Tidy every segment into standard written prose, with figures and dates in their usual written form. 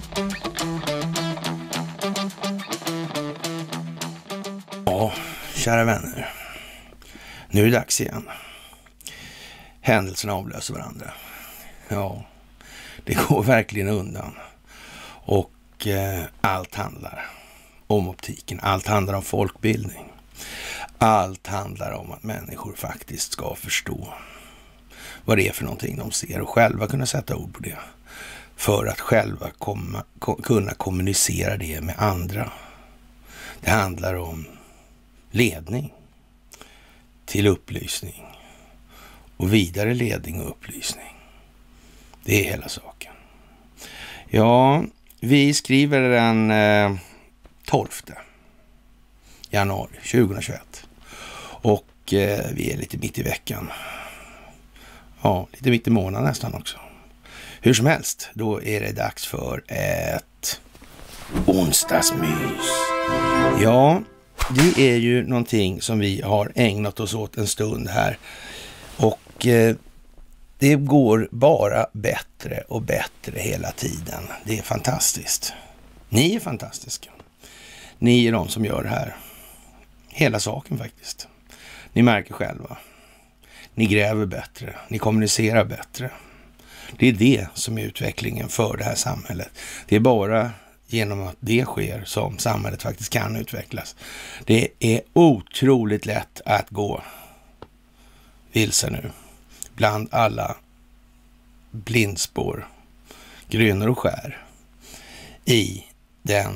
Ja, kära vänner. Nu är det dags igen. Händelserna avlöser varandra. Ja, det går verkligen undan. Och allt handlar om optiken. Allt handlar om folkbildning. Allt handlar om att människor faktiskt ska förstå vad det är för någonting de ser och själva kunna sätta ord på det. För att själva kunna kommunicera det med andra. Det handlar om ledning till upplysning och vidare ledning och upplysning. Det är hela saken. Ja, vi skriver den 12 januari 2021 och vi är lite mitt i veckan. Ja, lite mitt i månaden nästan också. Hur som helst, då är det dags för ett onsdagsmys. Ja, det är ju någonting som vi har ägnat oss åt en stund här. Och det går bara bättre och bättre hela tiden. Det är fantastiskt. Ni är fantastiska. Ni är de som gör det här. Hela saken faktiskt. Ni märker själva. Ni gräver bättre. Ni kommunicerar bättre. Det är det som är utvecklingen för det här samhället. Det är bara genom att det sker som samhället faktiskt kan utvecklas. Det är otroligt lätt att gå vilse nu bland alla blindspår, grynor och skär i den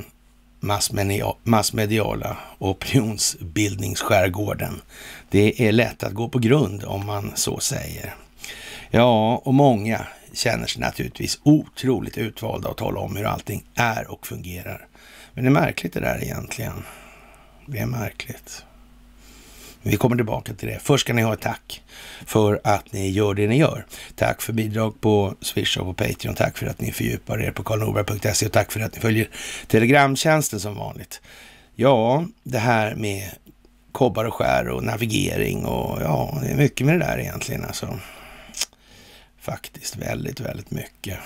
massmediala opinionsbildningsskärgården. Det är lätt att gå på grund om man så säger. Ja, och många känner sig naturligtvis otroligt utvalda att tala om hur allting är och fungerar. Men det är märkligt det där egentligen. Det är märkligt. Men vi kommer tillbaka till det. Först ska ni ha ett tack för att ni gör det ni gör. Tack för bidrag på Swish och på Patreon. Tack för att ni fördjupar er på karlnorberg.se och tack för att ni följer Telegramtjänsten som vanligt. Ja, det här med kobbar och skär och navigering och ja, det är mycket med det där egentligen alltså. Faktiskt väldigt, väldigt mycket.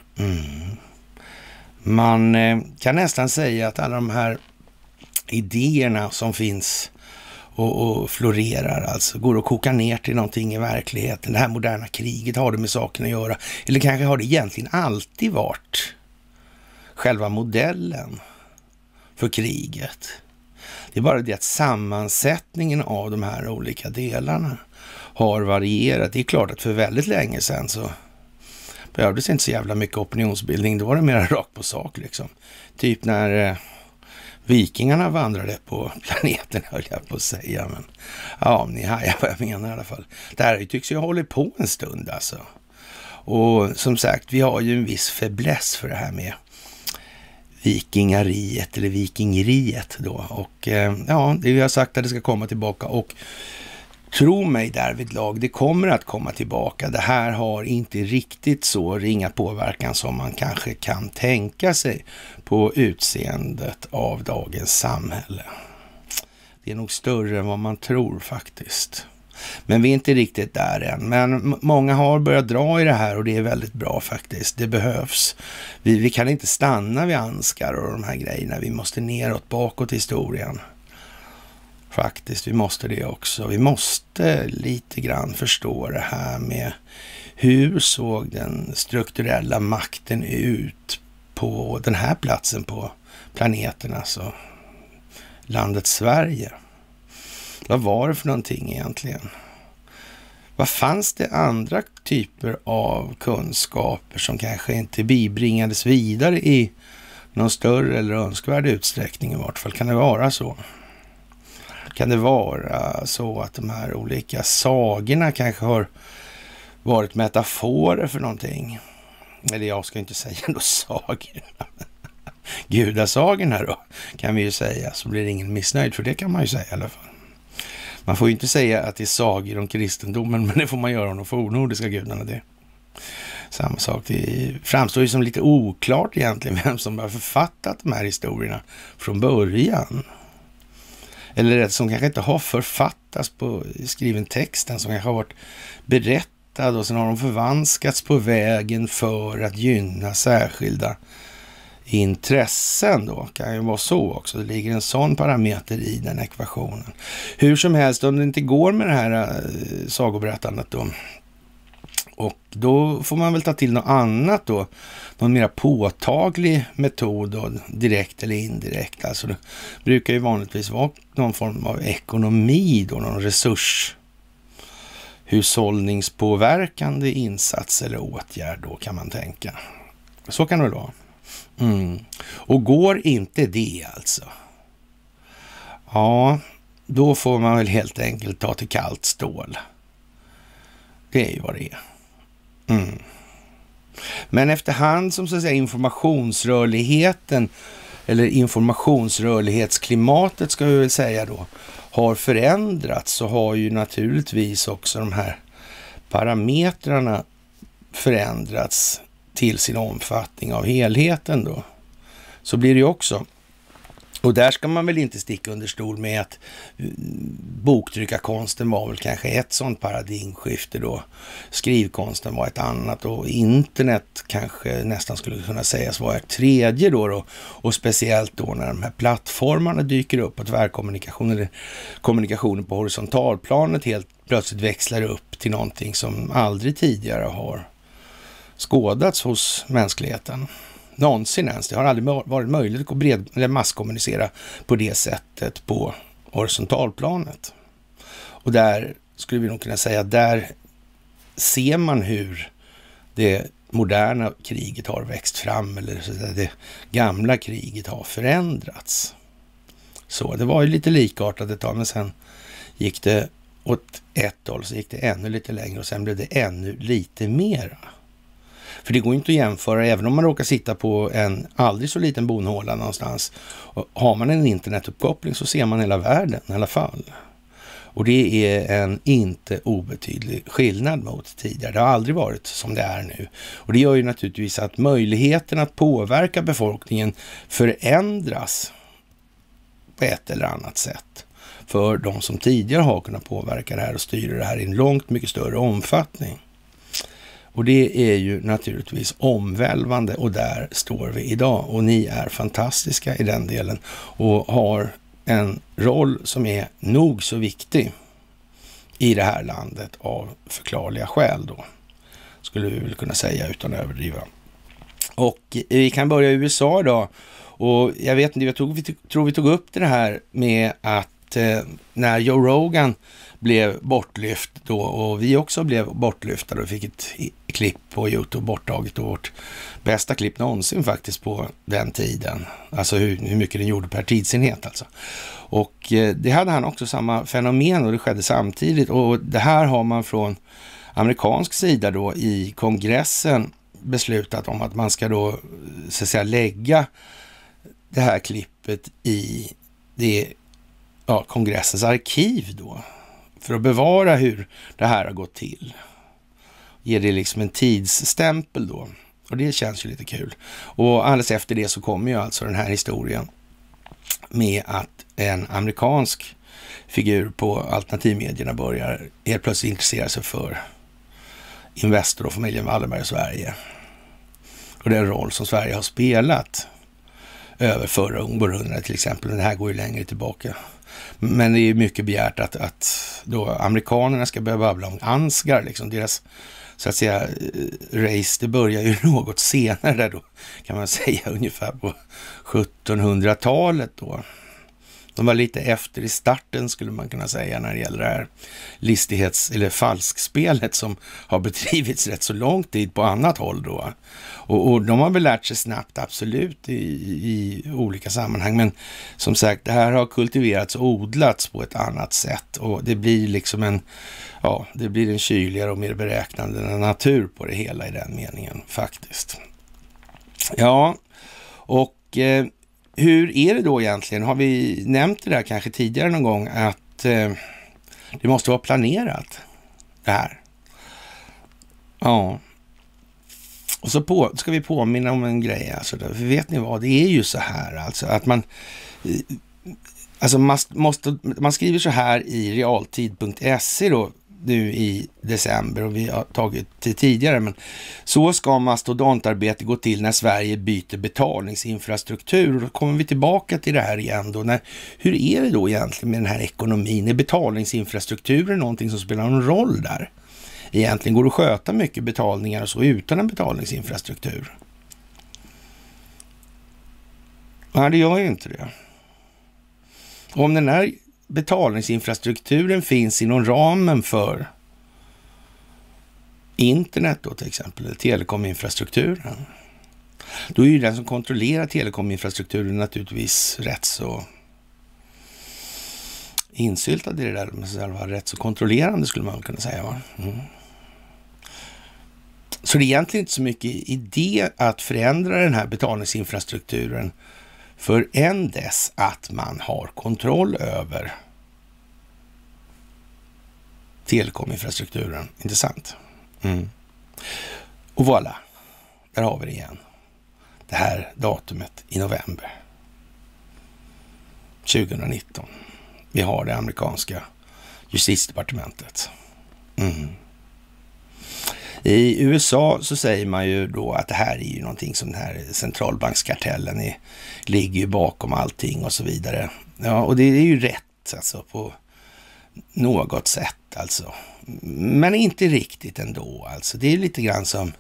Man kan nästan säga att alla de här idéerna som finns och florerar alltså går att koka ner till någonting i verkligheten. Det här moderna kriget har det med saken att göra. Eller kanske har det egentligen alltid varit själva modellen för kriget. Det är bara det att sammansättningen av de här olika delarna har varierat. Det är klart att för väldigt länge sedan så behövdes inte så jävla mycket opinionsbildning. Då var det mer rakt på sak liksom. Typ när vikingarna vandrade på planeten höll jag på att säga. Men ja, ni hajar vad jag menar i alla fall. Det här tycks ju ha hållit på en stund alltså. Och som sagt, vi har ju en viss fäbless för det här med vikingariet eller vikingeriet då. Och ja, det vi har sagt att det ska komma tillbaka och tro mig därvidlag, det kommer att komma tillbaka. Det här har inte riktigt så ringa påverkan som man kanske kan tänka sig på utseendet av dagens samhälle. Det är nog större än vad man tror faktiskt. Men vi är inte riktigt där än. Men många har börjat dra i det här och det är väldigt bra faktiskt. Det behövs. Vi kan inte stanna vid Anskar och de här grejerna. Vi måste neråt, bakåt i historien. Faktiskt, vi måste det också. Vi måste lite grann förstå det här med hur såg den strukturella makten ut på den här platsen på planeten, alltså landet Sverige. Vad var det för någonting egentligen? Vad fanns det andra typer av kunskaper som kanske inte bibringades vidare i någon större eller önskvärd utsträckning i vart fall? Kan det vara så? Kan det vara så att de här olika sagorna kanske har varit metaforer för någonting? Eller jag ska inte säga då sagorna. Gudasagorna då kan vi ju säga, så blir det ingen missnöjd, för det kan man ju säga i alla fall. Man får ju inte säga att det är sagor om kristendomen, men det får man göra om de fornnordiska gudarna det. Samma sak, det framstår ju som lite oklart egentligen vem som har författat de här historierna från början. Eller det som kanske inte har författats på skriven texten, som kanske har varit berättad och sen har de förvanskats på vägen för att gynna särskilda intressen då. Kan ju vara så också. Det ligger en sån parameter i den ekvationen. Hur som helst, om det inte går med det här sagoberättandet då, och då får man väl ta till något annat då. Någon mer påtaglig metod då, direkt eller indirekt. Alltså det brukar ju vanligtvis vara någon form av ekonomi då, någon resurshushållningspåverkande insats eller åtgärd då, kan man tänka. Så kan det vara. Och går inte det alltså, ja, då får man väl helt enkelt ta till kallt stål. Det är ju vad det är. Men efterhand som så att säga informationsrörligheten eller informationsrörlighetsklimatet ska vi väl säga då har förändrats, så har ju naturligtvis också de här parametrarna förändrats till sin omfattning av helheten då. Så blir det ju också. Och där ska man väl inte sticka under stol med att boktryckarkonsten var väl kanske ett sånt paradigmskifte då. Skrivkonsten var ett annat och internet kanske nästan skulle kunna sägas vara ett tredje då. Och speciellt då när de här plattformarna dyker upp och tvärkommunikation eller kommunikationen på horisontalplanet helt plötsligt växlar upp till någonting som aldrig tidigare har skådats hos mänskligheten. Någonsin ens. Det har aldrig varit möjligt att masskommunicera på det sättet på horisontalplanet. Och där skulle vi nog kunna säga, där ser man hur det moderna kriget har växt fram, eller så där det gamla kriget har förändrats. Så det var ju lite likartat ett tag, men sen gick det åt ett håll, så gick det ännu lite längre och sen blev det ännu lite mera. För det går inte att jämföra, även om man råkar sitta på en aldrig så liten bonhåla någonstans. Och har man en internetuppkoppling så ser man hela världen i alla fall. Och det är en inte obetydlig skillnad mot tidigare. Det har aldrig varit som det är nu. Och det gör ju naturligtvis att möjligheten att påverka befolkningen förändras på ett eller annat sätt. För de som tidigare har kunnat påverka det här och styra det här i en långt mycket större omfattning. Och det är ju naturligtvis omvälvande, och där står vi idag. Och ni är fantastiska i den delen och har en roll som är nog så viktig i det här landet av förklarliga skäl då. Skulle vi väl kunna säga utan att överdriva. Och vi kan börja i USA idag. Och jag vet inte, jag tror vi tog upp det här med att när Joe Rogan blev bortlyft då, och vi också blev bortlyftade och fick ett klipp på YouTube borttaget, och vårt bästa klipp någonsin faktiskt på den tiden. Alltså hur mycket den gjorde per tidsenhet alltså. Och det hade han också samma fenomen, och det skedde samtidigt, och det här har man från amerikansk sida då i kongressen beslutat om att man ska då så att säga lägga det här klippet i kongressens arkiv då, för att bevara hur det här har gått till. Ger det liksom en tidsstämpel då. Och det känns ju lite kul. Och alldeles efter det så kommer ju alltså den här historien med att en amerikansk figur på alternativmedierna börjar helt plötsligt intressera sig för Investor och familjen Wallenberg i Sverige. Och den roll som Sverige har spelat över förra århundradet till exempel. Men det här går ju längre tillbaka. Men det är mycket begärt att då amerikanerna ska börja babbla om Ansgar, liksom deras så att säga race, det börjar ju något senare där då, kan man säga, ungefär på 1700-talet då. De var lite efter i starten skulle man kunna säga när det gäller det här listighets- eller falskspelet som har bedrivits rätt så lång tid på annat håll då. Och de har väl lärt sig snabbt, absolut, i olika sammanhang. Men som sagt, det här har kultiverats och odlats på ett annat sätt. Och det blir liksom det blir en kyligare och mer beräknande natur på det hela i den meningen faktiskt. Ja, och hur är det då egentligen? Har vi nämnt det där kanske tidigare någon gång att det måste vara planerat det här? Ja. Och så ska vi påminna om en grej. Alltså, för vet ni vad? Det är ju så här alltså att man skriver så här i realtid.se då nu i december och vi har tagit det tidigare, men så ska mastodontarbete gå till när Sverige byter betalningsinfrastruktur. Och då kommer vi tillbaka till det här igen då. Hur är det då egentligen med den här ekonomin? Är betalningsinfrastrukturen någonting som spelar någon roll där? Egentligen går det att sköta mycket betalningar och så utan en betalningsinfrastruktur? Nej, det gör ju inte det. Och om den här betalningsinfrastrukturen finns inom ramen för internet då till exempel, eller telekominfrastrukturen, då är ju den som kontrollerar telekominfrastrukturen naturligtvis rätt så insyltad i det där, men rätt så kontrollerande skulle man kunna säga, va? Så det är egentligen inte så mycket idé att förändra den här betalningsinfrastrukturen för än dess att man har kontroll över telekominfrastrukturen. Intressant. Och voilà, där har vi det igen. Det här datumet i november 2019. Vi har det amerikanska justitiedepartementet. I USA så säger man ju då att det här är ju någonting som den här centralbankskartellen ligger ju bakom allting och så vidare. Ja, och det är ju rätt alltså på något sätt alltså. Men inte riktigt ändå alltså. Det är lite grann som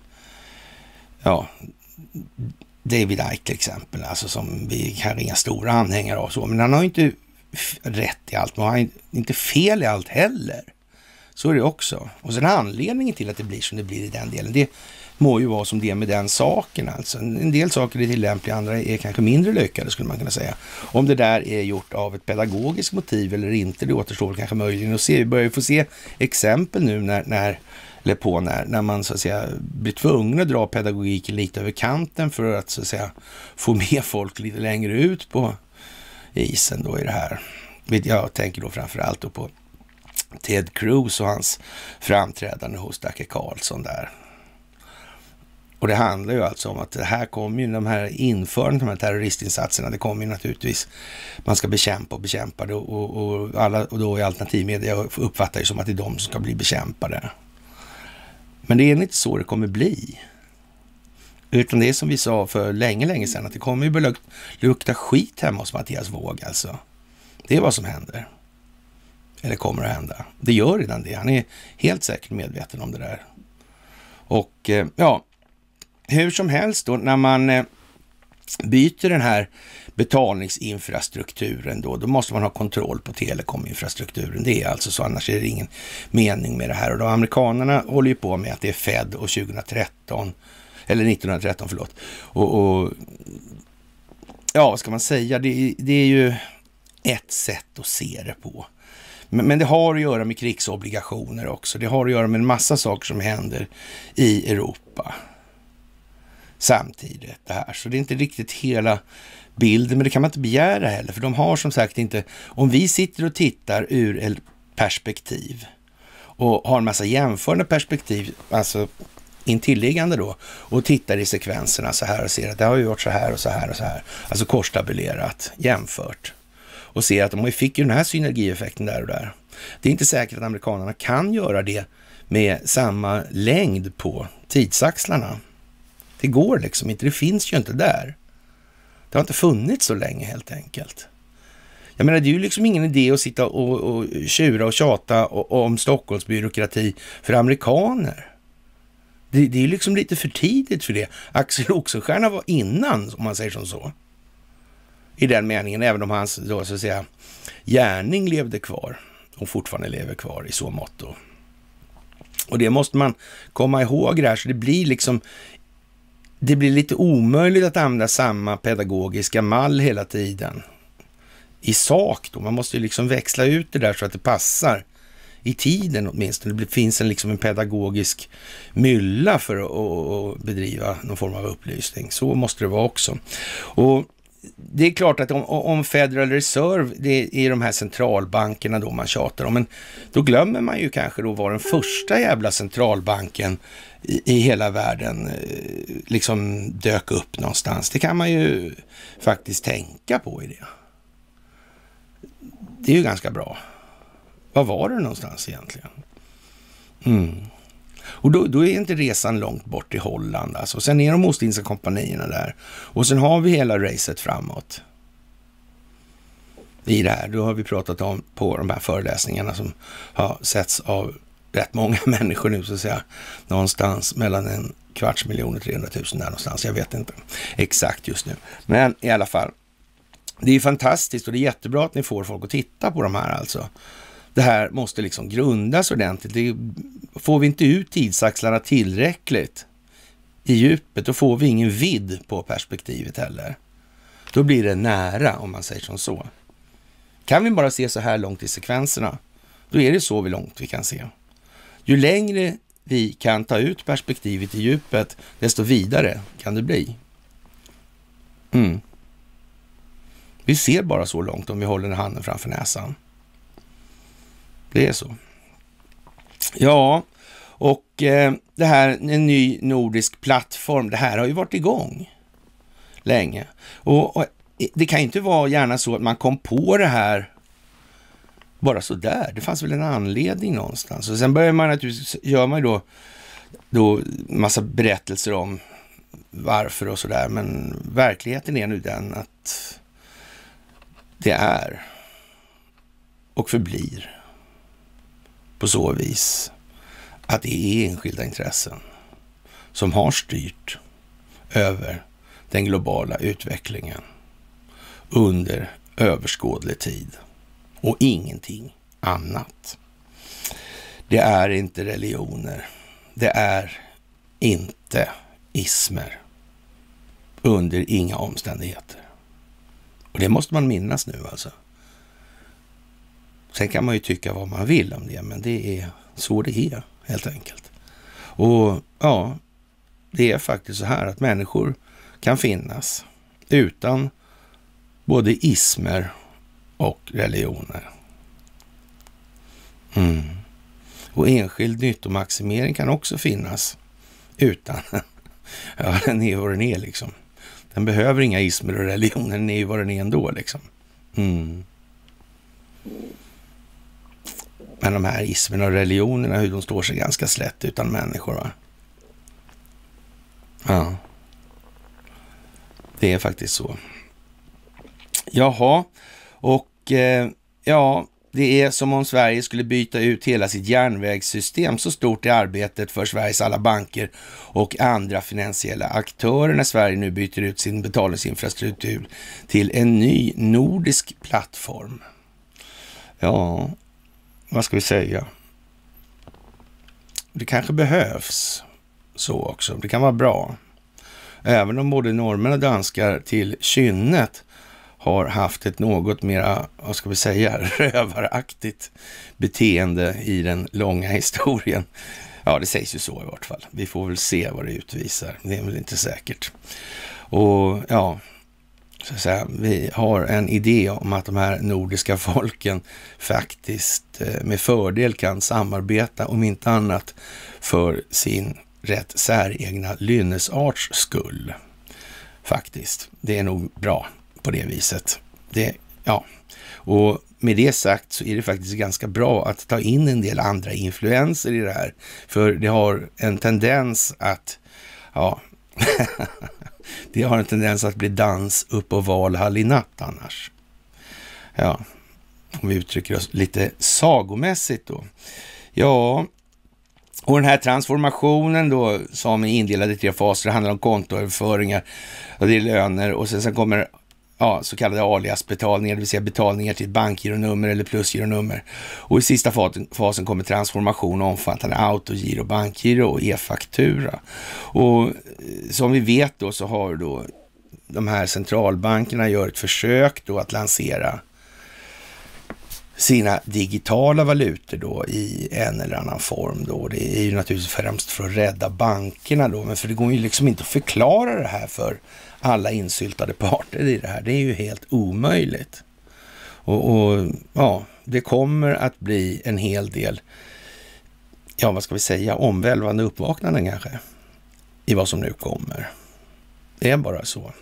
David Icke till exempel, alltså som vi kanske inga stora anhängare av så, men han har ju inte rätt i allt, men han har inte fel i allt heller. Så är det också. Och sen anledningen till att det blir som det blir i den delen, det må ju vara som det med den saken alltså. En del saker är tillämpliga, andra är kanske mindre lyckade skulle man kunna säga. Om det där är gjort av ett pedagogiskt motiv eller inte, det återstår väl kanske möjligen att se. Vi börjar ju få se exempel nu när man så att säga blir tvungen att dra pedagogiken lite över kanten för att så att säga få med folk lite längre ut på isen då i det här. Jag tänker då framförallt då på Ted Cruz och hans framträdande hos Tucker Carlson där. Och det handlar ju alltså om att det här kommer ju, de här införandet av de här terroristinsatserna, det kommer ju naturligtvis, man ska bekämpa det och alla, och då i alternativmedia uppfattar ju som att det är de som ska bli bekämpade. Men det är inte så det kommer bli. Utan det är som vi sa för länge sedan, att det kommer ju börja lukta skit hemma hos Mattias Våg alltså. Det är vad som händer. Eller kommer att hända. Det gör redan det. Han är helt säkert medveten om det där. Och hur som helst då, när man byter den här betalningsinfrastrukturen då måste man ha kontroll på telekominfrastrukturen. Det är alltså så, annars är det ingen mening med det här. Och de amerikanerna håller ju på med att det är Fed och 1913, förlåt. Och vad ska man säga? Det är ju ett sätt att se det på. Men det har att göra med krigsobligationer också. Det har att göra med en massa saker som händer i Europa samtidigt det här. Så det är inte riktigt hela bilden, men det kan man inte begära heller. För de har som sagt inte, om vi sitter och tittar ur ett perspektiv och har en massa jämförande perspektiv, alltså intilliggande då, och tittar i sekvenserna så här och ser att det har ju gjort så här och så här och så här. Alltså korstabulerat, jämfört. Och ser att de fick ju den här synergieffekten där och där. Det är inte säkert att amerikanerna kan göra det med samma längd på tidsaxlarna. Det går liksom inte, det finns ju inte där. Det har inte funnits så länge helt enkelt. Jag menar, det är ju liksom ingen idé att sitta och tjura och tjata om Stockholmsbyråkrati för amerikaner. Det är ju liksom lite för tidigt för det. Axel Oxenstierna var innan, om man säger som så. I den meningen, även om hans då, så att säga, gärning levde kvar och fortfarande lever kvar i så mått. Och det måste man komma ihåg det här, så det blir lite omöjligt att använda samma pedagogiska mall hela tiden. I sak då, man måste ju liksom växla ut det där så att det passar i tiden åtminstone. Det finns en pedagogisk mylla för att bedriva någon form av upplysning. Så måste det vara också. Och det är klart att om Federal Reserve, det är de här centralbankerna då man tjatar om, men då glömmer man ju kanske då var den första jävla centralbanken i hela världen liksom dök upp någonstans. Det kan man ju faktiskt tänka på i det. Det är ju ganska bra. Var var det någonstans egentligen? Och då är inte resan långt bort till Holland. Alltså. Sen är de Ostindiska kompanierna där. Och sen har vi hela racet framåt. I det här. Då har vi pratat om på de här föreläsningarna som har setts av rätt många människor nu, så att säga. Någonstans mellan 250 000 och 300 000 där någonstans. Jag vet inte exakt just nu. Men i alla fall. Det är fantastiskt och det är jättebra att ni får folk att titta på de här alltså. Det här måste liksom grundas ordentligt. Får vi inte ut tidsaxlarna tillräckligt i djupet, då får vi ingen vidd på perspektivet heller. Då blir det nära, om man säger som så. Kan vi bara se så här långt i sekvenserna, då är det så långt vi kan se. Ju längre vi kan ta ut perspektivet i djupet, desto vidare kan det bli. Vi ser bara så långt om vi håller handen framför näsan. Det är så. Ja, och det här, en ny nordisk plattform, det här har ju varit igång länge. Och det kan ju inte vara gärna så att man kom på det här bara så där. Det fanns väl en anledning någonstans. Och sen börjar man naturligtvis, gör man ju då massa berättelser om varför och sådär. Men verkligheten är nu den att det är och förblir på så vis att det är enskilda intressen som har styrt över den globala utvecklingen under överskådlig tid och ingenting annat. Det är inte religioner, det är inte ismer under inga omständigheter. Och det måste man minnas nu alltså. Sen kan man ju tycka vad man vill om det, men det är så det är helt enkelt. Och ja, det är faktiskt så här att människor kan finnas utan både ismer och religioner. Och enskild nyttomaximering kan också finnas utan. Ja, den är vad den är liksom. Den behöver inga ismer och religioner, den är ju vad den är ändå liksom. Men de här ismerna och religionerna, hur de står sig ganska slätt utan människor, va? Ja. Det är faktiskt så. Jaha, och ja, det är som om Sverige skulle byta ut hela sitt järnvägssystem. Så stort är arbetet för Sveriges alla banker och andra finansiella aktörer när Sverige nu byter ut sin betalningsinfrastruktur till en ny nordisk plattform. Ja, vad ska vi säga? Det kanske behövs så också. Det kan vara bra. Även om både norrmän och danskar till kynnet har haft ett något mera, vad ska vi säga, rövaraktigt beteende i den långa historien. Ja, det sägs ju så i vart fall. Vi får väl se vad det utvisar. Det är väl inte säkert. Och ja, så att säga, vi har en idé om att de här nordiska folken faktiskt med fördel kan samarbeta, om inte annat för sin rätt säregna lynnesarts skull. Faktiskt. Det är nog bra på det viset. Ja. Och med det sagt så är det faktiskt ganska bra att ta in en del andra influenser i det här. För det har en tendens att, ja, det har en tendens att bli dans upp på Valhall i natt annars. Ja, om vi uttrycker oss lite sagomässigt då. Ja, och den här transformationen då som är indelad i 3 faser, det handlar om kontoöverföringar och det är löner och sen kommer så kallade aliasbetalningar, det vill säga betalningar till ett bankgironummer eller plusgironummer. Och i sista fasen kommer transformation omfattande autogiro, bankgiro och e-faktura. Och som vi vet då så har då de här centralbankerna gör ett försök då att lansera sina digitala valutor då i en eller annan form då. Det är ju naturligtvis främst för att rädda bankerna då, men för det går ju liksom inte att förklara det här för alla insyltade parter i det här. Det är ju helt omöjligt. Och ja, det kommer att bli en hel del, ja vad ska vi säga, omvälvande uppvaknanden kanske i vad som nu kommer. Det är bara så.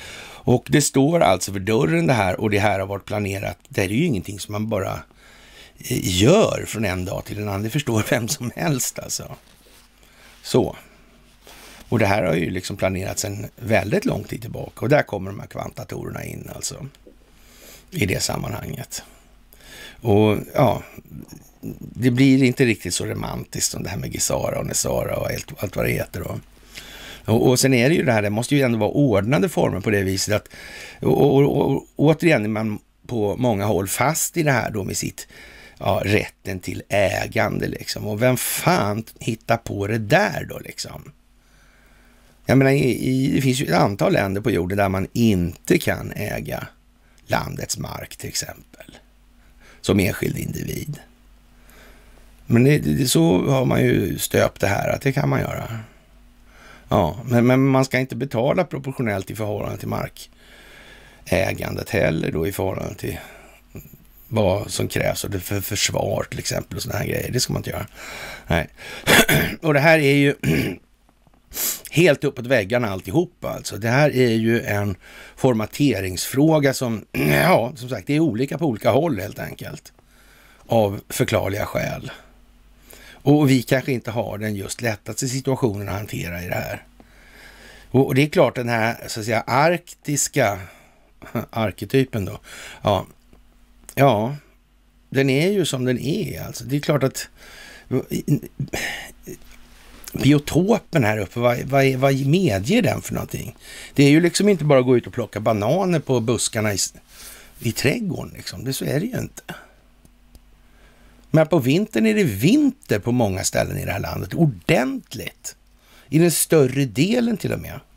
Och det står alltså för dörren det här, och det här har varit planerat. Det är ju ingenting som man bara gör från en dag till en annan. Det förstår vem som helst alltså. Så. Och det här har ju liksom planerats en väldigt lång tid tillbaka. Och där kommer de här kvantdatorerna in alltså. I det sammanhanget. Och ja, det blir inte riktigt så romantiskt som det här med Gisara och Nesara och allt vad det heter då. Och sen är det ju det här, det måste ju ändå vara ordnade former på det viset att, och återigen är man på många håll fast i det här då med sitt, rätten till ägande liksom. Och vem fan hittar på det där då liksom? Jag menar, det finns ju ett antal länder på jorden där man inte kan äga landets mark till exempel. Som enskild individ. Men så har man ju stöpt det här, att det kan man göra. Ja, men man ska inte betala proportionellt i förhållande till markägandet heller då, i förhållande till vad som krävs och det för försvar till exempel och såna här grejer. Det ska man inte göra. Nej. Och det här är ju helt uppåt väggarna alltihopa alltså. Det här är ju en formateringsfråga som, som sagt, det är olika på olika håll helt enkelt. Av förklarliga skäl. Och vi kanske inte har den just lättaste situationen att hantera i det här. Och det är klart, den här så att säga arktiska arketypen då. Ja, den är ju som den är alltså. Det är klart att biotopen här uppe, vad medger den för någonting? Det är ju liksom inte bara att gå ut och plocka bananer på buskarna i trädgården liksom. Så är det ju inte. Men på vintern är det vinter på många ställen i det här landet. Ordentligt. I den större delen till och med.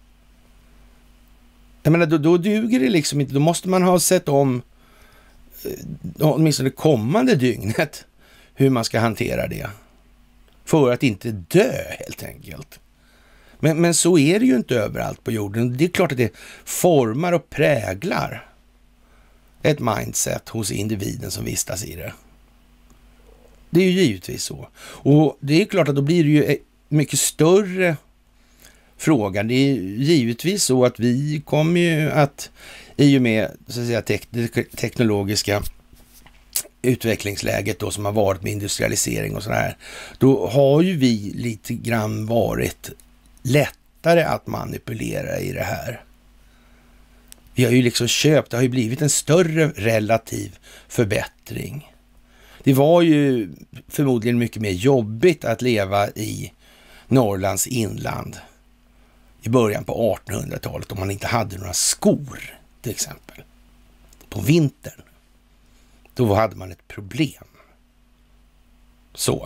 Jag menar, då duger det liksom inte. Då måste man ha sett om åtminstone det kommande dygnet hur man ska hantera det. För att inte dö helt enkelt. Men så är det ju inte överallt på jorden. Det är klart att det formar och präglar ett mindset hos individen som vistas i det. Det är ju givetvis så. Och det är klart att då blir det ju en mycket större fråga. Det är givetvis så att vi kommer ju att, i och med så att säga, teknologiska utvecklingsläget då som har varit med industrialisering och sådär, då har ju vi lite grann varit lättare att manipulera i det här. Vi har ju liksom köpt, det har ju blivit en större relativ förbättring. Det var ju förmodligen mycket mer jobbigt att leva i Norrlands inland i början på 1800-talet om man inte hade några skor till exempel. På vintern. Då hade man ett problem. Så.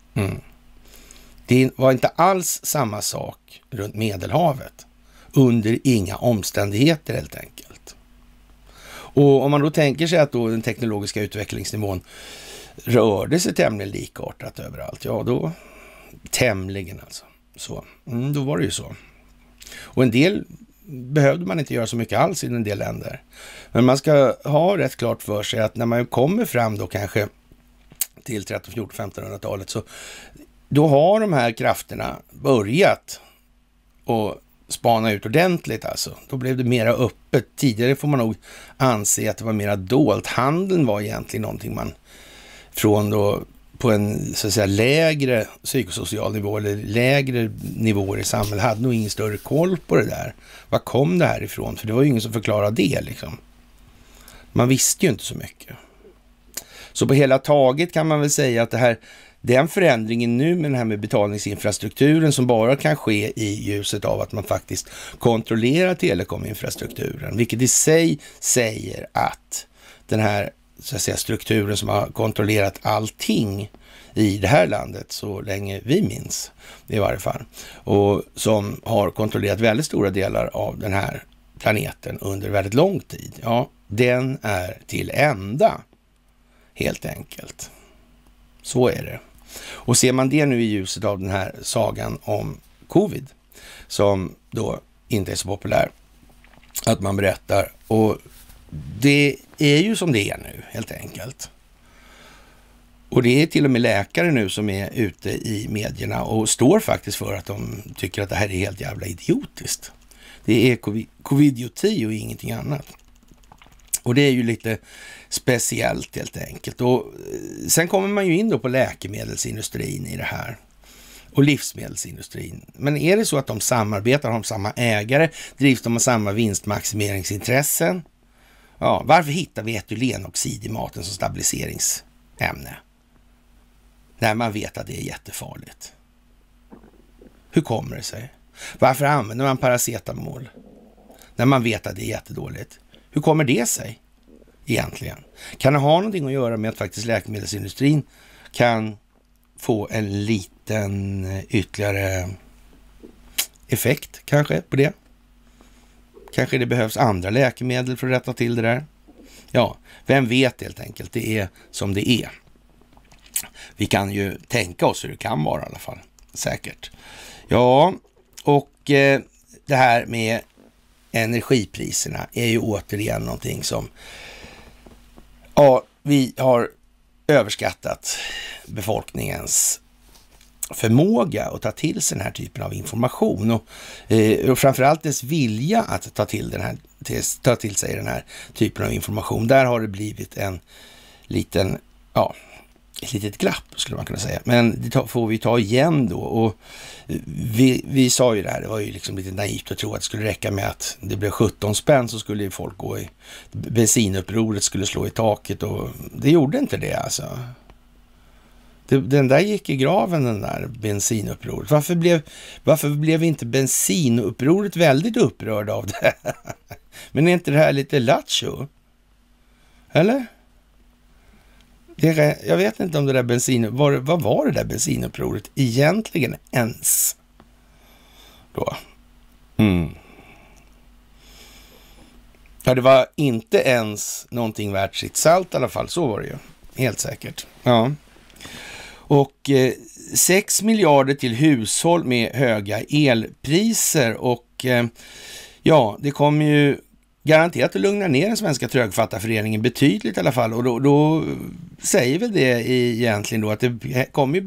Det var inte alls samma sak runt Medelhavet. Under inga omständigheter helt enkelt. Och om man då tänker sig att då den teknologiska utvecklingsnivån rörde sig tämligen likartat överallt. Ja, då tämligen alltså. Så. Då var det ju så. Och en del behövde man inte göra så mycket alls i en del länder. Men man ska ha rätt klart för sig att när man kommer fram då kanske till 13, 14, 1500-talet så då har de här krafterna börjat och spana ut ordentligt alltså. Då blev det mera öppet. Tidigare får man nog anse att det var mera dolt. Handeln var egentligen någonting man från då på en så att säga lägre psykosocial nivå eller lägre nivåer i samhället hade nog ingen större koll på det där. Var kom det här ifrån? För det var ju ingen som förklarade det liksom. Man visste ju inte så mycket. Så på hela taget kan man väl säga att den förändringen nu med den här med betalningsinfrastrukturen som bara kan ske i ljuset av att man faktiskt kontrollerar telekominfrastrukturen, vilket i sig säger att den här så att säga strukturen som har kontrollerat allting i det här landet så länge vi minns i varje fall, och som har kontrollerat väldigt stora delar av den här planeten under väldigt lång tid, ja, den är till ända helt enkelt. Så är det. Och ser man det nu i ljuset av den här sagan om covid som då inte är så populär att man berättar, och det är ju som det är nu helt enkelt. Och det är till och med läkare nu som är ute i medierna och står faktiskt för att de tycker att det här är helt jävla idiotiskt. Det är covidioti och ingenting annat. Och det är ju lite speciellt helt enkelt. Och sen kommer man ju in då på läkemedelsindustrin i det här. Och livsmedelsindustrin. Men är det så att de samarbetar, har samma ägare, drivs de av samma vinstmaximeringsintressen? Ja, varför hittar vi etylenoxid i maten som stabiliseringsämne? När man vet att det är jättefarligt. Hur kommer det sig? Varför använder man paracetamol när man vet att det är jättedåligt? Hur kommer det sig egentligen? Kan det ha någonting att göra med att faktiskt läkemedelsindustrin kan få en liten ytterligare effekt kanske på det? Kanske det behövs andra läkemedel för att rätta till det där? Ja, vem vet helt enkelt. Det är som det är. Vi kan ju tänka oss hur det kan vara i alla fall. Säkert. Ja, och det här med energipriserna är ju återigen någonting som vi har överskattat befolkningens förmåga att ta till sig den här typen av information och framförallt dess vilja att ta till sig den här typen av information. Där har det blivit en liten, ett litet glapp skulle man kunna säga. Men det får vi ta igen då. Och vi sa ju det här, det var ju liksom lite naivt att tro att det skulle räcka med att det blev 17 spänn så skulle folk gå i bensinupproret skulle slå i taket och det gjorde inte det alltså. Den där gick i graven, den där bensinupproret. Varför blev inte bensinupproret väldigt upprörd av det? Men är inte det här lite lattjo? Eller? Jag vet inte om det där vad var det där bensinupproret egentligen ens? Då. Ja, det var inte ens någonting värt sitt salt i alla fall. Så var det ju. Helt säkert. Ja. Och 6 miljarder till hushåll med höga elpriser och det kommer ju garanterat att lugna ner den svenska trögfattarföreningen betydligt i alla fall. Och då säger väl det egentligen då att det kommer ju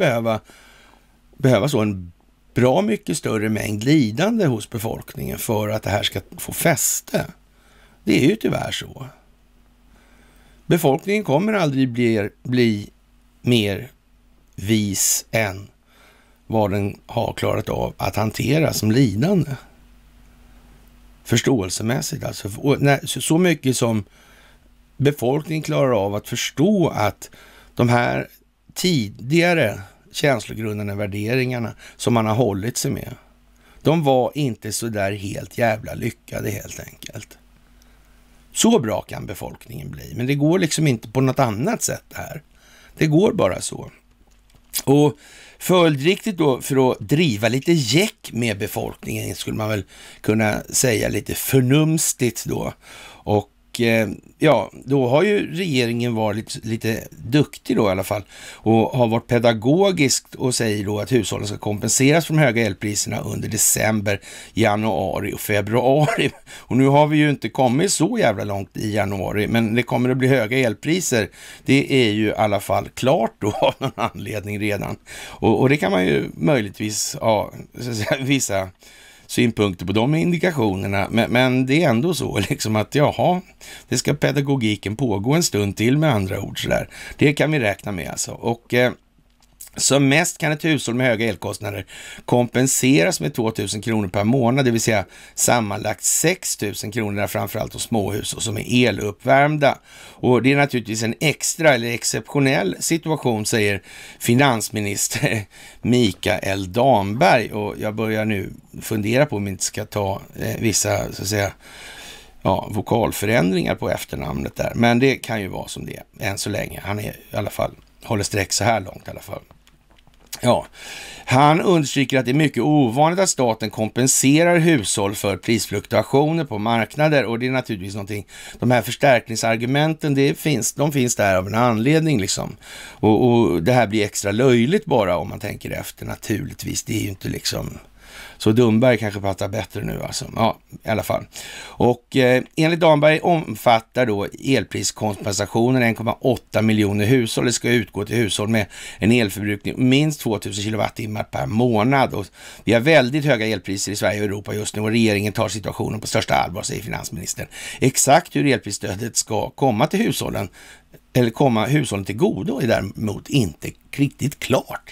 behöva så en bra mycket större mängd lidande hos befolkningen för att det här ska få fäste. Det är ju tyvärr så. Befolkningen kommer aldrig bli mer vis än vad den har klarat av att hantera som lidande. Förståelsemässigt alltså. Så mycket som befolkningen klarar av att förstå att de här tidigare känslogrundande värderingarna som man har hållit sig med, de var inte så där helt jävla lyckade helt enkelt. Så bra kan befolkningen bli, men det går liksom inte på något annat sätt här. Det går bara så. Och följdriktigt då, för att driva lite jäck med befolkningen skulle man väl kunna säga lite förnumstigt då. Och då har ju regeringen varit lite duktig då i alla fall och har varit pedagogiskt och säger då att hushållen ska kompenseras för de höga elpriserna under december, januari och februari. Och nu har vi ju inte kommit så jävla långt i januari, men det kommer att bli höga elpriser. Det är ju i alla fall klart då av någon anledning redan. Och det kan man ju möjligtvis vissa synpunkter på de indikationerna, men det är ändå så liksom att det ska pedagogiken pågå en stund till med andra ord sådär. Det kan vi räkna med alltså. Och som mest kan ett hushåll med höga elkostnader kompenseras med 2 000 kronor per månad, det vill säga sammanlagt 6 000 kronor framförallt hos småhus och som är eluppvärmda. Och det är naturligtvis en extra eller exceptionell situation, säger finansminister Mikael Damberg. Och jag börjar nu fundera på om vi inte ska ta vissa så att säga vokalförändringar på efternamnet där. Men det kan ju vara som det är än så länge. Han är i alla fall, håller streck så här långt i alla fall. Ja, han understryker att det är mycket ovanligt att staten kompenserar hushåll för prisfluktuationer på marknader, och det är naturligtvis någonting, de här förstärkningsargumenten, de finns där av en anledning liksom. Och det här blir extra löjligt bara om man tänker efter naturligtvis. Det är ju inte liksom Så Dumberg kanske pratar bättre nu alltså. Ja, i alla fall. Och enligt Damberg omfattar då elpriskompensationen 1,8 miljoner hushåll. Det ska utgå till hushåll med en elförbrukning minst 2000 kilowattimmar per månad. Och vi har väldigt höga elpriser i Sverige och Europa just nu och regeringen tar situationen på största allvar, säger finansministern. Exakt hur elprisstödet ska komma till hushållen eller komma hushållen till godo är däremot inte riktigt klart.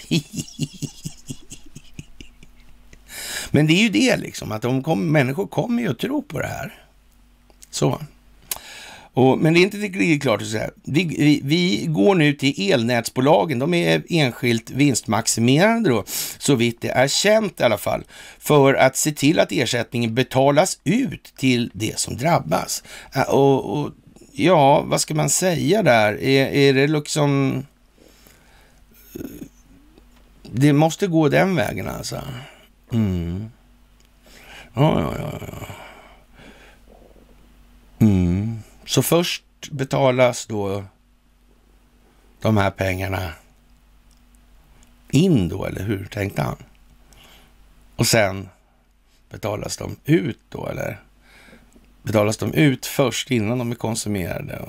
Men det är ju det liksom, att människor kommer ju att tro på det här. Så. Men det är inte riktigt klart att säga. Vi går nu till elnätsbolagen. De är enskilt vinstmaximerande då, så vitt det är känt i alla fall, för att se till att ersättningen betalas ut till det som drabbas. Och ja, vad ska man säga där? Är det liksom... Det måste gå den vägen alltså. Mm. Ja. Mm. Så först betalas då de här pengarna in då, eller hur tänkte han? Och sen betalas de ut då, eller betalas de ut först innan de är konsumerade?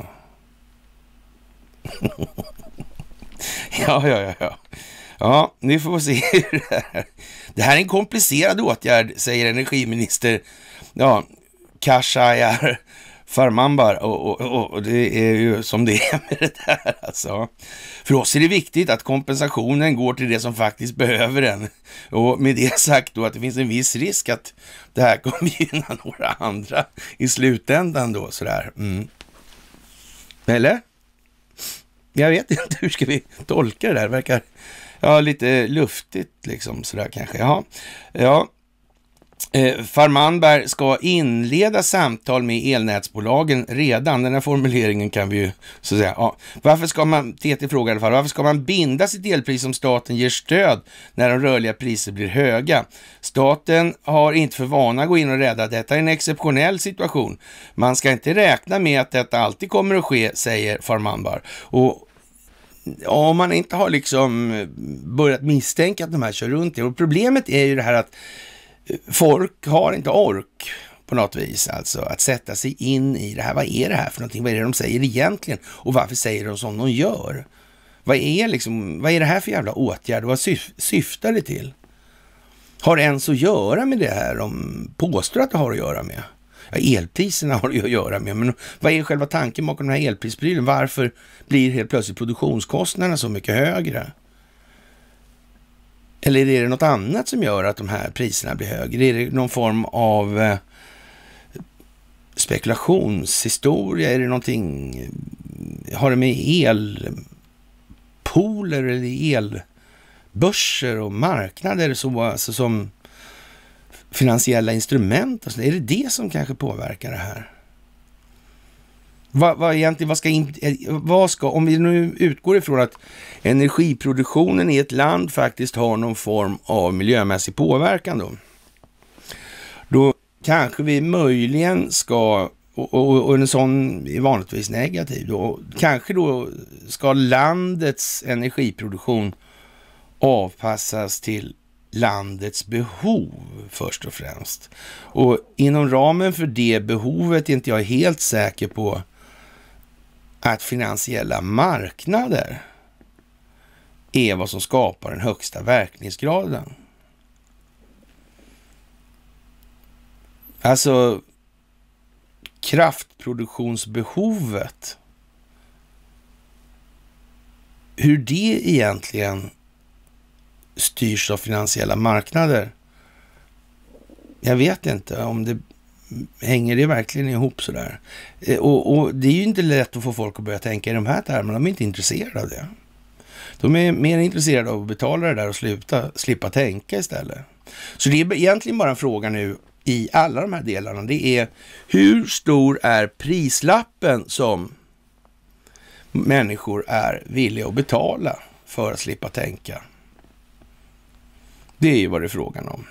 Ja. Ja, ni får se hur det här är en komplicerad åtgärd, säger energiminister Khashayar Farmanbar, och det är ju som det är med det där alltså. För oss är det viktigt att kompensationen går till det som faktiskt behöver den. Och med det sagt då att det finns en viss risk att det här kommer gynna några andra i slutändan då sådär. Eller? Jag vet inte, hur ska vi tolka det där? Det verkar lite luftigt liksom sådär kanske. Ja. Farmanberg ska inleda samtal med elnätsbolagen redan. Den här formuleringen kan vi ju så att säga. Ja. Varför ska man, TT frågar i alla fall, varför ska man binda sitt elpris om staten ger stöd när de rörliga priser blir höga? Staten har inte för vana att gå in och rädda. Detta är en exceptionell situation. Man ska inte räkna med att detta alltid kommer att ske, säger Farmanberg. Och om man inte har liksom börjat misstänka att de här kör runt det. Och problemet är ju det här att folk har inte ork på något vis alltså att sätta sig in i det här. Vad är det här för någonting? Vad är det de säger egentligen? Och varför säger de som de gör? Vad är det här för jävla åtgärd? Vad syftar det till? Har det ens att göra med det här de påstår att det har att göra med? Ja, elpriserna har det att göra med, men vad är själva tanken bakom den här elprisprylen? Varför blir helt plötsligt produktionskostnaderna så mycket högre? Eller är det något annat som gör att de här priserna blir högre? Är det någon form av spekulationshistoria? Är det någonting, har det med elpooler eller elbörser och marknader så, alltså som finansiella instrument? Alltså, är det som kanske påverkar det här? Vad ska, om vi nu utgår ifrån att energiproduktionen i ett land faktiskt har någon form av miljömässig påverkan då kanske vi möjligen ska, och en sån är vanligtvis negativ då, kanske då ska landets energiproduktion avpassas till landets behov först och främst. Och inom ramen för det behovet är inte jag helt säker på att finansiella marknader är vad som skapar den högsta verkningsgraden. Alltså kraftproduktionsbehovet, hur det egentligen styrs av finansiella marknader. Jag vet inte om det hänger det verkligen ihop sådär. Och det är ju inte lätt att få folk att börja tänka i de här termerna. De är inte intresserade av det. De är mer intresserade av att betala det där och slippa tänka istället. Så det är egentligen bara en fråga nu i alla de här delarna. Det är hur stor är prislappen som människor är villiga att betala för att slippa tänka. Det är ju vad det är frågan om.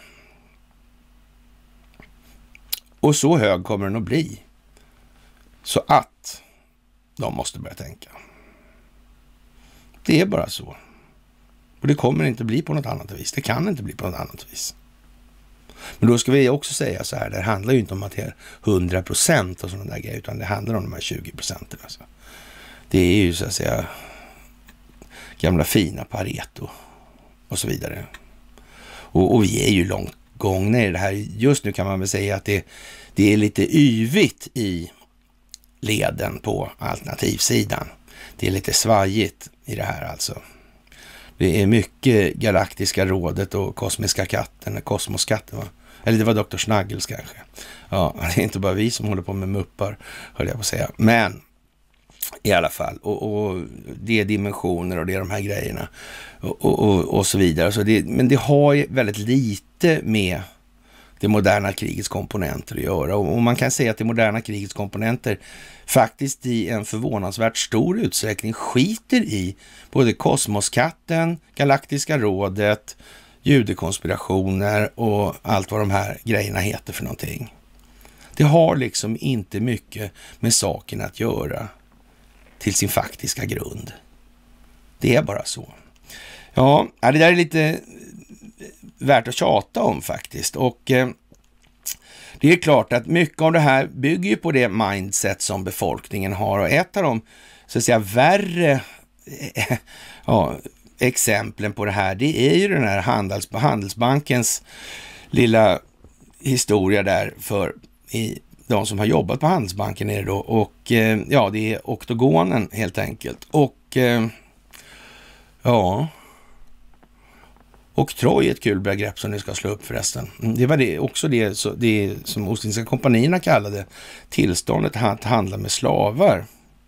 Och så hög kommer den att bli. Så att de måste börja tänka. Det är bara så. Och det kommer inte bli på något annat vis. Det kan inte bli på något annat vis. Men då ska vi också säga så här, det handlar ju inte om att det är 100% och sådana där grejer, utan det handlar om de här 20%. Alltså. Det är ju så att säga gamla fina Pareto och så vidare. Och vi är ju långt gångna i det här. Just nu kan man väl säga att det är lite yvigt i leden på alternativsidan. Det är lite svajigt i det här alltså. Det är mycket Galaktiska rådet och Kosmiska katten, Kosmoskatten va? Eller det var Dr. Snuggles kanske. Ja, det är inte bara vi som håller på med muppar, höll jag på att säga. Men i alla fall, och det är dimensioner och det är de här grejerna och så vidare. Så men det har ju väldigt lite med det moderna krigets komponenter att göra. Och man kan säga att det moderna krigets komponenter faktiskt i en förvånansvärt stor utsträckning skiter i både Kosmoskatten, Galaktiska rådet, judekonspirationer och allt vad de här grejerna heter för någonting. Det har liksom inte mycket med saken att göra till sin faktiska grund. Det är bara så. Ja, det där är lite värt att tjata om faktiskt. Och det är klart att mycket av det här bygger ju på det mindset som befolkningen har. Och ett av de så att säga värre exemplen på det här, det är ju den här Handelsbankens lilla historia där för de som har jobbat på Handelsbanken är det då. Och ja, det är oktogonen helt enkelt. Och ja, oktroj är ett kul begrepp som ni ska slå upp förresten. Det var det också det som Ostindiska kompanierna kallade tillståndet att handla med slavar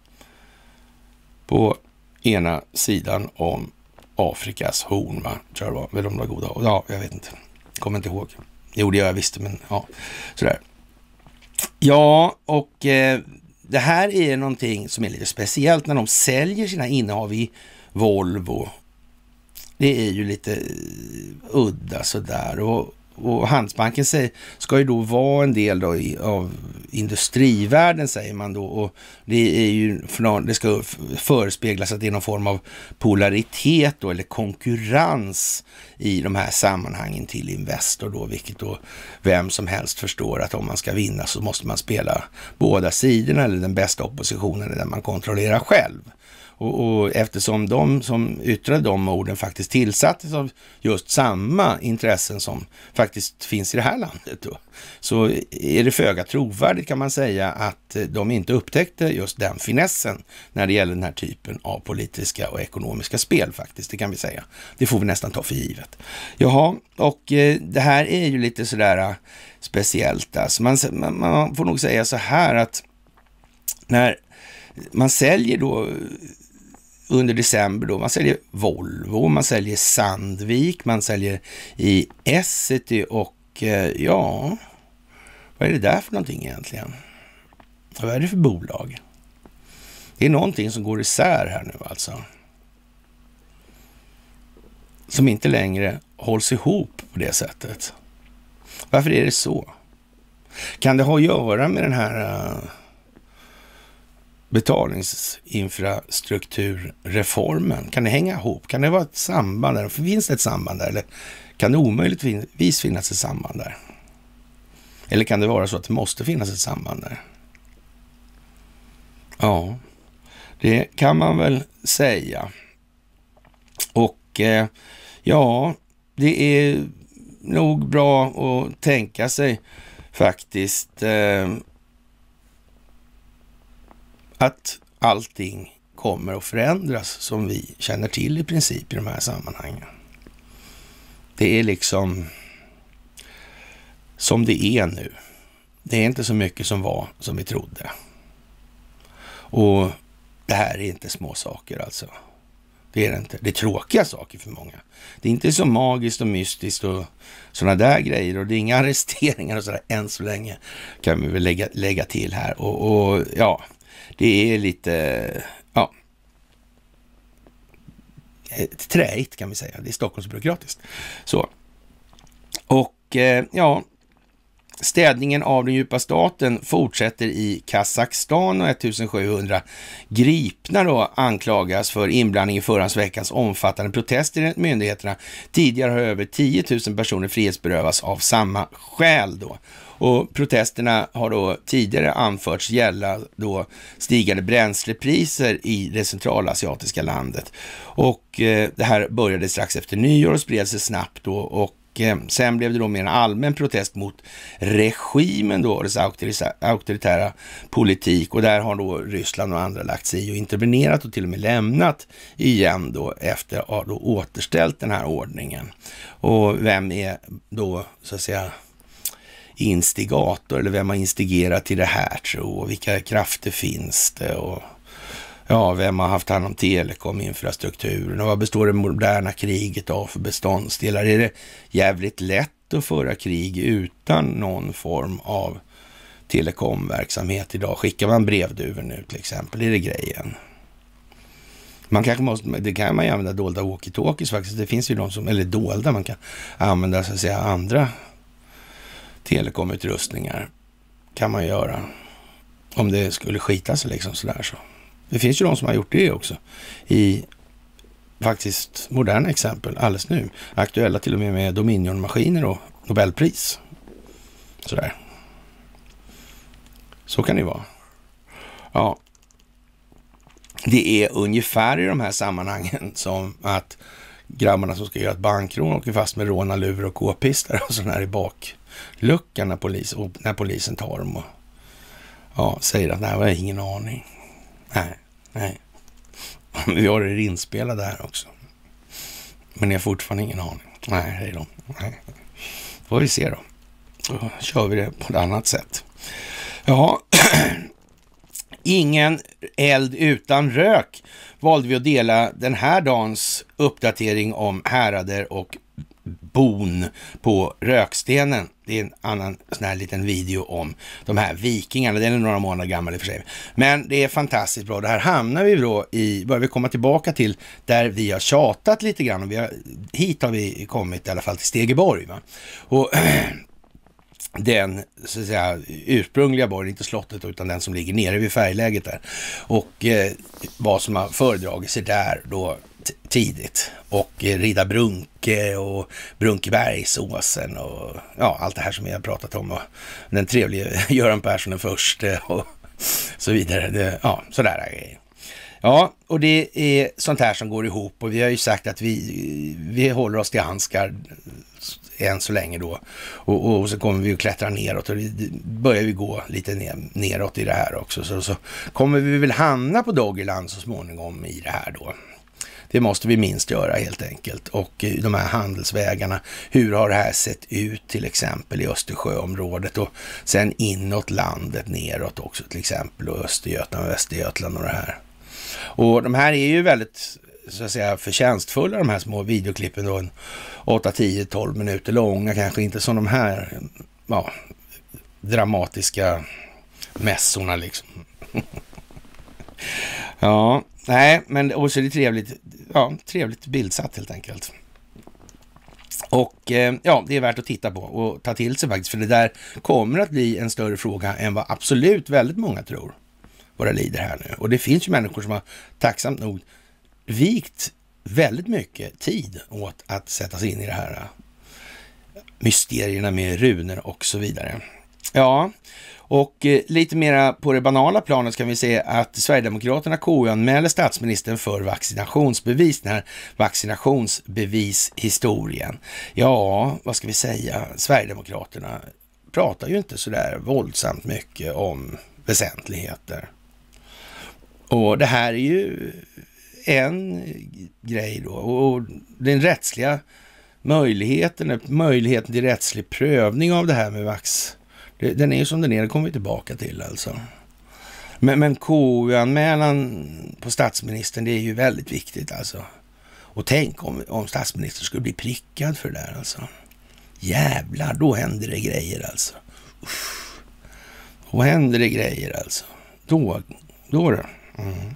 på ena sidan om Afrikas horn, va? Tror jag det var. Väl de var goda. Ja, jag vet inte. Kommer inte ihåg. Jo, det gör jag visst, men ja, sådär. Ja, och det här är någonting som är lite speciellt när de säljer sina innehav i Volvo. Det är ju lite udda sådär. Och Handelsbanken ska ju då vara en del då av industrivärlden, säger man då. Och det är ju, det ska förespeglas att det är någon form av polaritet då, eller konkurrens i de här sammanhangen till Investor då, vilket då vem som helst förstår att om man ska vinna så måste man spela båda sidorna eller den bästa oppositionen eller den man kontrollerar själv. Och eftersom de som yttrade de orden faktiskt tillsattes av just samma intressen som faktiskt finns i det här landet då, så är det föga trovärdigt kan man säga att de inte upptäckte just den finessen när det gäller den här typen av politiska och ekonomiska spel faktiskt, det kan vi säga. Det får vi nästan ta för givet. Jaha, och det här är ju lite sådär speciellt. Alltså man får nog säga så här att när man säljer då under december då, man säljer Volvo, man säljer Sandvik, man säljer i Essity och ja, vad är det där för någonting egentligen? Vad är det för bolag? Det är någonting som går isär här nu alltså. Som inte längre hålls ihop på det sättet. Varför är det så? Kan det ha att göra med den här betalningsinfrastrukturreformen? Kan det hänga ihop? Kan det vara ett samband där? Finns det ett samband där? Eller kan det omöjligtvis finnas ett samband där? Eller kan det vara så att det måste finnas ett samband där? Ja, det kan man väl säga. Och ja, det är nog bra att tänka sig faktiskt att allting kommer att förändras som vi känner till i princip i de här sammanhangen. Det är liksom som det är nu. Det är inte så mycket som var som vi trodde. Och det här är inte små saker alltså. Det är det inte. Det är tråkiga saker för många. Det är inte så magiskt och mystiskt och sådana där grejer. Och det är inga arresteringar och sådär än så länge. Kan vi väl lägga till här. Och ja, det är lite, ja, träigt kan vi säga. Det är Stockholmsbyråkratiskt. Så. Och ja, Städningen av den djupa staten fortsätter i Kazakstan och 1700 gripna då anklagas för inblandning i förhandsveckans omfattande protester enligt myndigheterna. Tidigare har över 10 000 personer frihetsberövats av samma skäl då. Och protesterna har då tidigare anförts gälla då stigande bränslepriser i det centralasiatiska landet. Och det här började strax efter nyår och spred sig snabbt då, och sen blev det då mer en allmän protest mot regimen då, dess auktoritära politik, och där har då Ryssland och andra lagt sig i och intervenerat och till och med lämnat igen då efter att ha då återställt den här ordningen. Och vem är då så att säga instigator, eller vem har instigerat till det här, tror, och vilka krafter finns det, och ja, vem har haft hand om telekominfrastrukturen och vad består det moderna kriget av för beståndsdelar? Är det jävligt lätt att föra krig utan någon form av telekomverksamhet idag? Skickar man brevduvor nu till exempel? Är det grejen? Man kanske måste, det kan man ju använda dolda walkie-talkies faktiskt. Det finns ju de som, eller dolda, man kan använda så att säga andra telekomutrustningar kan man göra om det skulle skita sig liksom sådär så. Det finns ju de som har gjort det också i faktiskt moderna exempel alldeles nu. Aktuella till och med Dominion-maskiner och Nobelpris. Sådär. Så kan det vara. Ja. Det är ungefär i de här sammanhangen som att grabbarna som ska göra ett bankrån åker fast med rånarluvor och k-pistar och sådär i bakluckan när polisen tar dem och ja, säger att nej, jag har ingen aning. Nej. Vi har det inspelade här också. Men jag har fortfarande ingen aning. Nej, hej då. Nej. Får vi se då. Då kör vi det på ett annat sätt. Ja, ingen eld utan rök valde vi att dela den här dagens uppdatering om härader och bon på Rökstenen. Det är en annan sån här liten video om de här vikingarna. Den är några månader gammal i och för sig. Men det är fantastiskt bra. Det här hamnar vi då i, börjar vi komma tillbaka till där vi har tjatat lite grann. Och hit har vi kommit i alla fall till Stegeborg. Va? Och den så att säga ursprungliga borgen, inte slottet utan den som ligger nere vid färgläget där. Och vad som har föredragit sig där då tidigt. Och Rida Brunke och Brunkebergsåsen och ja, allt det här som vi har pratat om. Och den trevliga Göran Persson den första och så vidare. Det, ja, sådär grejer. Ja, och det är sånt här som går ihop och vi har ju sagt att vi håller oss till handskar än så länge då. Och så kommer vi att klättra neråt och börjar vi gå lite neråt i det här också. Så kommer vi väl hamna på Doggerland så småningom i det här då. Det måste vi minst göra helt enkelt. Och de här handelsvägarna, hur har det här sett ut till exempel i Östersjöområdet och sen inåt landet neråt också till exempel och Östergötland och Västergötland och det här. Och de här är ju väldigt så att säga förtjänstfulla, de här små videoklippen då, 8, 10, 12 minuter långa, kanske inte som de här dramatiska mässorna liksom. Ja, nej, men också är det trevligt bildsatt helt enkelt. Och ja, det är värt att titta på och ta till sig faktiskt, för det där kommer att bli en större fråga än vad absolut väldigt många tror. Våra lider här nu. Och det finns ju människor som har tacksamt nog vikt väldigt mycket tid åt att sätta sig in i det här mysterierna med runor och så vidare. Ja, och lite mera på det banala planet kan vi se att Sverigedemokraterna KU-anmäler statsministern för vaccinationsbevis, den här vaccinationsbevishistorien. Ja, vad ska vi säga? Sverigedemokraterna pratar ju inte så där våldsamt mycket om väsentligheter. Och det här är ju en grej då. Och den rättsliga möjligheten till rättslig prövning av det här med vax, den är ju som den är, det kommer vi tillbaka till alltså. Men KU-anmälan på statsministern, det är ju väldigt viktigt alltså. Och tänk om statsministern skulle bli prickad för det där alltså. Jävlar, då händer det grejer alltså. Uff. Då händer det grejer alltså. Då det. Mm.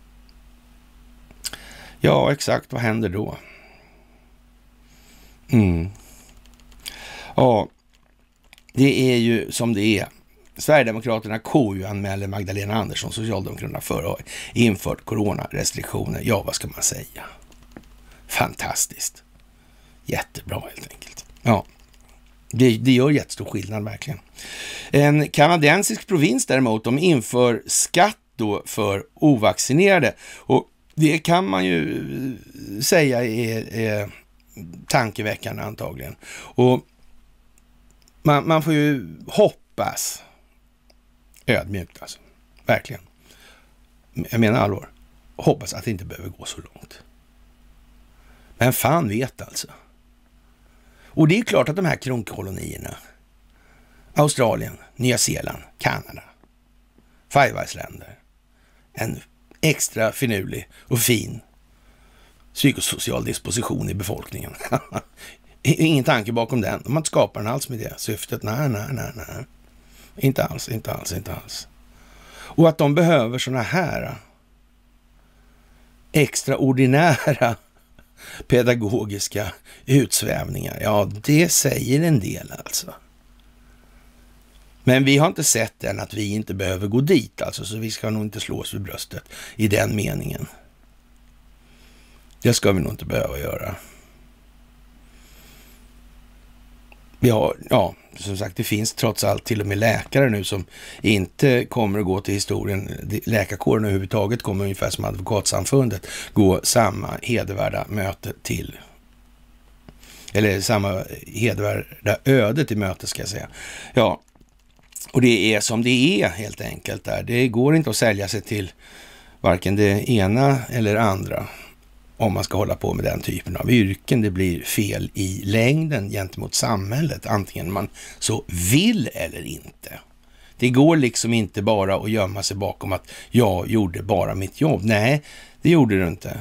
Ja, exakt. Vad händer då? Ja, det är ju som det är. Sverigedemokraterna KU-anmäler Magdalena Andersson, Socialdemokraterna för att ha infört coronarestriktioner. Ja, vad ska man säga? Fantastiskt. Jättebra helt enkelt. Ja, det gör jättestor skillnad verkligen. En kanadensisk provins däremot, de inför skatt då för ovaccinerade. Och det kan man ju säga är tankeväckande antagligen. Och man får ju hoppas ödmjukt alltså. Verkligen. Jag menar allvar. Hoppas att det inte behöver gå så långt. Men fan vet alltså. Och det är klart att de här kronkolonierna, Australien, Nya Zeeland, Kanada, Five Eyes-länder, en extra finurlig och fin psykosocial disposition i befolkningen. Ingen tanke bakom den. De har inte skapat den alls med det syftet. Nej. Inte alls. Och att de behöver såna här extraordinära pedagogiska utsvävningar. Ja, det säger en del alltså. Men vi har inte sett än att vi inte behöver gå dit alltså, så vi ska nog inte slå oss vid bröstet i den meningen. Det ska vi nog inte behöva göra. Vi har, ja, som sagt, det finns trots allt till och med läkare nu som inte kommer att gå till historien. Läkarkåren överhuvudtaget kommer ungefär som advokatsamfundet gå samma hedervärda möte till. Eller samma hedervärda öde till möte ska jag säga. Ja, och det är som det är helt enkelt där. Det går inte att sälja sig till varken det ena eller andra om man ska hålla på med den typen av yrken. Det blir fel i längden gentemot samhället, antingen man så vill eller inte. Det går liksom inte bara att gömma sig bakom att jag gjorde bara mitt jobb. Nej, det gjorde du inte.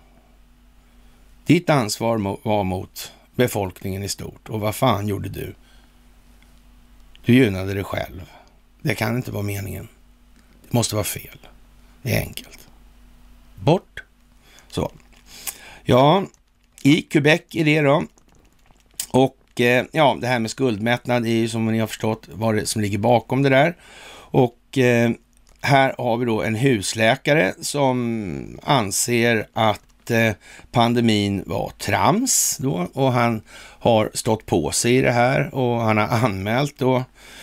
Ditt ansvar var mot befolkningen i stort. Och vad fan gjorde du? Du gynnade dig själv. Det kan inte vara meningen. Det måste vara fel. Det är enkelt. Bort. Så. Ja, i Quebec är det då. Och ja, det här med skuldmättnad är ju som ni har förstått vad det som ligger bakom det där. Och här har vi då en husläkare som anser att pandemin var trams då. Och han har stått på sig i det här och han har anmält då.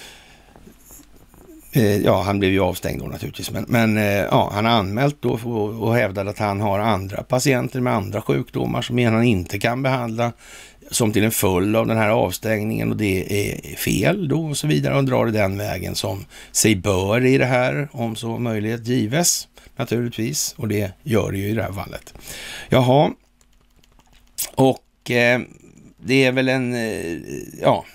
Ja, han blev ju avstängd då naturligtvis, men ja, han har anmält då och hävdade att han har andra patienter med andra sjukdomar som han inte kan behandla som till en följd av den här avstängningen, och det är fel då och så vidare, och drar den vägen som sig bör i det här, om så möjlighet gives naturligtvis, och det gör det ju i det här fallet. Jaha, och det är väl en ja,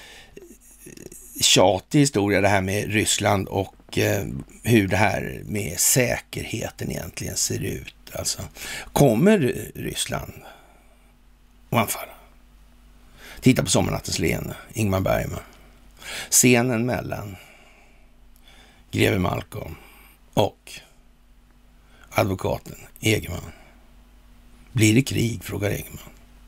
tjatig historia det här med Ryssland och hur det här med säkerheten egentligen ser ut. Alltså, kommer Ryssland att anfalla? Titta på Sommarnattens leende, Ingmar Bergman. Scenen mellan greve Malcolm och advokaten Egerman. Blir det krig, frågar Egerman.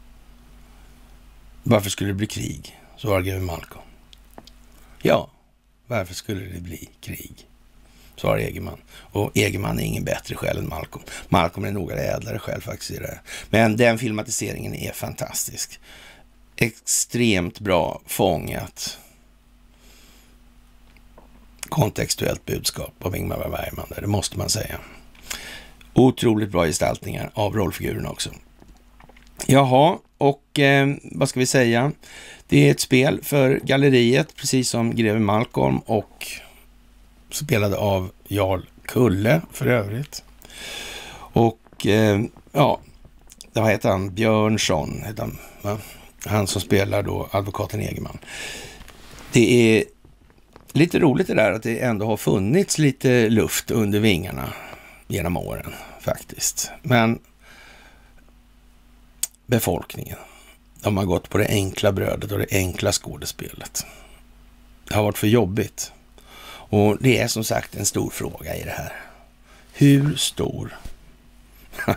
Varför skulle det bli krig? Så var greve Malcolm. Ja, varför skulle det bli krig? Svarar Egerman. Och Egerman är ingen bättre själ än Malcolm. Malcolm är några ädlare själv faktiskt i det här. Men den filmatiseringen är fantastisk. Extremt bra fångat. Kontextuellt budskap av Ingmar Bergman där, det måste man säga. Otroligt bra gestaltningar av rollfigurerna också. Jaha, och vad ska vi säga? Det är ett spel för galleriet, precis som greve Malcolm, och spelade av Jarl Kulle för övrigt. Och ja, vad heter han? Björnsson heter han, va? Han som spelar då advokaten Egerman. Det är lite roligt det där att det ändå har funnits lite luft under vingarna genom åren faktiskt. Men befolkningen, de har gått på det enkla brödet och det enkla skådespelet. Det har varit för jobbigt. Och det är som sagt en stor fråga i det här. Hur stor?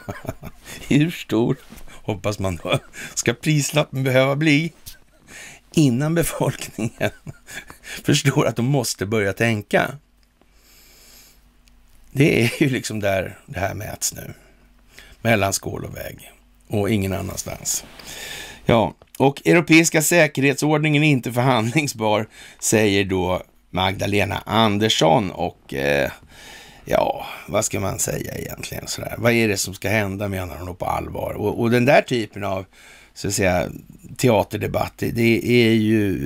Hur stor hoppas man då ska prislappen behöva bli innan befolkningen förstår att de måste börja tänka. Det är ju liksom där det här mäts nu. Mellan skål och vägg. Och ingen annanstans. Ja, och europeiska säkerhetsordningen är inte förhandlingsbar, säger då Magdalena Andersson. Och ja, vad ska man säga egentligen? Sådär? Vad är det som ska hända, menar hon på allvar? Och den där typen av, så att säga, teaterdebatt, det är ju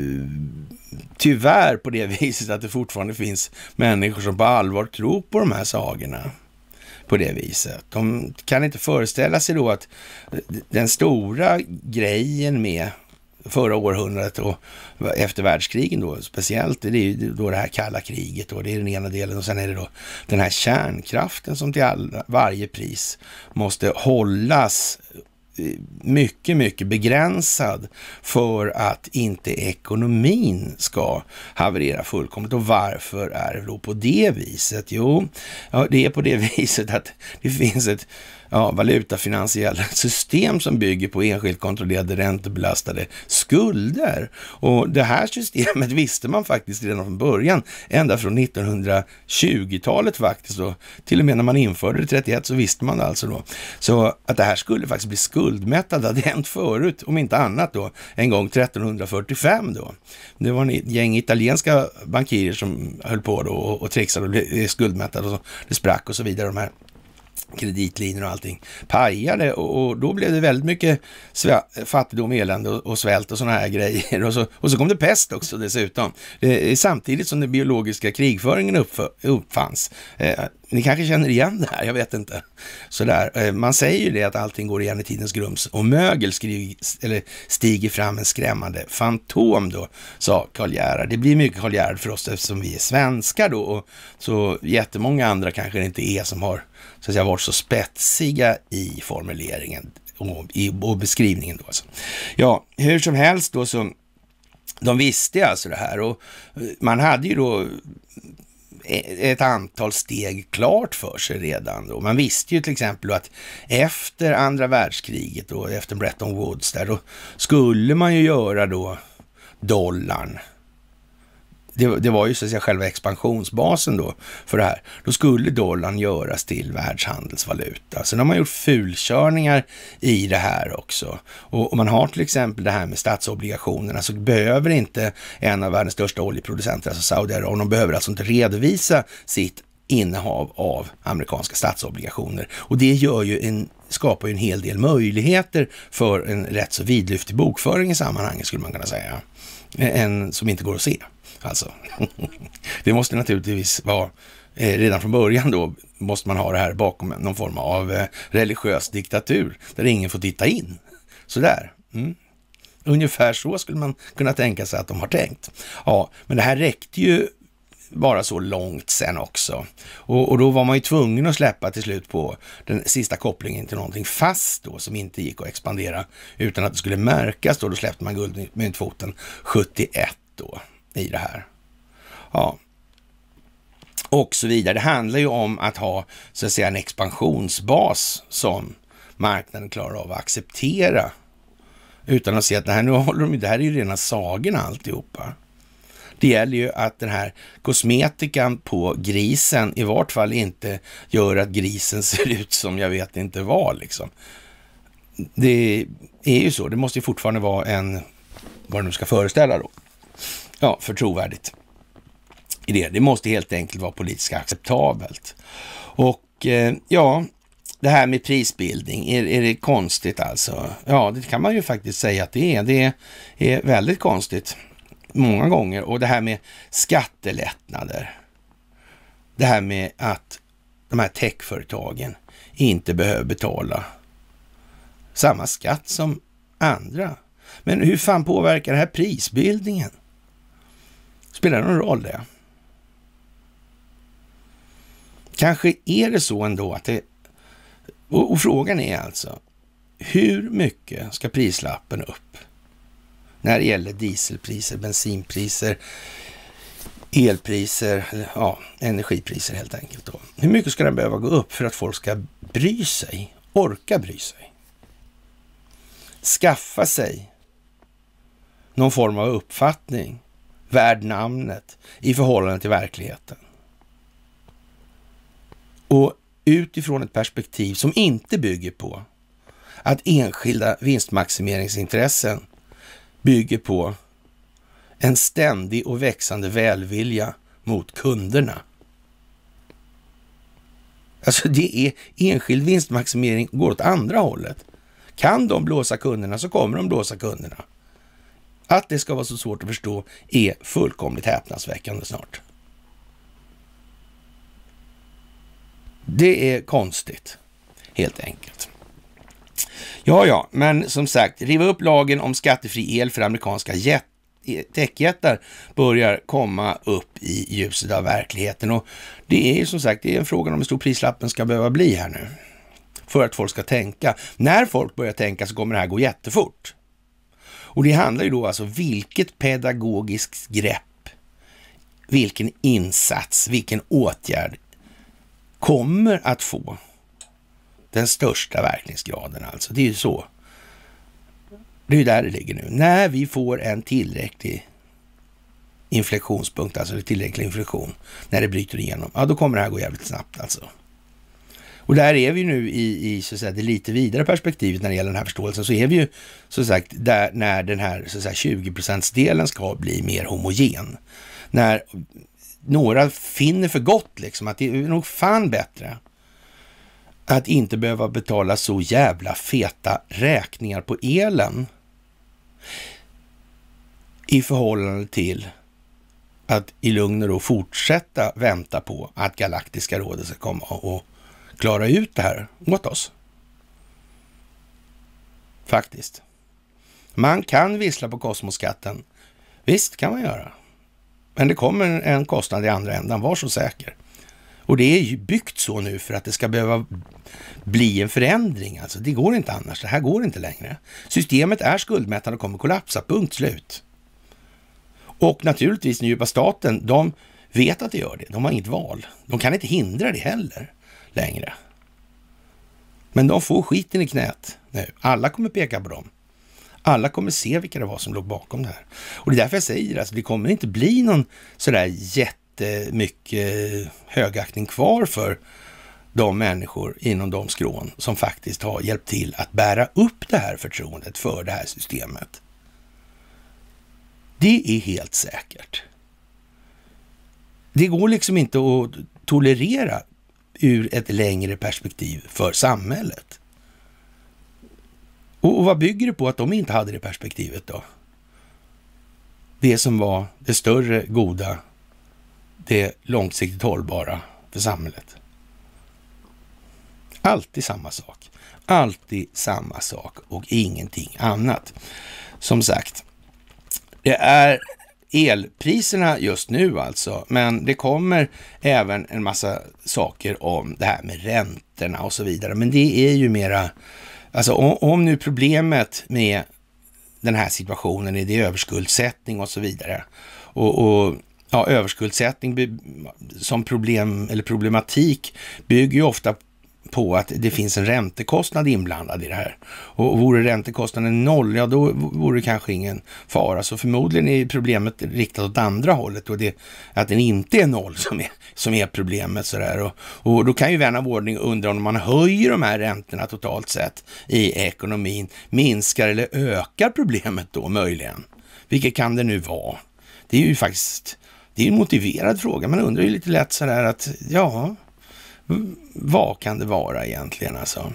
tyvärr på det viset att det fortfarande finns människor som på allvar tror på de här sagorna. På det viset. De kan inte föreställa sig då att den stora grejen med förra århundradet och efter världskrigen då, speciellt, det är ju då det här kalla kriget och det är den ena delen, och sen är det då den här kärnkraften som till varje pris måste hållas mycket, mycket begränsad för att inte ekonomin ska haverera fullkomligt. Och varför är det då på det viset? Jo, ja, det är på det viset att det finns ett valutafinansiellt system som bygger på enskilt kontrollerade räntebelastade skulder. Och det här systemet visste man faktiskt redan från början, ända från 1920-talet faktiskt. Och till och med när man införde det 31 så visste man alltså då. Så att det här skulle faktiskt bli skuldmättad hade hänt förut, om inte annat då, en gång 1345 då. Det var en gäng italienska bankirer som höll på då och trixade och blev skuldmättade och så, det sprack och så vidare, de här kreditlinjer och allting pajade, och då blev det väldigt mycket fattigdom, elände och svält och såna här grejer, och så kom det pest också dessutom. Samtidigt som den biologiska krigföringen uppfanns. Ni kanske känner igen det här, jag vet inte. Sådär. Man säger ju det att allting går igen i tidens grums och mögel stiger fram en skrämmande fantom då, sa Karl Gerhard. Det blir mycket Karl Gerhard för oss eftersom vi är svenskar då, och så jättemånga andra kanske det inte är som har, så att säga, varit så spetsiga i formuleringen och beskrivningen då. Alltså. Ja, hur som helst då, så de visste alltså det här, och man hade ju då ett antal steg klart för sig redan då. Man visste ju till exempel att efter andra världskriget och efter Bretton Woods där, då skulle man ju göra då dollarn. Det var ju så att säga själva expansionsbasen då för det här. Då skulle dollarn göras till världshandelsvaluta. Sen har man gjort fulkörningar i det här också. Och man har till exempel det här med statsobligationerna, så behöver inte en av världens största oljeproducenter, alltså Saudiarabien, de behöver alltså inte redovisa sitt innehav av amerikanska statsobligationer. Och det gör ju skapar ju en hel del möjligheter för en rätt så vidlyftig bokföring i sammanhanget, skulle man kunna säga. En som inte går att se. Alltså, det måste naturligtvis vara, redan från början då, måste man ha det här bakom någon form av religiös diktatur där ingen får titta in. Sådär. Ungefär så skulle man kunna tänka sig att de har tänkt. Ja, men det här räckte ju bara så långt sen också. Och då var man ju tvungen att släppa till slut på den sista kopplingen till någonting fast då, som inte gick att expandera utan att det skulle märkas då. Då släppte man guldmyntfoten 71 då i det här. Ja. Och så vidare. Det handlar ju om att ha, så att säga, en expansionsbas som marknaden klarar av att acceptera utan att se att det här är ju rena sagorna alltihopa. Det gäller ju att den här kosmetikan på grisen i vart fall inte gör att grisen ser ut som jag vet inte vad liksom. Det är ju så. Det måste ju fortfarande vara vad det nu ska föreställa då. Ja, för trovärdigt. Det måste helt enkelt vara politiskt acceptabelt. Och det här med prisbildning, är det konstigt alltså? Ja, det kan man ju faktiskt säga att det är. Det är väldigt konstigt många gånger. Och det här med skattelättnader. Det här med att de här techföretagen inte behöver betala samma skatt som andra. Men hur fan påverkar det här prisbildningen? Spelar det någon roll det? Kanske är det så ändå att det... Och frågan är alltså, hur mycket ska prislappen upp när det gäller dieselpriser, bensinpriser, elpriser, energipriser helt enkelt då? Hur mycket ska den behöva gå upp för att folk ska bry sig, orka bry sig? Skaffa sig någon form av uppfattning värd namnet i förhållande till verkligheten. Och utifrån ett perspektiv som inte bygger på att enskilda vinstmaximeringsintressen bygger på en ständig och växande välvilja mot kunderna. Alltså det är enskild vinstmaximering går åt andra hållet. Kan de blåsa kunderna så kommer de blåsa kunderna. Att det ska vara så svårt att förstå är fullkomligt häpnadsväckande snart. Det är konstigt, helt enkelt. Ja, men som sagt, riva upp lagen om skattefri el för amerikanska techjättar börjar komma upp i ljuset av verkligheten. Och det är ju som sagt, det är en fråga om hur stor prislappen ska behöva bli här nu. För att folk ska tänka. När folk börjar tänka så kommer det här gå jättefort. Och det handlar ju då alltså vilket pedagogiskt grepp, vilken insats, vilken åtgärd kommer att få den största verkningsgraden. Alltså det är ju så. Det är ju där det ligger nu. När vi får en tillräcklig inflektionspunkt, alltså tillräcklig inflation, när det bryter igenom, ja då kommer det här gå jävligt snabbt alltså. Och där är vi nu i så att säga, det lite vidare perspektivet när det gäller den här förståelsen, så är vi ju så sagt där när den här så att säga 20%-delen ska bli mer homogen. När några finner för gott liksom att det är nog fan bättre att inte behöva betala så jävla feta räkningar på elen i förhållande till att i lugn och ro fortsätta vänta på att Galaktiska rådet ska komma och klara ut det här åt oss. Faktiskt. Man kan vissla på kosmoskatten. Visst kan man göra. Men det kommer en kostnad i andra ändan, var så säker. Och det är ju byggt så nu för att det ska behöva bli en förändring. Alltså det går inte annars, det här går inte längre. Systemet är skuldmättande och kommer kollapsa, punkt slut. Och naturligtvis den djupa staten, de vet att det gör det. De har inget val. De kan inte hindra det heller längre. Men de får skiten i knät nu. Alla kommer peka på dem. Alla kommer se vilka det var som låg bakom det här. Och det är därför jag säger att alltså, det kommer inte bli någon sådär jättemycket högaktning kvar för de människor inom de skrån som faktiskt har hjälpt till att bära upp det här förtroendet för det här systemet. Det är helt säkert. Det går liksom inte att tolerera ur ett längre perspektiv för samhället. Och vad bygger det på att de inte hade det perspektivet då? Det som var det större, goda, det långsiktigt hållbara för samhället. Alltid samma sak. Alltid samma sak och ingenting annat. Som sagt, det är elpriserna just nu alltså, men det kommer även en massa saker om det här med räntorna och så vidare. Men det är ju mera, alltså om nu problemet med den här situationen är det överskuldsättning och så vidare. Och ja, överskuldsättning som problem eller problematik bygger ju ofta på att det finns en räntekostnad inblandad i det här. Och vore räntekostnaden 0, ja då vore det kanske ingen fara. Så förmodligen är problemet riktat åt andra hållet och det att den inte är 0 som är problemet sådär. Och då kan ju vän av ordning undra om man höjer de här räntorna totalt sett i ekonomin, minskar eller ökar problemet då möjligen. Vilket kan det nu vara? Det är ju faktiskt, det är en motiverad fråga. Man undrar ju lite lätt sådär att ja, vad kan det vara egentligen alltså?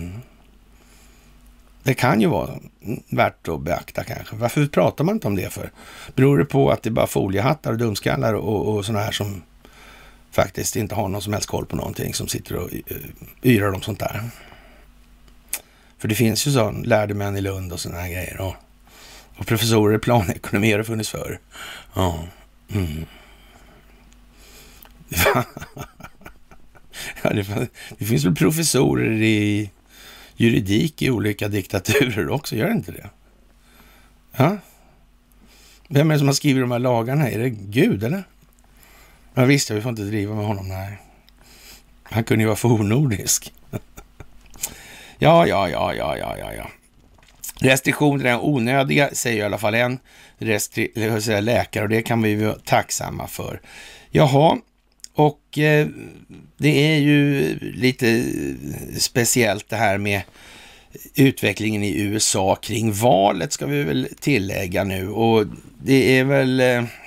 Det kan ju vara värt att beakta kanske. Varför pratar man inte om det för? Beror det på att det är bara foliehattar och dumskallar och sådana här som faktiskt inte har någon som helst koll på någonting som sitter och yrar om sånt där? För det finns ju sån lärde män i Lund och sådana här grejer och professorer i planekonomi har det funnits för. Ja. Ja, det finns väl professorer i juridik i olika diktaturer också, gör det inte det? Ja? Vem är det som har skrivit de här lagarna? Är det Gud eller? Ja visst, vi får inte driva med honom, nej. Han kunde ju vara fornnordisk. Ja. Restriktioner är onödiga, säger i alla fall en läkare, och det kan vi vara tacksamma för. Jaha, och det är ju lite speciellt det här med utvecklingen i USA kring valet, ska vi väl tillägga nu. Och det är väl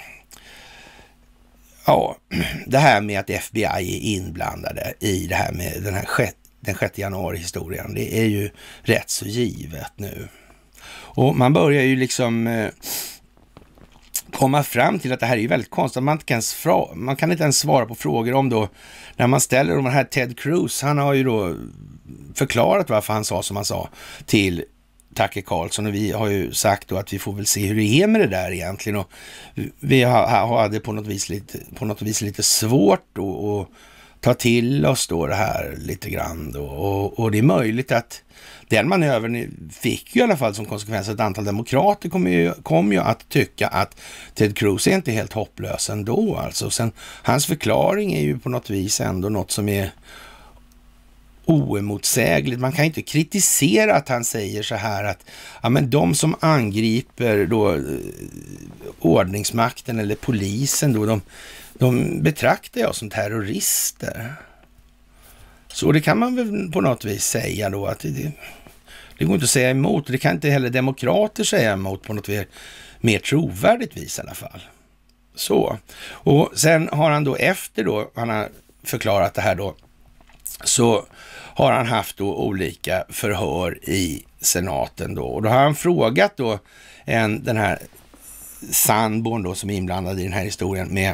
det här med att FBI är inblandade i det här med den 6 januari-historien. Det är ju rätt så givet nu. Och man börjar ju liksom komma fram till att det här är ju väldigt konstigt. Man kan inte ens svara på frågor om då, när man ställer de här Ted Cruz, han har ju då förklarat varför han sa som han sa till Tucker Carlson, och vi har ju sagt då att vi får väl se hur det är med det där egentligen, och vi hade på något vis lite svårt att ta till oss då det här lite grann då, och det är möjligt att den manövern fick ju i alla fall som konsekvens att ett antal demokrater kommer ju att tycka att Ted Cruz är inte helt hopplös ändå. Alltså. Sen, hans förklaring är ju på något vis ändå något som är oemotsägligt. Man kan inte kritisera att han säger så här att men de som angriper då ordningsmakten eller polisen då, de betraktar jag som terrorister. Så det kan man väl på något vis säga då, att det går inte att säga emot. Det kan inte heller demokrater säga emot på något mer trovärdigt vis i alla fall. Så. Och sen har han då efter då, han har förklarat det här då, så har han haft då olika förhör i senaten då. Och då har han frågat då den här sambon då som är inblandad i den här historien med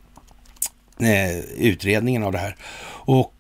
utredningen av det här. Och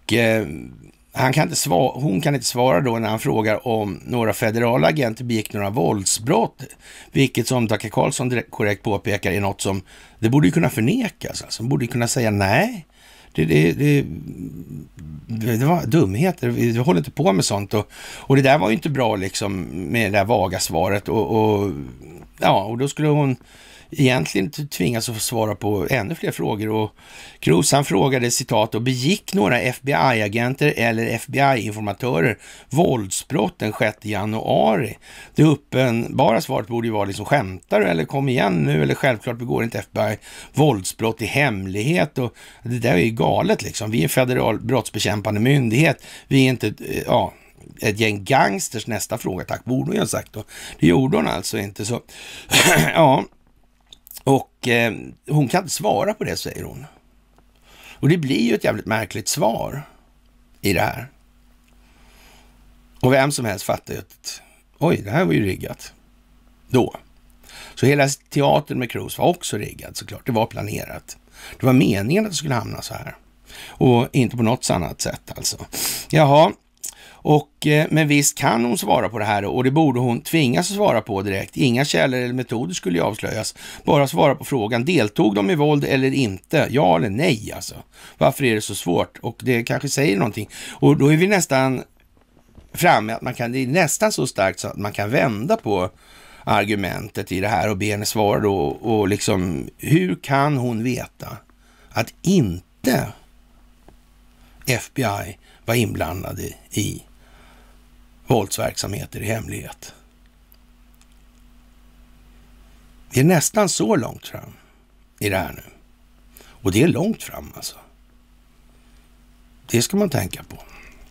hon kan inte svara då när han frågar om några federala agenter begick några våldsbrott, vilket som Tucker Carlson korrekt påpekar är något som det borde ju kunna förnekas. Alltså, borde ju kunna säga nej. Det var dumheter, vi håller inte på med sånt, och det där var ju inte bra liksom med det där vaga svaret, och då skulle hon egentligen tvingas att få svara på ännu fler frågor. Och Cruz, han frågade citat och begick några FBI-agenter eller FBI-informatörer våldsbrott den 6 januari? Det uppenbara svaret borde ju vara liksom, skämtar du eller kom igen nu, eller självklart begår inte FBI våldsbrott i hemlighet, och det där är ju galet liksom. Vi är en federal brottsbekämpande myndighet, vi är inte ett gäng gangsters. Nästa fråga, tack, borde hon ju ha sagt då. Det gjorde hon alltså inte, så ja. Och hon kan inte svara på det, säger hon. Och det blir ju ett jävligt märkligt svar i det här. Och vem som helst fattar ju att det här var ju riggat då. Så hela teatern med Cruz var också riggad såklart. Det var planerat. Det var meningen att det skulle hamna så här. Och inte på något annat sätt alltså. Jaha. Men visst kan hon svara på det här, och det borde hon tvingas att svara på direkt. Inga källor eller metoder skulle ju avslöjas. Bara svara på frågan, deltog de i våld eller inte? Ja eller nej alltså. Varför är det så svårt? Och det kanske säger någonting. Och då är vi nästan framme att det är nästan så starkt så att man kan vända på argumentet i det här och be henne svara då. Och liksom, hur kan hon veta att inte FBI var inblandade i våldsverksamheter i hemlighet? Det är nästan så långt fram i det här nu. Och det är långt fram alltså. Det ska man tänka på.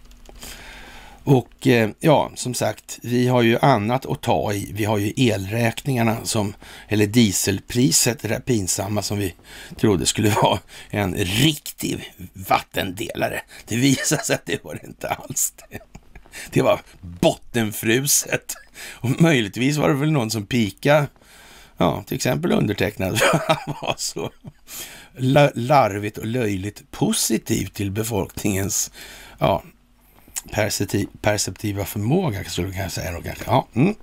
Och som sagt, vi har ju annat att ta i. Vi har ju elräkningarna eller dieselpriset, det där pinsamma som vi trodde skulle vara en riktig vattendelare. Det visade sig att det var det inte alls. Det var bottenfruset. Och möjligtvis var det väl någon som pikade, till exempel undertecknad. Han var så larvigt och löjligt positiv till befolkningens perceptiva förmåga, skulle jag säga då kanske.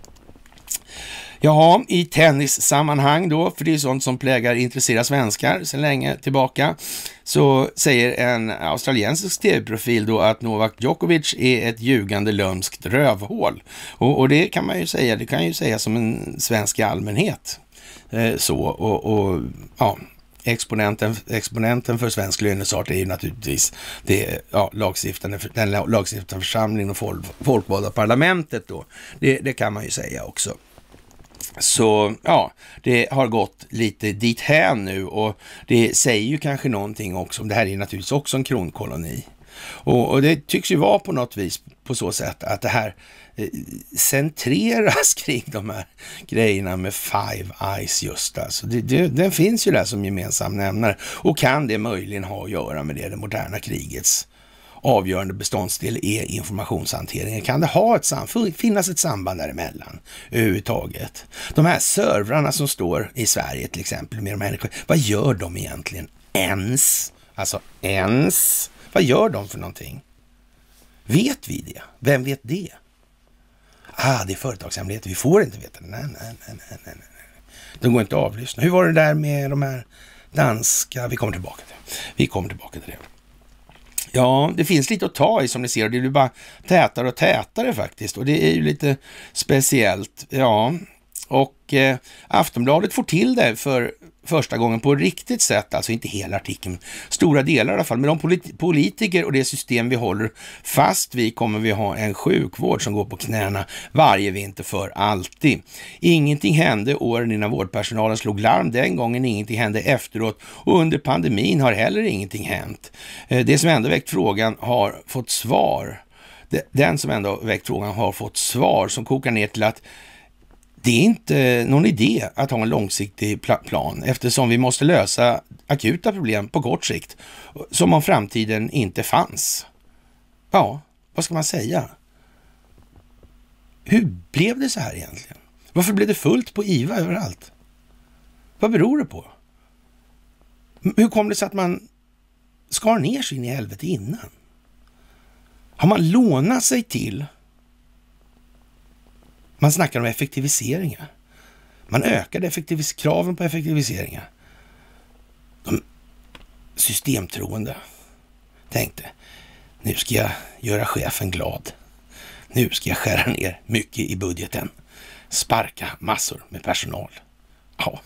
Jaha, i tennissammanhang då, för det är sånt som plägar intressera svenskar sedan länge tillbaka, så säger en australiensisk tv-profil då att Novak Djokovic är ett ljugande lömskt rövhål. Och det kan man ju säga, det kan ju säga som en svensk i allmänhet. exponenten för svensk lönesart är ju naturligtvis den lagstiftande församlingen och folkvalda parlamentet då. Det kan man ju säga också. Så ja, det har gått lite dit här nu och det säger ju kanske någonting också om det här är naturligtvis också en kronkoloni. Och det tycks ju vara på något vis på så sätt att det här centreras kring de här grejerna med Five Eyes just alltså. Den finns ju där som gemensam nämnare och kan det möjligen ha att göra med det moderna krigets avgörande beståndsdel är informationshanteringen. Kan det finnas ett samband däremellan överhuvudtaget? De här servrarna som står i Sverige till exempel med de här, vad gör de egentligen ens? Alltså ens? Vad gör de för någonting? Vet vi det? Vem vet det? Det är företagshemligheter. Vi får inte veta det. Nej. De går inte att avlyssna. Hur var det där med de här danska? Vi kommer tillbaka till det. Ja, det finns lite att ta i som ni ser och det blir bara tätare och tätare faktiskt och det är ju lite speciellt. Ja, och Aftonbladet får till det för första gången på riktigt sätt, alltså inte hela artikeln, stora delar i alla fall, med de politiker och det system vi håller fast vid kommer vi ha en sjukvård som går på knäna varje vinter för alltid. Ingenting hände åren innan vårdpersonalen slog larm den gången, ingenting hände efteråt och under pandemin har heller ingenting hänt. Det som ändå väckt frågan har fått svar. Den som ändå väckt frågan har fått svar som kokar ner till att det är inte någon idé att ha en långsiktig plan eftersom vi måste lösa akuta problem på kort sikt som om framtiden inte fanns. Ja, vad ska man säga? Hur blev det så här egentligen? Varför blev det fullt på IVA överallt? Vad beror det på? Hur kom det sig att man skar ner sig in i helvete innan? Har man lånat sig till? Man snackar om effektiviseringar. Man ökade kraven på effektiviseringar. De systemtroende tänkte, nu ska jag göra chefen glad. Nu ska jag skära ner mycket i budgeten. Sparka massor med personal. Ja.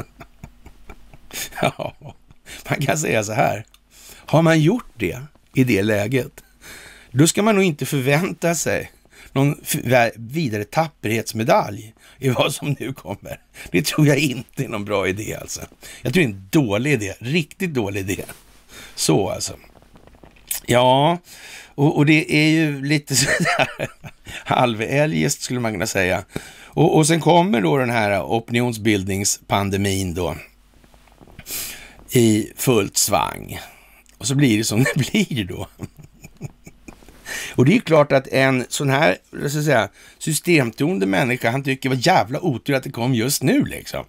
Ja, man kan säga så här. Har man gjort det i det läget, då ska man nog inte förvänta sig någon vidare tapperhetsmedalj i vad som nu kommer. Det tror jag inte är någon bra idé alltså. Jag tror det är en dålig idé, riktigt dålig idé. Så alltså. Ja, och det är ju lite sådär halveljest skulle man kunna säga. Och sen kommer då den här opinionsbildningspandemin då i fullt svang. Och så blir det som det blir då. Och det är ju klart att en sån här så att säga, systemtroende människa, han tycker det var jävla otur att det kom just nu liksom.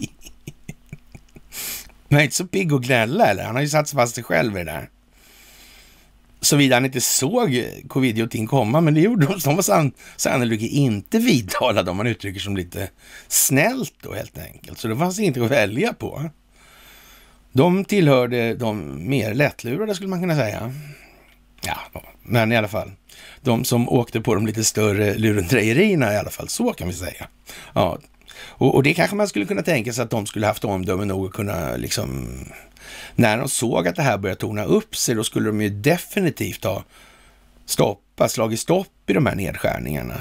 Men inte så pigg och gnälla eller? Han har ju satt fast sig själv i det där. Såvida han inte såg covid-19 komma, men det gjorde de var sannolikt inte vidtalade om man uttrycker som lite snällt då helt enkelt. Så det fanns inte att välja på. De tillhörde de mer lättlurade skulle man kunna säga. Ja, men i alla fall. De som åkte på de lite större lurendrejerierna i alla fall, så kan vi säga. Ja, och det kanske man skulle kunna tänka sig att de skulle haft omdöme nog att kunna liksom, när de såg att det här började torna upp sig, då skulle de ju definitivt ha slagit stopp i de här nedskärningarna.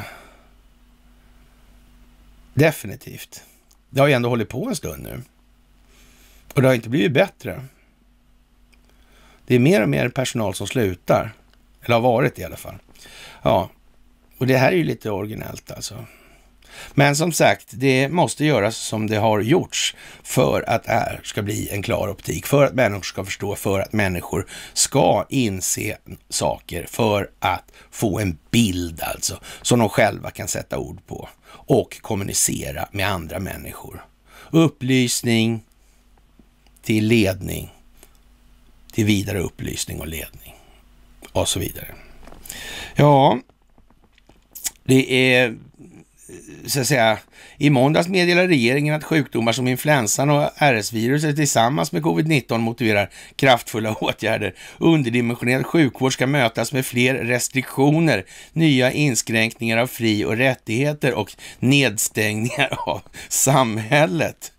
Definitivt. Det har ju ändå hållit på en stund nu. Och det har inte blivit bättre. Det är mer och mer personal som slutar. Eller har varit i alla fall. Ja, och det här är ju lite originellt alltså. Men som sagt, det måste göras som det har gjorts för att det här ska bli en klar optik. För att människor ska förstå, för att människor ska inse saker. För att få en bild alltså, som de själva kan sätta ord på. Och kommunicera med andra människor. Upplysning till ledning. Till vidare upplysning och ledning. Och så vidare. Ja, det är så att säga, i måndags meddelar regeringen att sjukdomar som influensan och RS-viruset tillsammans med covid-19 motiverar kraftfulla åtgärder. Underdimensionerad sjukvård ska mötas med fler restriktioner, nya inskränkningar av fri- och rättigheter och nedstängningar av samhället.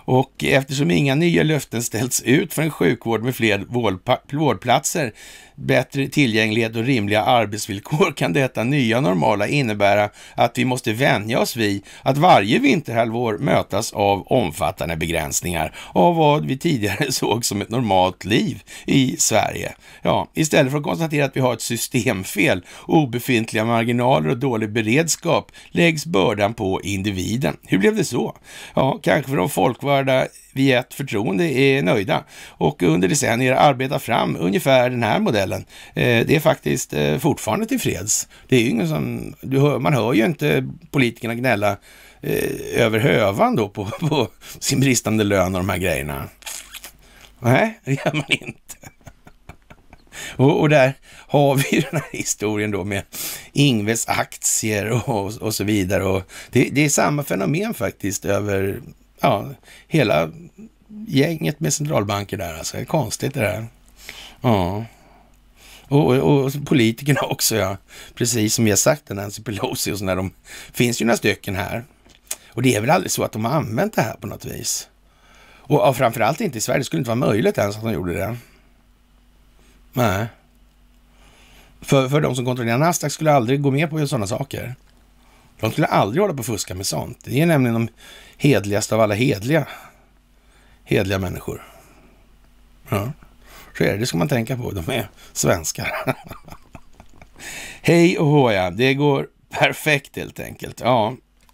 Och eftersom inga nya löften ställts ut för en sjukvård med fler vårdplatser, bättre tillgänglighet och rimliga arbetsvillkor kan detta nya normala innebära att vi måste vänja oss vid att varje vinterhalvår mötas av omfattande begränsningar av vad vi tidigare såg som ett normalt liv i Sverige. Ja, istället för att konstatera att vi har ett systemfel, obefintliga marginaler och dålig beredskap läggs bördan på individen. Hur blev det så? Ja, kanske för de folkvalda vi ett förtroende är nöjda och under decennier arbetar fram ungefär den här modellen. Det är faktiskt fortfarande tillfreds. Det är ju ingen som, man hör ju inte politikerna gnälla över hövan då på sin bristande lön och de här grejerna. Nej, det gör man inte. Och där har vi ju den här historien då med Ingves aktier och så vidare. Och det är samma fenomen faktiskt över hela gänget med centralbanker där. Alltså, det är konstigt det där. Ja. Och politikerna också, ja. Precis som vi har sagt, Nancy Pelosi och sådär. De finns ju några stycken här. Och det är väl aldrig så att de har använt det här på något vis. Och framförallt inte i Sverige. Det skulle inte vara möjligt ens att de gjorde det. Nej. För de som kontrollerar Nasdaq skulle aldrig gå med på sådana saker. De skulle aldrig hålla på att fuska med sånt. Det är nämligen de hedligaste av alla hedliga människor. Ja, så är det ska man tänka på. De är svenskar. Hej och hoja, det går perfekt helt enkelt. Ja.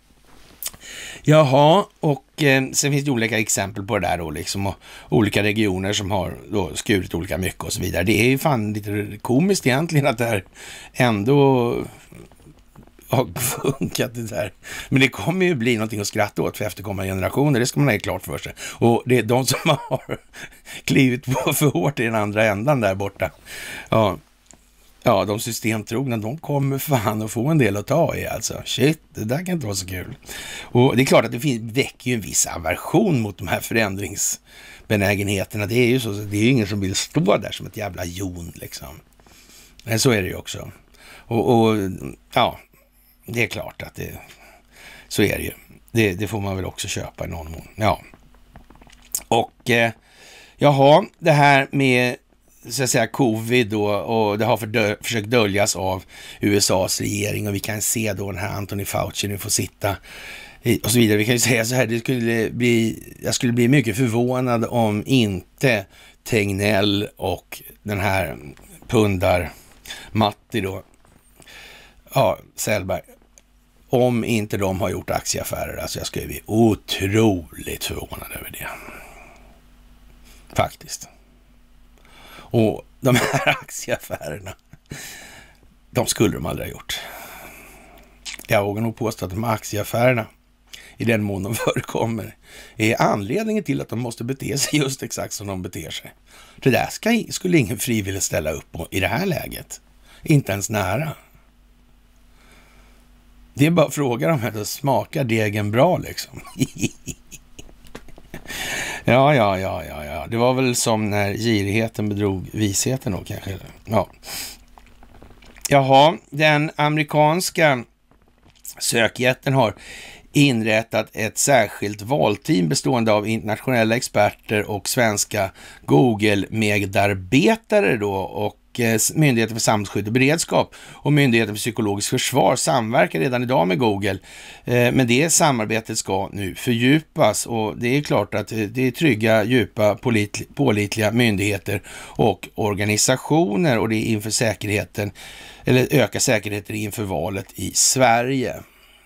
Jaha, och sen finns det olika exempel på det där då liksom, och olika regioner som har då skurit olika mycket och så vidare. Det är ju fan lite komiskt egentligen att det här ändå har funkat det där. Men det kommer ju bli någonting att skratta åt för efterkommande generationer, det ska man ha klart för sig. Och det är de som har klivit på för hårt i den andra ändan där borta. Ja, de systemtrogna, de kommer fan att få en del att ta i alltså. Shit, det där kan inte vara så kul. Och det är klart att det väcker ju en viss aversion mot de här förändringsbenägenheterna. Det är ju så, det är ju ingen som vill stå där som ett jävla jon liksom. Men så är det ju också. Och ja, det är klart att så är det ju. Det får man väl också köpa i någon mån. Ja. Och jaha, det här med så att säga covid då, och det har försökt döljas av USAs regering, och vi kan se då den här Anthony Fauci nu får sitta och så vidare. Vi kan ju säga så här, jag skulle bli mycket förvånad om inte Tegnell och den här Matti då, Sellberg, om inte de har gjort aktieaffärer. Alltså jag skulle bli otroligt förvånad över det. Faktiskt. Och de här aktieaffärerna, de skulle de aldrig ha gjort. Jag vågar nog påstå att de här aktieaffärerna, i den mån de förekommer, är anledningen till att de måste bete sig just exakt som de beter sig. Det där skulle ingen frivilligt ställa upp på i det här läget. Inte ens nära. Det är bara att fråga dem här, smakar degen bra liksom? Ja. Det var väl som när girigheten bedrog visheten då kanske. Ja. Jaha, den amerikanska sökjätten har inrättat ett särskilt valteam bestående av internationella experter och svenska Google-medarbetare då, och Myndigheten för samhällsskydd och beredskap och Myndigheten för psykologiskt försvar samverkar redan idag med Google. Men det samarbetet ska nu fördjupas, och det är klart att det är trygga, djupa, pålitliga myndigheter och organisationer, och det är inför säkerheten, eller öka säkerheten inför valet i Sverige.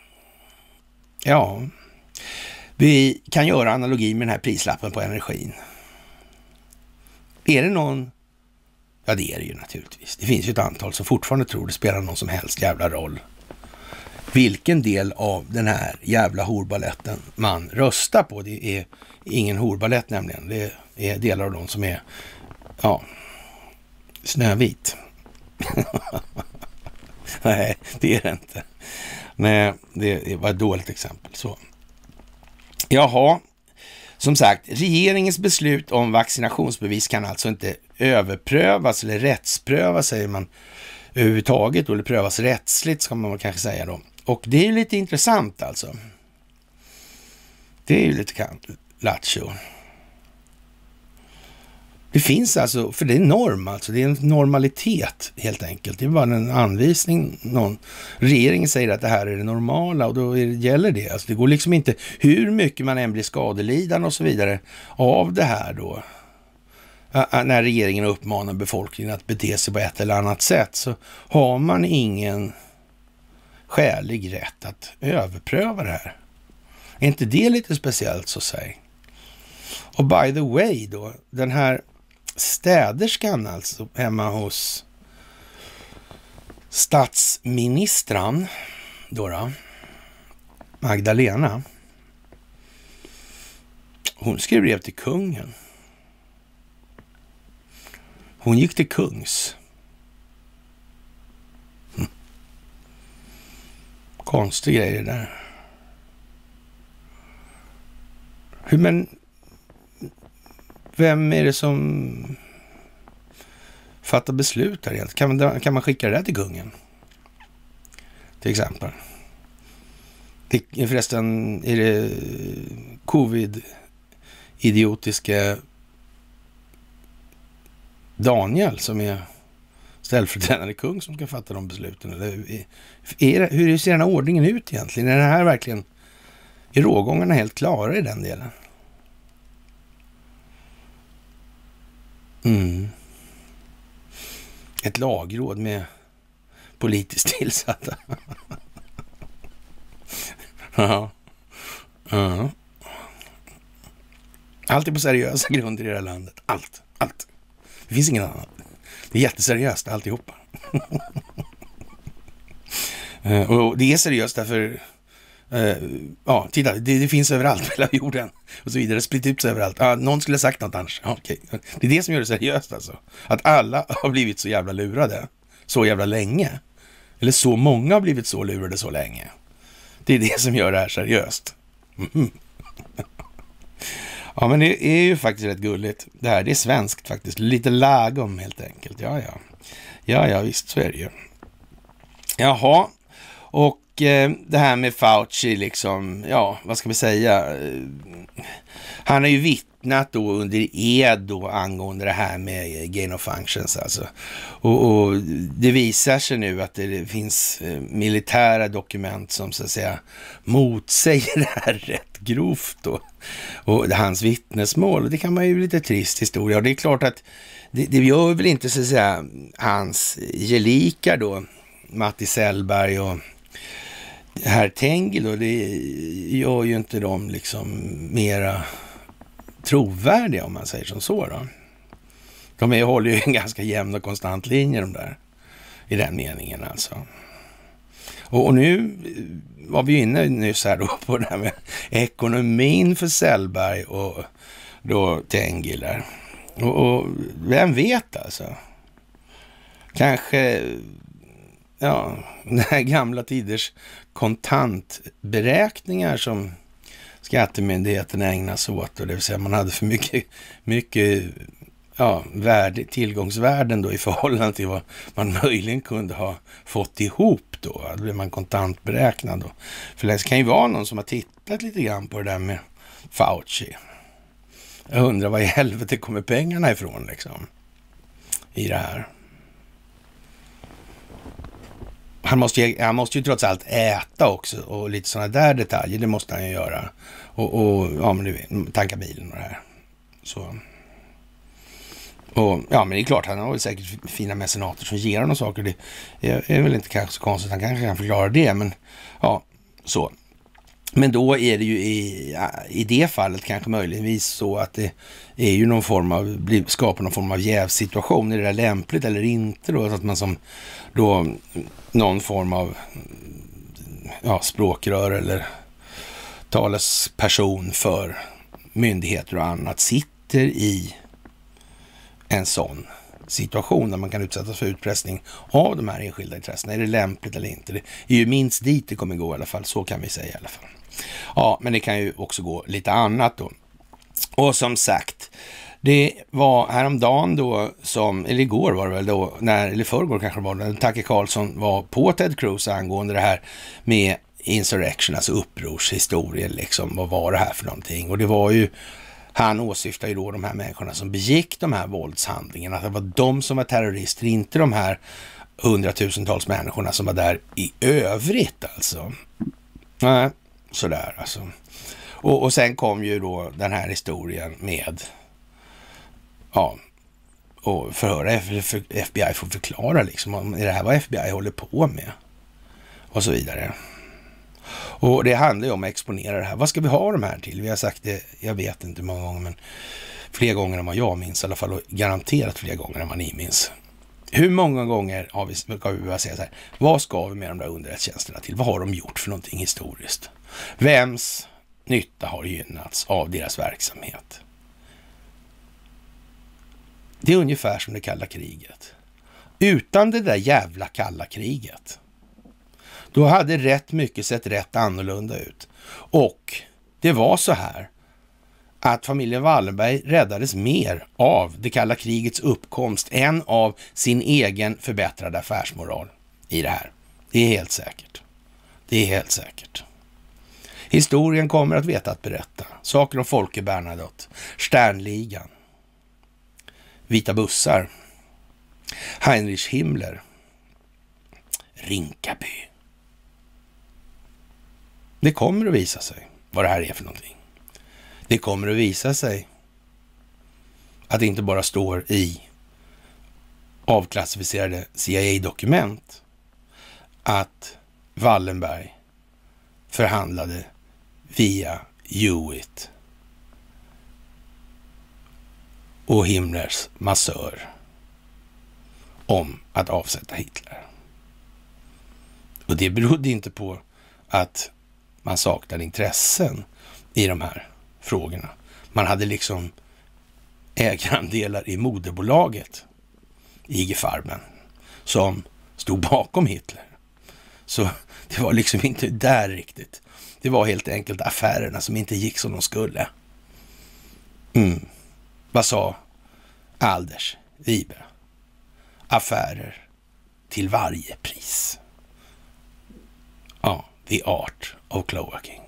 Ja, vi kan göra analogi med den här prislappen på energin. Är det någon? Ja, det är det ju naturligtvis. Det finns ju ett antal som fortfarande tror det spelar någon som helst jävla roll vilken del av den här jävla horbaletten man röstar på. Det är ingen horbalett nämligen. Det är delar av dem som är, snövit. Nej, det är det inte. Nej, det var ett dåligt exempel. Så. Jaha, som sagt, regeringens beslut om vaccinationsbevis kan alltså inte överprövas eller rättsprövas, säger man överhuvudtaget, eller prövas rättsligt ska man kanske säga då. Och det är ju lite intressant alltså. Det är ju lite Lattjo. Det finns alltså, för det är norm alltså, det är en normalitet helt enkelt. Det är bara en anvisning. Regeringen säger att det här är det normala och då gäller det. Alltså det går liksom inte, hur mycket man än blir skadelidande och så vidare av det här då. När regeringen uppmanar befolkningen att bete sig på ett eller annat sätt så har man ingen skälig rätt att överpröva det här. Är inte det lite speciellt så säg? Och by the way då, den här städerskan alltså hemma hos statsministran då, Magdalena. Hon skrev brev till kungen. Hon gick till kungs. Konstig grej det där. Men vem är det som fattar beslut här egentligen? Kan man skicka det där till kungen? Till exempel. Förresten är det covid-idiotiska Daniel som är ställföreträdande kung som ska fatta de besluten? Eller hur ser den här ordningen ut egentligen? Är det här verkligen, är rågångarna helt klara i den delen? Ett lagråd med politiskt tillsatta. Ja. Allt är på seriösa grunder i det här landet. Allt. Det finns ingen annan. Det är jätteseriöst alltihopa. Och det är seriöst därför titta, det finns överallt hela jorden och så vidare, spritt ut sig överallt. Någon skulle ha sagt något annars. Okay. Det är det som gör det seriöst alltså. Att alla har blivit så jävla lurade så jävla länge. Eller så många har blivit så lurade så länge. Det är det som gör det här seriöst. Ja, men det är ju faktiskt rätt gulligt. Det här, det är svenskt faktiskt. Lite lagom helt enkelt. Ja, visst så är det ju. Jaha, och det här med Fauci liksom, ja, vad ska vi säga? Han har ju vittnat då under ed då angående det här med gain of functions alltså. Och det visar sig nu att det finns militära dokument som så att säga motsäger det här rätt grovt då. Och hans vittnesmål, och det kan man ju lite trist historia. Och det är klart att det gör väl inte så att säga hans gelikar då, Matti Sellberg och herr Tengil då, det gör ju inte dem liksom mera trovärdiga om man säger som så då. De håller ju en ganska jämn och konstant linje de där, i den meningen alltså. Och nu var vi inne nyss här då på det här med ekonomin för Sellberg och då Tengil där. Och vem vet alltså? Kanske, ja, den här gamla tiders kontantberäkningar som skattemyndigheten ägnar sig åt. Och det vill säga man hade för mycket tillgångsvärden då i förhållande till vad man möjligen kunde ha fått ihop då. Då blev man kontantberäknad då. För det kan ju vara någon som har tittat lite grann på det där med Fauci. Jag undrar vad i helvete kommer pengarna ifrån liksom i det här. Han måste ju trots allt äta också och lite sådana där detaljer, det måste han ju göra. Och ja, men du vet, tanka bilen och det här. Så. Och ja, men det är klart, han har väl säkert fina mecenater som ger honom saker. Det är väl inte kanske så konstigt, han kanske kan förklara det, men ja, så. Men då är det ju i det fallet kanske möjligtvis så att det är ju någon form av, skapar någon form av jävsituation. Är det där lämpligt eller inte då? Så att man som då någon form av språkrör eller talesperson för myndigheter och annat sitter i en sån situation där man kan utsättas för utpressning av de här enskilda intressena. Är det lämpligt eller inte? Det är ju minst dit det kommer gå i alla fall. Så kan vi säga i alla fall. Ja, men det kan ju också gå lite annat då. Och som sagt, det var häromdagen då eller igår var det väl då, eller förrgår kanske var det, när Tucker Carlson var på Ted Cruz angående det här med insurrection, alltså upprorshistorien liksom. Vad var det här för någonting? Och det var ju, han åsyftar ju då de här människorna som begick de här våldshandlingarna. Att det var de som var terrorister, inte de här 100,000-tals människorna som var där i övrigt alltså. Nej, sådär alltså. Och sen kom ju då den här historien med, ja, och förhöra FBI får förklara liksom om det här vad FBI håller på med och så vidare. Och det handlar ju om att exponera det här. Vad ska vi ha de här till? Vi har sagt det, jag vet inte hur många gånger, men fler gånger än vad jag minns i alla fall, och garanterat fler gånger än vad ni minns. Hur många gånger har vi, ska vi säga så här, vad ska vi med de där underrättelsetjänsterna till? Vad har de gjort för någonting historiskt? Vems nytta har gynnats av deras verksamhet? Det är ungefär som det kalla kriget. Utan det där jävla kalla kriget, då hade rätt mycket sett rätt annorlunda ut. Och det var så här att familjen Wallenberg räddades mer av det kalla krigets uppkomst än av sin egen förbättrade affärsmoral i det här. Det är helt säkert. Det är helt säkert. Historien kommer att veta att berätta. Saker om Folke Bernadotte, Sternligan, Vita bussar, Heinrich Himmler, Rinkaby. Det kommer att visa sig vad det här är för någonting. Det kommer att visa sig att det inte bara står i avklassificerade CIA-dokument att Wallenberg förhandlade via Hewitt och Himmlers massör om att avsätta Hitler. Och det berodde inte på att man saknade intressen i de här frågorna. Man hade liksom ägarandelar i moderbolaget IG Farben som stod bakom Hitler. Så det var liksom inte där riktigt. Det var helt enkelt affärerna som inte gick som de skulle. Vad sa Alders Wibe? Affärer till varje pris. Ja, the art of cloaking.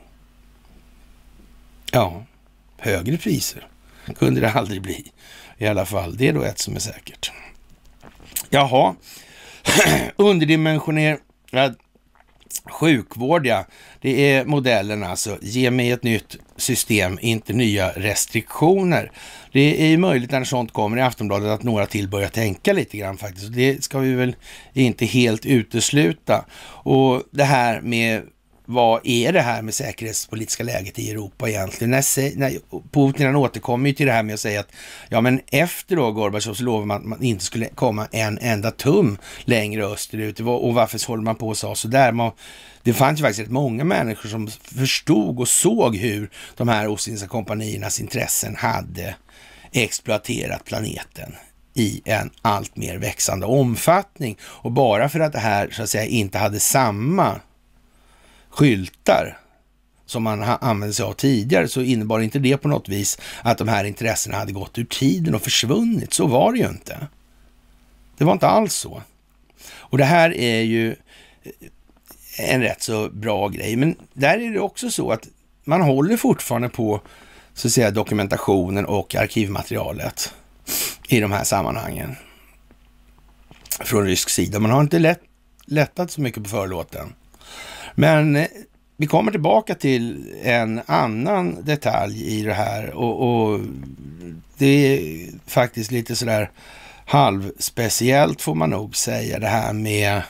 Ja, högre priser kunde det aldrig bli. I alla fall, det är då ett som är säkert. Jaha, underdimensionerad sjukvård, ja. Det är modellen alltså. Ge mig ett nytt system, inte nya restriktioner. Det är ju möjligt när sånt kommer i Aftonbladet att några till börjar tänka lite grann faktiskt. Det ska vi väl inte helt utesluta. Och det här med, vad är det här med säkerhetspolitiska läget i Europa egentligen? När Putin han återkommer ju till det här med att säga att ja, men efter då Gorbachev så lovar man att man inte skulle komma en enda tum längre österut. Och varför håller man på och sa så där? Det fanns ju faktiskt rätt många människor som förstod och såg hur de här ostindiska kompaniernas intressen hade exploaterat planeten i en allt mer växande omfattning. Och bara för att det här så att säga inte hade samma skyltar som man använde sig av tidigare, så innebar inte det på något vis att de här intressena hade gått ur tiden och försvunnit. Så var det ju inte. Det var inte alls så. Och det här är ju en rätt så bra grej. Men där är det också så att man håller fortfarande på så att säga dokumentationen och arkivmaterialet i de här sammanhangen från rysk sida. Man har inte lättat så mycket på förlåten. Men vi kommer tillbaka till en annan detalj i det här och det är faktiskt lite sådär halvspeciellt får man nog säga, det här med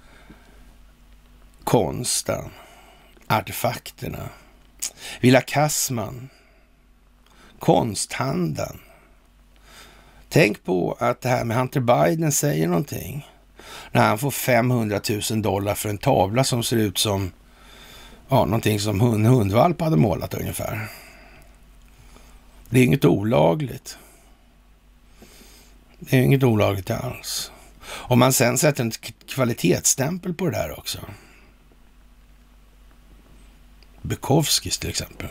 konsten, artefakterna, Villa Kassman, konsthandeln. Tänk på att det här med Hunter Biden säger någonting. När han får $500,000 för en tavla som ser ut som någonting som en hundvalp hade målat ungefär. Det är inget olagligt. Det är inget olagligt alls. Om man sen sätter en kvalitetsstämpel på det där också. Bukowskis till exempel.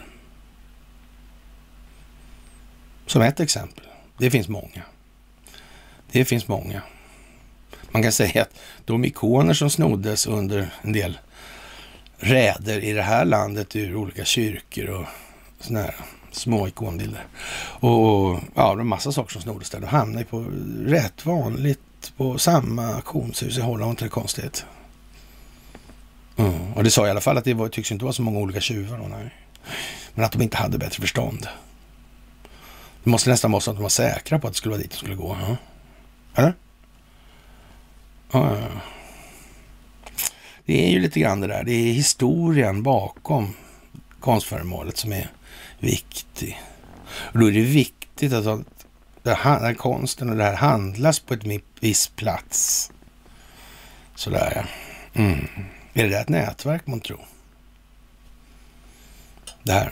Som ett exempel. Det finns många. Det finns många. Man kan säga att de ikoner som snoddes under en del räder i det här landet ur olika kyrkor och såna här små ikonbilder. Och ja, det är en massa saker som snoddes där. De hamnar på rätt vanligt på samma auktionshus i Holland, inte det konstigt. Och det sa i alla fall att det tycks inte vara så många olika tjuvar då, nej. Men att de inte hade bättre förstånd. Det måste nästan vara så att de var säkra på att det skulle vara dit de skulle gå. Ja. Eller? Ja. Det är ju lite grann det där. Det är historien bakom konstföremålet som är viktig. Och då är det viktigt att den här konsten och det här handlas på ett viss plats. Sådär, ja. Är det där ett nätverk, man tror? Det här.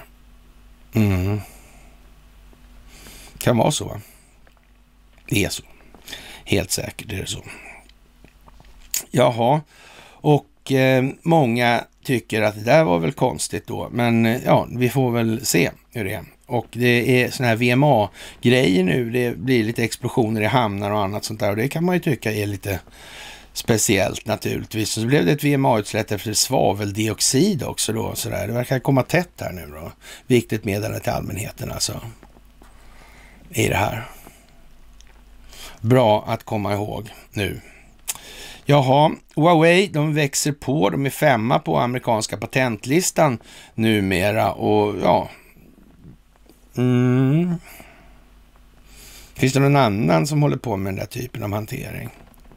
Kan vara så. Det är så. Helt säkert är det så. Jaha. Och många tycker att det där var väl konstigt då. Men ja, vi får väl se hur det är. Och det är såna här VMA-grejer nu. Det blir lite explosioner i hamnar och annat sånt där. Och det kan man ju tycka är lite speciellt naturligtvis. Så blev det ett VMA-utsläpp efter svaveldioxid också då. Så där. Det verkar komma tätt här nu då. Viktigt meddelande till allmänheten alltså. I det här. Bra att komma ihåg nu. Jaha, Huawei, de växer på. De är 5 på amerikanska patentlistan numera. Och ja. Finns det någon annan som håller på med den där typen av hantering?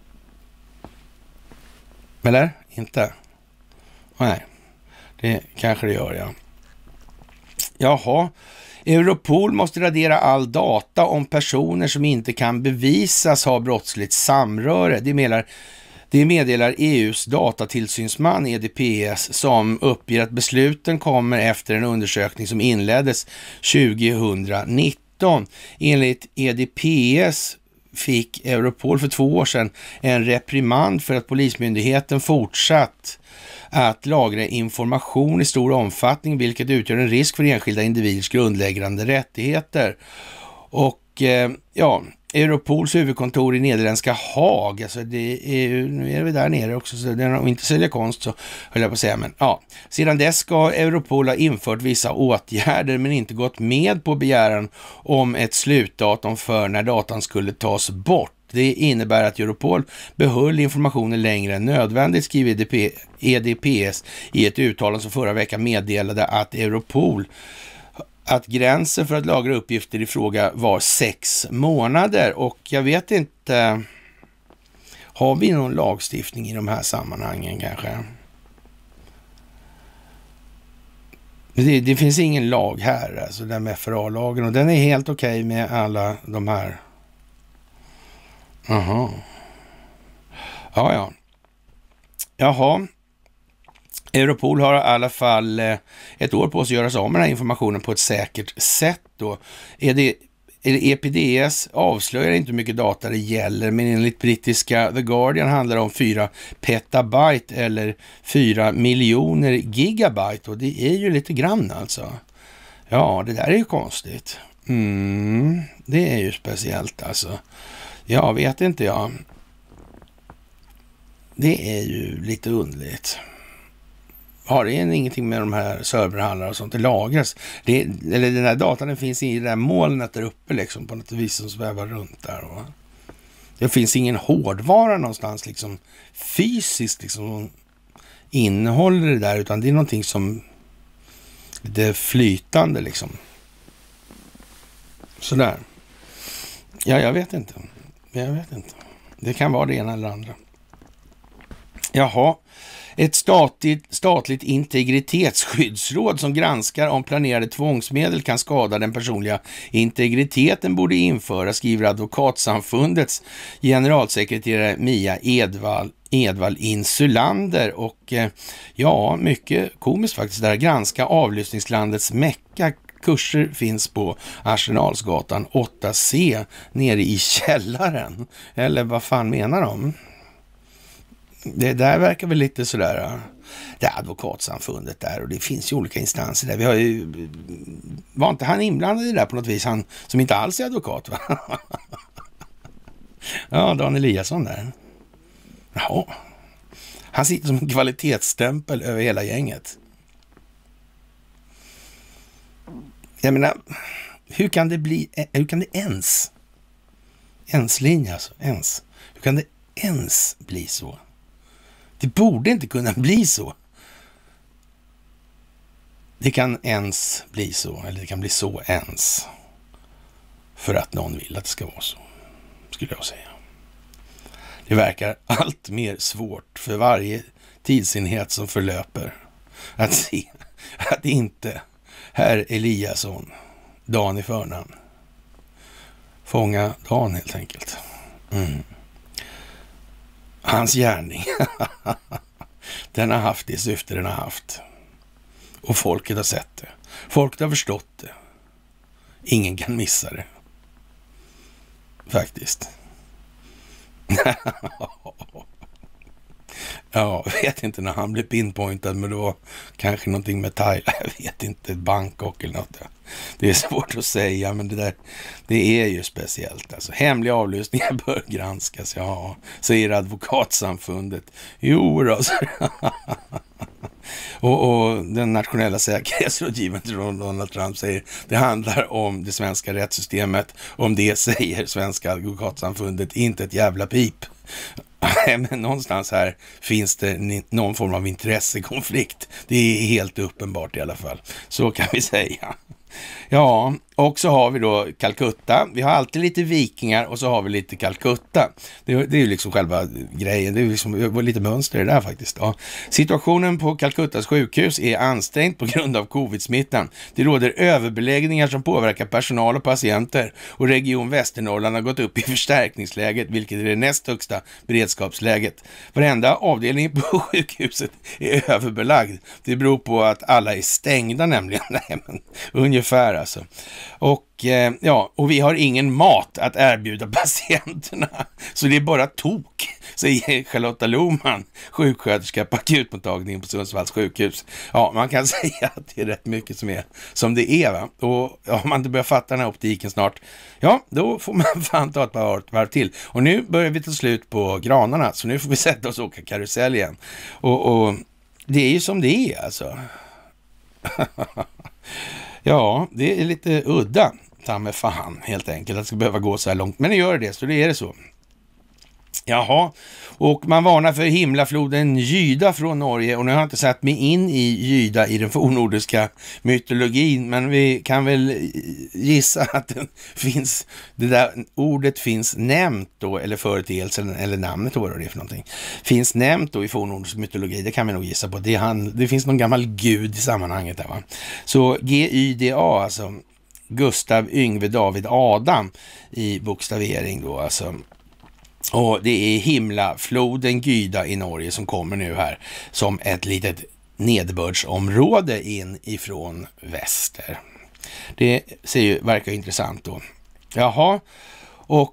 Eller? Inte? Nej, det kanske det gör, ja. Jaha, Europol måste radera all data om personer som inte kan bevisas ha brottsligt samröre. Det meddelar EUs datatillsynsman EDPS som uppger att besluten kommer efter en undersökning som inleddes 2019. Enligt EDPS fick Europol för 2 år sedan en reprimand för att polismyndigheten fortsatt att lagra information i stor omfattning, vilket utgör en risk för enskilda individers grundläggande rättigheter. Och ja, Europols huvudkontor i nederländska Haag, alltså det är ju, nu är vi där nere också, så det är inte sälja konst så höll jag på att säga, men ja. Sedan dess ska Europol ha infört vissa åtgärder men inte gått med på begäran om ett slutdatum för när datan skulle tas bort. Det innebär att Europol behöll informationen längre än nödvändigt, skriver EDPS i ett uttalande som förra veckan meddelade att Europol att gränsen för att lagra uppgifter i fråga var 6 månader. Och jag vet inte, har vi någon lagstiftning i de här sammanhangen kanske? Det finns ingen lag här, alltså den med FRA-lagen, och den är helt okej med alla de här. Jaha. Ja. Jaha. Europol har i alla fall ett år på sig att göra sig av med den här informationen på ett säkert sätt då. EPDS avslöjar inte hur mycket data det gäller, men enligt brittiska The Guardian handlar det om 4 petabyte eller 4 miljoner gigabyte, och det är ju lite grann alltså. Ja, det där är ju konstigt. Det är ju speciellt alltså. Jag vet inte, ja. Det är ju lite underligt. Har det ingenting med de här serverhallar och sånt? Det lagras. Eller den här datan finns i det där molnet där uppe liksom, på något vis som svävar runt där. Va? Det finns ingen hårdvara någonstans liksom fysiskt liksom som innehåller det där, utan det är någonting som det är flytande liksom. Sådär. Ja, jag vet inte. Det kan vara det ena eller andra. Jaha. Ett statligt integritetsskyddsråd som granskar om planerade tvångsmedel kan skada den personliga integriteten borde införas, skriver Advokatsamfundets generalsekreterare Mia Edvall Insulander. Och ja, mycket komiskt faktiskt där. Granska avlyssningslandets Mecka. Kurser finns på Arsenalsgatan 8C nere i källaren. Eller vad fan menar de? Det där verkar väl lite sådär, det är Advokatsamfundet där, och det finns ju olika instanser där. Vi har ju, var inte han inblandad i det där på något vis, han som inte alls är advokat, va? Ja, Dan Eliasson där. Ja, Han sitter som en kvalitetsstämpel över hela gänget. Jag menar, hur kan det ens linje alltså, ens. Hur kan det ens bli så? Det borde inte kunna bli så. Det kan ens bli så, eller det kan bli så ens. För att någon vill att det ska vara så, skulle jag säga. Det verkar allt mer svårt för varje tidsenhet som förlöper att se att inte herr Eliasson, Dan i förnamn, fånga Dan helt enkelt. Hans gärning, den har haft det syfte den har haft. Och folket har sett det. Folket har förstått det. Ingen kan missa det. Faktiskt. Ja, jag vet inte när han blev pinpointad, men det var kanske någonting med Thailand. Jag vet inte, Bangkok eller något. Det är svårt att säga, men det är ju speciellt. Alltså, hemliga avlyssningar bör granskas, ja, säger advokatsamfundet. Jo då, och den nationella säkerhetsrådgivaren Donald Trump säger det handlar om det svenska rättssystemet. Om det säger svenska advokatsamfundet inte ett jävla pip. Men någonstans här finns det någon form av intressekonflikt. Det är helt uppenbart i alla fall. Så kan vi säga. Ja, och så har vi då Calcutta. Vi har alltid lite vikingar och så har vi lite Calcutta. Det är ju liksom själva grejen. Det är liksom lite mönster i det där faktiskt. Ja. Situationen på Calcuttas sjukhus är ansträngd på grund av covid-smittan. Det råder överbeläggningar som påverkar personal och patienter. Och Region Västernorrland har gått upp i förstärkningsläget, vilket är det näst högsta beredskapsläget. Varenda avdelning på sjukhuset är överbelagd. Det beror på att alla är stängda nämligen. Nej, men ungefär alltså. Och vi har ingen mat att erbjuda patienterna. Så det är bara tok, säger Charlotta Lohman, sjuksköterska på akutmottagningen på Sundsvalls sjukhus. Ja, man kan säga att det är rätt mycket som det är, va? Och om man inte börjar fatta den här optiken snart, ja, då får man fan ta ett par varv till. Och nu börjar vi ta slut på granarna, så nu får vi sätta oss och åka karusell igen. Och det är ju som det är, alltså. Ja, det är lite udda, ta med fan, helt enkelt, att det ska behöva gå så här långt. Men det gör det, så det är det så. Jaha, och man varnar för himlafloden Gyda från Norge, och nu har jag inte satt mig in i Gyda i den fornnordiska mytologin, men vi kan väl gissa att det där ordet finns nämnt då, eller företeelsen, eller namnet då, vad det är för någonting, finns nämnt då i fornnordisk mytologi, det kan vi nog gissa på. Det finns någon gammal gud i sammanhanget där, va? Så G-Y-D-A, alltså Gustav, Yngve, David, Adam i bokstavering då, alltså. Och det är himlafloden Gyda i Norge som kommer nu här som ett litet nederbördsområde in ifrån väster. Det verkar intressant då. Jaha, och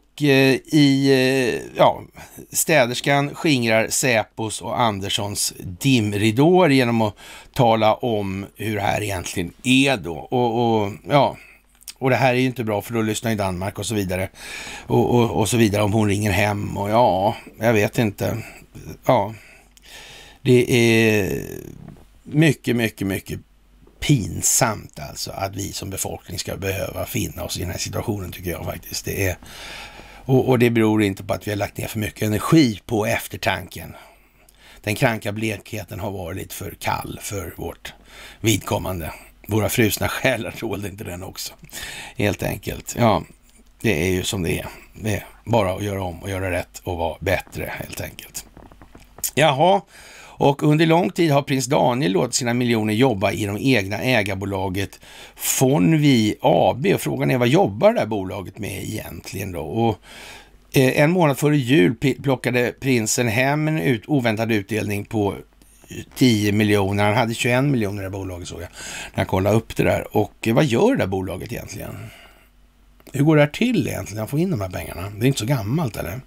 städerskan skingrar Säpos och Anderssons dimridåer genom att tala om hur det här egentligen är då. Och det här är ju inte bra, för då lyssnar i Danmark och så vidare. Och så vidare, om hon ringer hem. Och ja, jag vet inte. Ja, det är mycket, mycket, mycket pinsamt alltså att vi som befolkning ska behöva finna oss i den här situationen, tycker jag faktiskt. Det är, och det beror inte på att vi har lagt ner för mycket energi på eftertanken. Den kranka blekheten har varit lite för kall för vårt vidkommande. Våra frusna själar tålde inte den också. Helt enkelt. Ja, det är ju som det är. Det är bara att göra om och göra rätt och vara bättre, helt enkelt. Jaha, och under lång tid har prins Daniel låtit sina miljoner jobba i de egna ägarbolaget Fonvi AB. Och frågan är, vad jobbar det här bolaget med egentligen då? Och en månad före jul plockade prinsen hem en oväntad utdelning på 10 miljoner. Han hade 21 miljoner i bolaget, såg jag när jag kollade upp det där. Och vad gör det där bolaget egentligen? Hur går det här till egentligen? Han får in de här pengarna. Det är inte så gammalt, eller?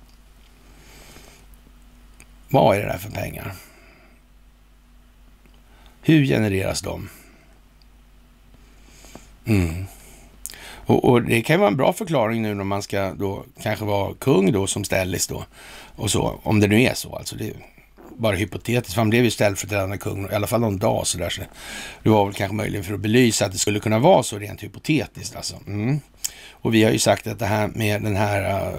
Vad är det där för pengar? Hur genereras de? Och det kan ju vara en bra förklaring nu när man ska då kanske vara kung då som ställis då. Och så, om det nu är så. Alltså bara hypotetiskt. För han blev ju ställföreträdande kung, i alla fall någon dag så där. Så det var väl kanske möjligen för att belysa att det skulle kunna vara så rent hypotetiskt alltså. Och vi har ju sagt att det här med den här,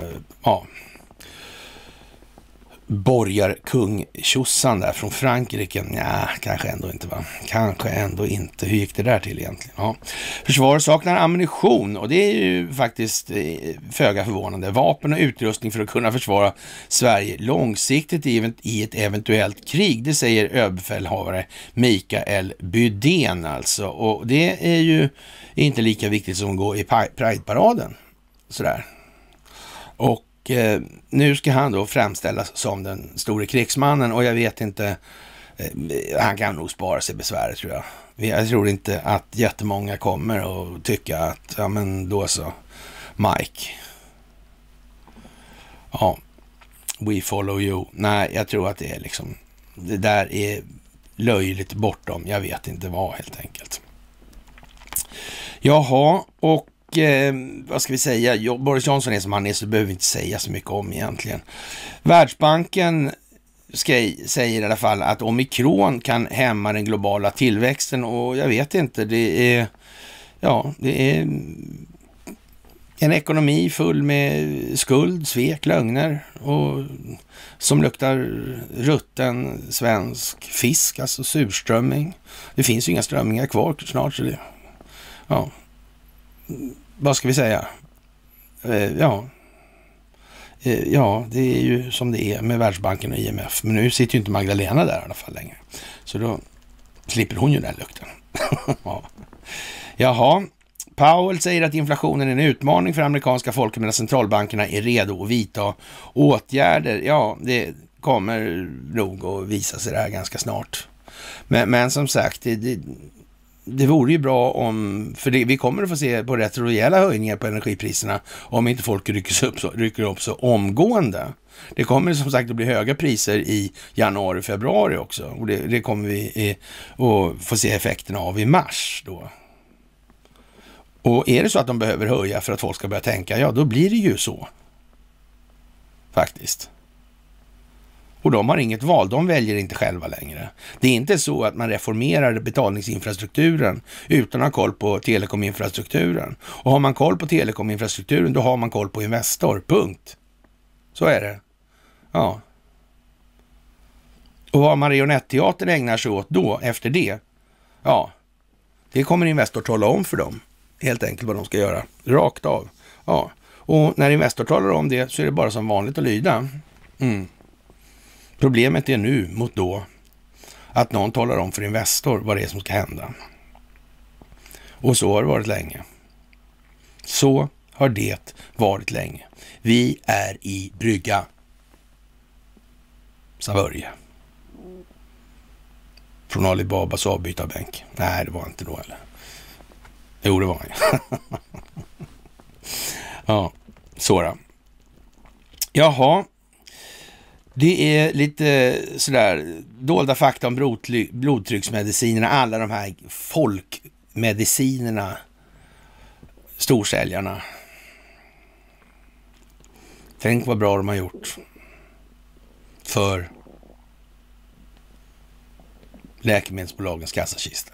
borgarkung-tjossan där från Frankrike. Ja, kanske ändå inte va? Kanske ändå inte. Hur gick det där till egentligen? Ja. Försvaret saknar ammunition och det är ju faktiskt föga förvånande. Vapen och utrustning för att kunna försvara Sverige långsiktigt i ett eventuellt krig. Det säger överbefälhavare Mikael Bydén alltså. Och det är ju inte lika viktigt som att gå i Pride-paraden. Sådär. Och nu ska han då framställas som den store krigsmannen och jag vet inte, han kan nog spara sig besväret tror jag. Jag tror inte att jättemånga kommer och tycka att, ja men då så, Mike. Ja, we follow you. Nej, jag tror att det är liksom, det där är löjligt bortom, jag vet inte vad helt enkelt. Jaha, och vad ska vi säga? Boris Johnson är som han är så behöver vi inte säga så mycket om egentligen. Världsbanken säger i alla fall att omikron kan hämma den globala tillväxten och jag vet inte, det är en ekonomi full med skuld, svek, lögner och som luktar rutten svensk fisk, alltså surströmming. Det finns ju inga strömmingar kvar snart så det, ja. Vad ska vi säga? Ja, det är ju som det är med Världsbanken och IMF. Men nu sitter ju inte Magdalena där i alla fall längre. Så då slipper hon ju den lukten. Ja. Jaha, Powell säger att inflationen är en utmaning för amerikanska folket medan centralbankerna är redo att vidta åtgärder. Ja, det kommer nog att visa sig det här ganska snart. Men som sagt, det vore ju bra om, för vi kommer att få se på rätt rejäla höjningar på energipriserna om inte folk rycker upp så omgående. Det kommer som sagt att bli höga priser i januari, februari också och det kommer vi att få se effekterna av i mars då. Och är det så att de behöver höja för att folk ska börja tänka, ja då blir det ju så. Faktiskt. Och de har inget val, de väljer inte själva längre. Det är inte så att man reformerar betalningsinfrastrukturen utan att ha koll på telekominfrastrukturen. Och har man koll på telekominfrastrukturen, då har man koll på Investor, punkt. Så är det. Ja. Och vad marionetteatern ägnar sig åt då, efter det, ja, det kommer Investor tala om för dem. Helt enkelt vad de ska göra, rakt av. Ja. Och när Investor talar om det så är det bara som vanligt att lyda. Problemet är nu mot då att någon talar om för Investor vad det är som ska hända. Och så har det varit länge. Så har det varit länge. Vi är i brygga. Savörje. Från Alibabas avbytarbänk. Nej, det var inte då eller. Jo, det var han. Ja, så då. Jaha. Det är lite sådär dolda fakta om blodtrycksmedicinerna, alla de här folkmedicinerna, storsäljarna. Tänk vad bra de har gjort för läkemedelsbolagens kassakista.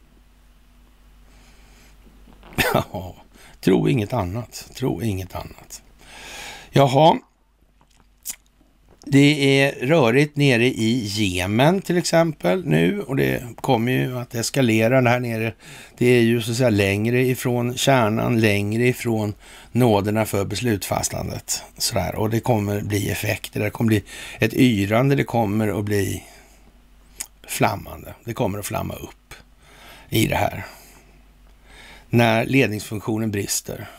Ja, tro inget annat. Jaha. Det är rörigt nere i Jemen till exempel nu och det kommer ju att eskalera här nere. Det är ju så att säga längre ifrån kärnan, längre ifrån nåderna för beslutsfastandet. Sådär. Och det kommer bli effekter, det kommer bli ett yrande, det kommer att bli flammande. Det kommer att flamma upp i det här. När ledningsfunktionen brister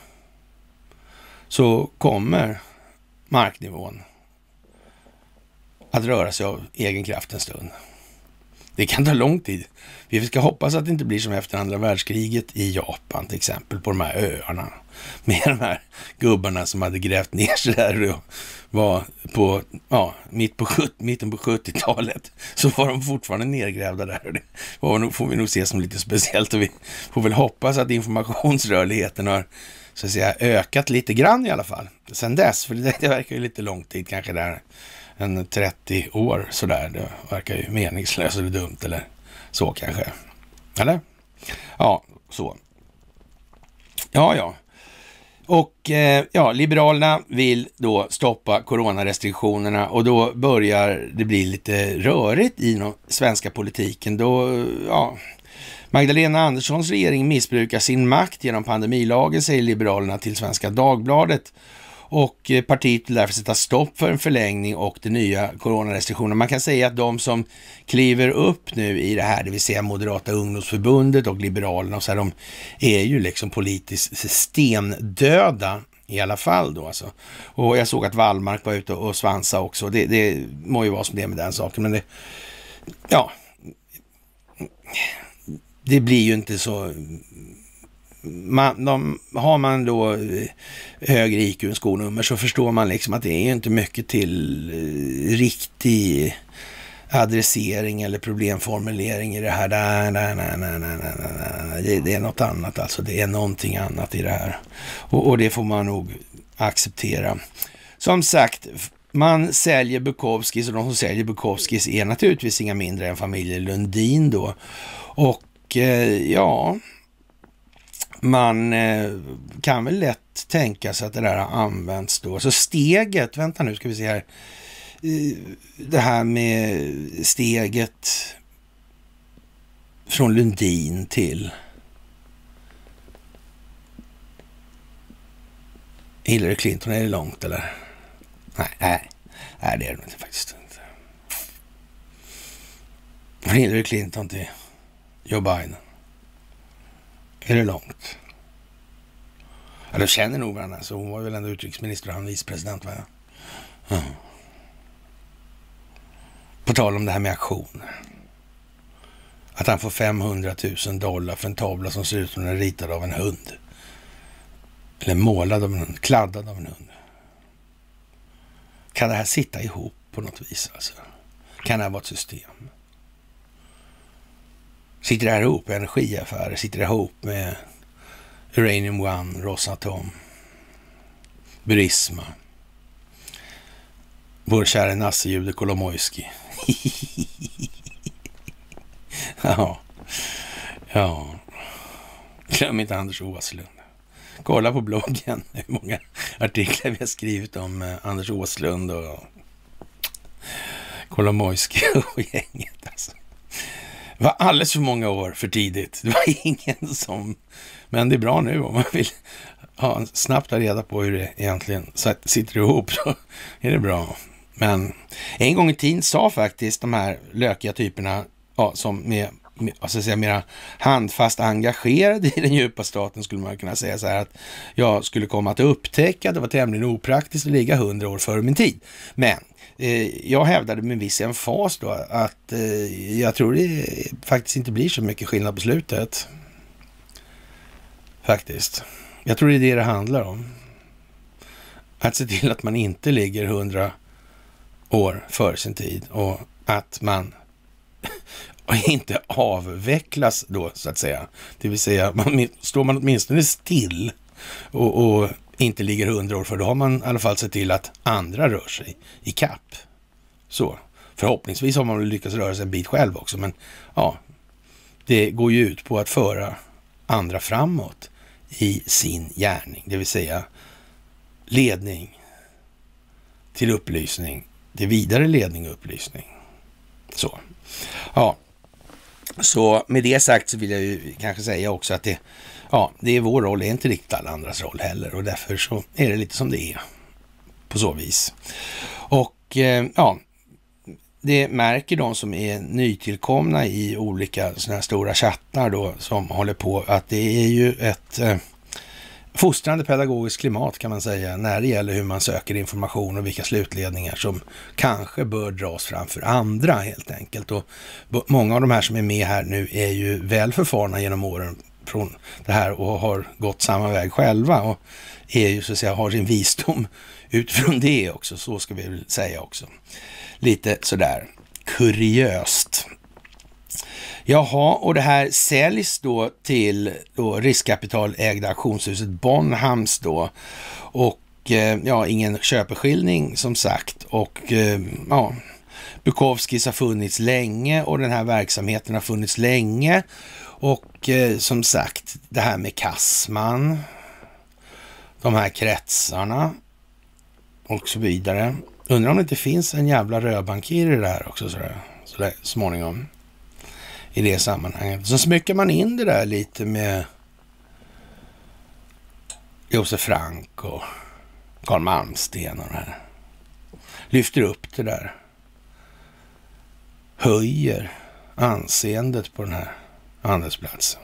så kommer marknivån att röra sig av egen kraft en stund. Det kan ta lång tid. Vi ska hoppas att det inte blir som efter andra världskriget i Japan till exempel, på de här öarna. Med de här gubbarna som hade grävt ner sig där och var på, mitten på 70-talet. Så var de fortfarande nergrävda där. Det får vi nog se som lite speciellt och vi får väl hoppas att informationsrörligheten har så att säga ökat lite grann i alla fall. Sen dess, för det verkar ju lite lång tid kanske där. en 30 år sådär. Det verkar ju meningslöst eller dumt eller så kanske. Eller? Ja, så. Ja. Och Liberalerna vill då stoppa coronarestriktionerna och då börjar det bli lite rörigt i den svenska politiken. Då, Magdalena Anderssons regering missbrukar sin makt genom pandemilagen, säger Liberalerna till Svenska Dagbladet. Och partiet vill därför sätta stopp för en förlängning och de nya coronarestriktionerna. Man kan säga att de som kliver upp nu i det här, det vill säga Moderata ungdomsförbundet och Liberalerna, och så här, de är ju liksom politiskt stendöda i alla fall då alltså. Och jag såg att Wallmark var ute och svansa också. Det må ju vara som det med den saken, men det blir ju inte så... har man då högre IQ än skonummer så förstår man liksom att det är inte mycket till riktig adressering eller problemformulering i det här. Det är något annat alltså. Det är någonting annat i det här. Och det får man nog acceptera. Som sagt, man säljer Bukowskis och de som säljer Bukowskis är naturligtvis inga mindre än familjen Lundin då. Och man kan väl lätt tänka sig att det där har använts då. Så steget, vänta nu ska vi se här. Det här med steget från Lundin till Hillary Clinton, är det långt eller? Nej, det är det inte faktiskt inte. Från Hillary Clinton till Joe Biden. Är det långt? Ja, de känner nog varandra, så hon var väl ändå utrikesminister och han vicepresident, va? Ja. På tal om det här med aktioner. Att han får $500,000 för en tavla som ser ut som den är ritad av en hund. Eller målad av en hund, kladdad av en hund. Kan det här sitta ihop på något vis alltså? Kan det här vara ett system? Sitter det här ihop med energiaffärer? Sitter det ihop med Uranium One, Rosatom, Burisma, vår kära nassejude Kolomoisky? Ja. Glöm inte Anders Åslund. Kolla på bloggen hur många artiklar vi har skrivit om Anders Åslund och Kolomoisky och gänget alltså. Det var alldeles för många år för tidigt. Det var ingen som... Men det är bra nu om man vill snabbt ha reda på hur det egentligen sitter ihop, så är det bra. Men en gång i tiden sa faktiskt de här lökiga typerna som är mera handfast engagerade i den djupa staten, skulle man kunna säga så här, att jag skulle komma att upptäcka att det var tämligen opraktiskt att ligga 100 år före min tid. Men jag hävdade med viss emfas då att jag tror det faktiskt inte blir så mycket skillnad på slutet. Faktiskt. Jag tror det är det handlar om. Att se till att man inte ligger 100 år före sin tid och att man inte avvecklas då, så att säga. Det vill säga, står man åtminstone still och inte ligger 100 år, för då har man i alla fall sett till att andra rör sig i kapp. Så. Förhoppningsvis har man lyckats röra sig en bit själv också, men det går ju ut på att föra andra framåt i sin gärning, det vill säga ledning till upplysning, till vidare ledning och upplysning. Så. Så med det sagt så vill jag ju kanske säga också att det är vår roll, det är inte riktigt alla andras roll heller, och därför så är det lite som det är på så vis. Och det märker de som är nytillkomna i olika sådana här stora chattar då, som håller på, att det är ju ett fostrande pedagogiskt klimat, kan man säga, när det gäller hur man söker information och vilka slutledningar som kanske bör dras framför andra helt enkelt. Och många av de här som är med här nu är ju väl förfarna genom åren från det här och har gått samma väg själva och är ju så att säga, har sin visdom utifrån det också, så ska vi väl säga också. Lite sådär kuriöst. Jaha, och det här säljs då till riskkapitalägda auktionshuset Bonhams då, och ja, ingen köpeskillning som sagt. Och ja, Bukowskis har funnits länge och den här verksamheten har funnits länge. Och som sagt, det här med Kassman, de här kretsarna och så vidare. Undrar om det inte finns en jävla rödbankir i det där också sådär småningom i det sammanhanget. Så smyckar man in det där lite med Josef Frank och Carl Malmsten och det här. Lyfter upp det där. Höjer anseendet på den här handelsplatsen.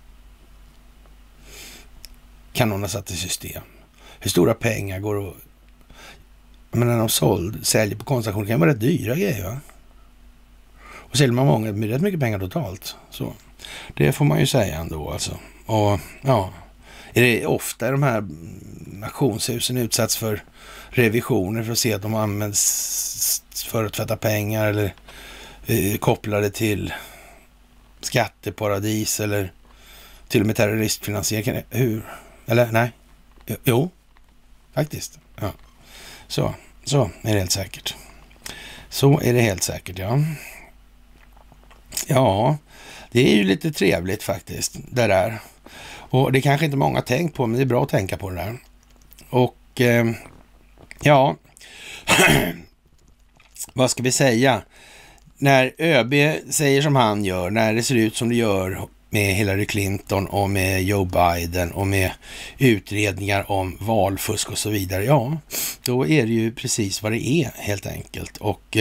Kan någon ha satt i system? Hur stora pengar går att... Men när de säljer på konstauktion kan det vara rätt dyra grejer, va? Och säljer man många med rätt mycket pengar totalt. Så det får man ju säga ändå alltså. Och ja, är det ofta de här auktionshusen utsatts för revisioner för att se att de används för att tvätta pengar eller kopplade till skatteparadis eller till och med terroristfinansiering. Hur? Eller nej? Jo, faktiskt. Ja. Så är det helt säkert. Så är det helt säkert, ja. Ja, det är ju lite trevligt faktiskt, det där. Och det kanske inte många har tänkt på, men det är bra att tänka på det där. Och ja, vad ska vi säga? När ÖB säger som han gör, när det ser ut som det gör med Hillary Clinton och med Joe Biden och med utredningar om valfusk och så vidare, ja, då är det ju precis vad det är helt enkelt. Och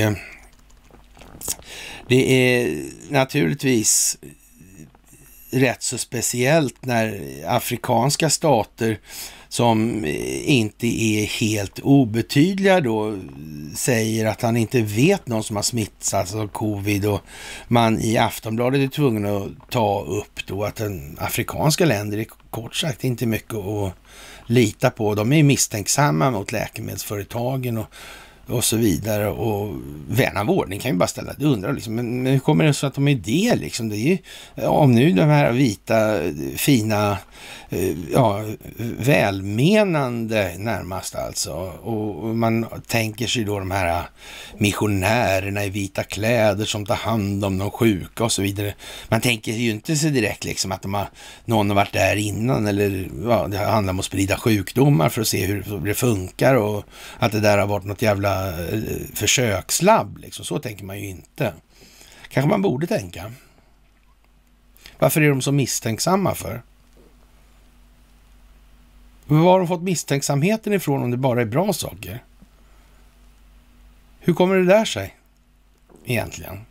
det är naturligtvis rätt så speciellt när afrikanska stater som inte är helt obetydliga då säger att han inte vet någon som har smittats av covid, och man i Aftonbladet är tvungen att ta upp då att den afrikanska länder är kort sagt inte mycket att lita på. De är misstänksamma mot läkemedelsföretagen och så vidare, och vän av ordning kan ju bara ställa det, undrar liksom, men hur kommer det så att de är det liksom? Det är ju, om nu de här vita, fina, ja, välmenande närmast alltså, och man tänker sig då de här missionärerna i vita kläder som tar hand om de sjuka och så vidare. Man tänker ju inte så direkt liksom att någon har varit där innan, eller ja, det handlar om att sprida sjukdomar för att se hur det funkar, och att det där har varit något jävla försökslabb liksom. Så tänker man ju inte. Kanske man borde tänka. Varför är de så misstänksamma för? Var har de fått misstänksamheten ifrån om det bara är bra saker? Hur kommer det där sig egentligen?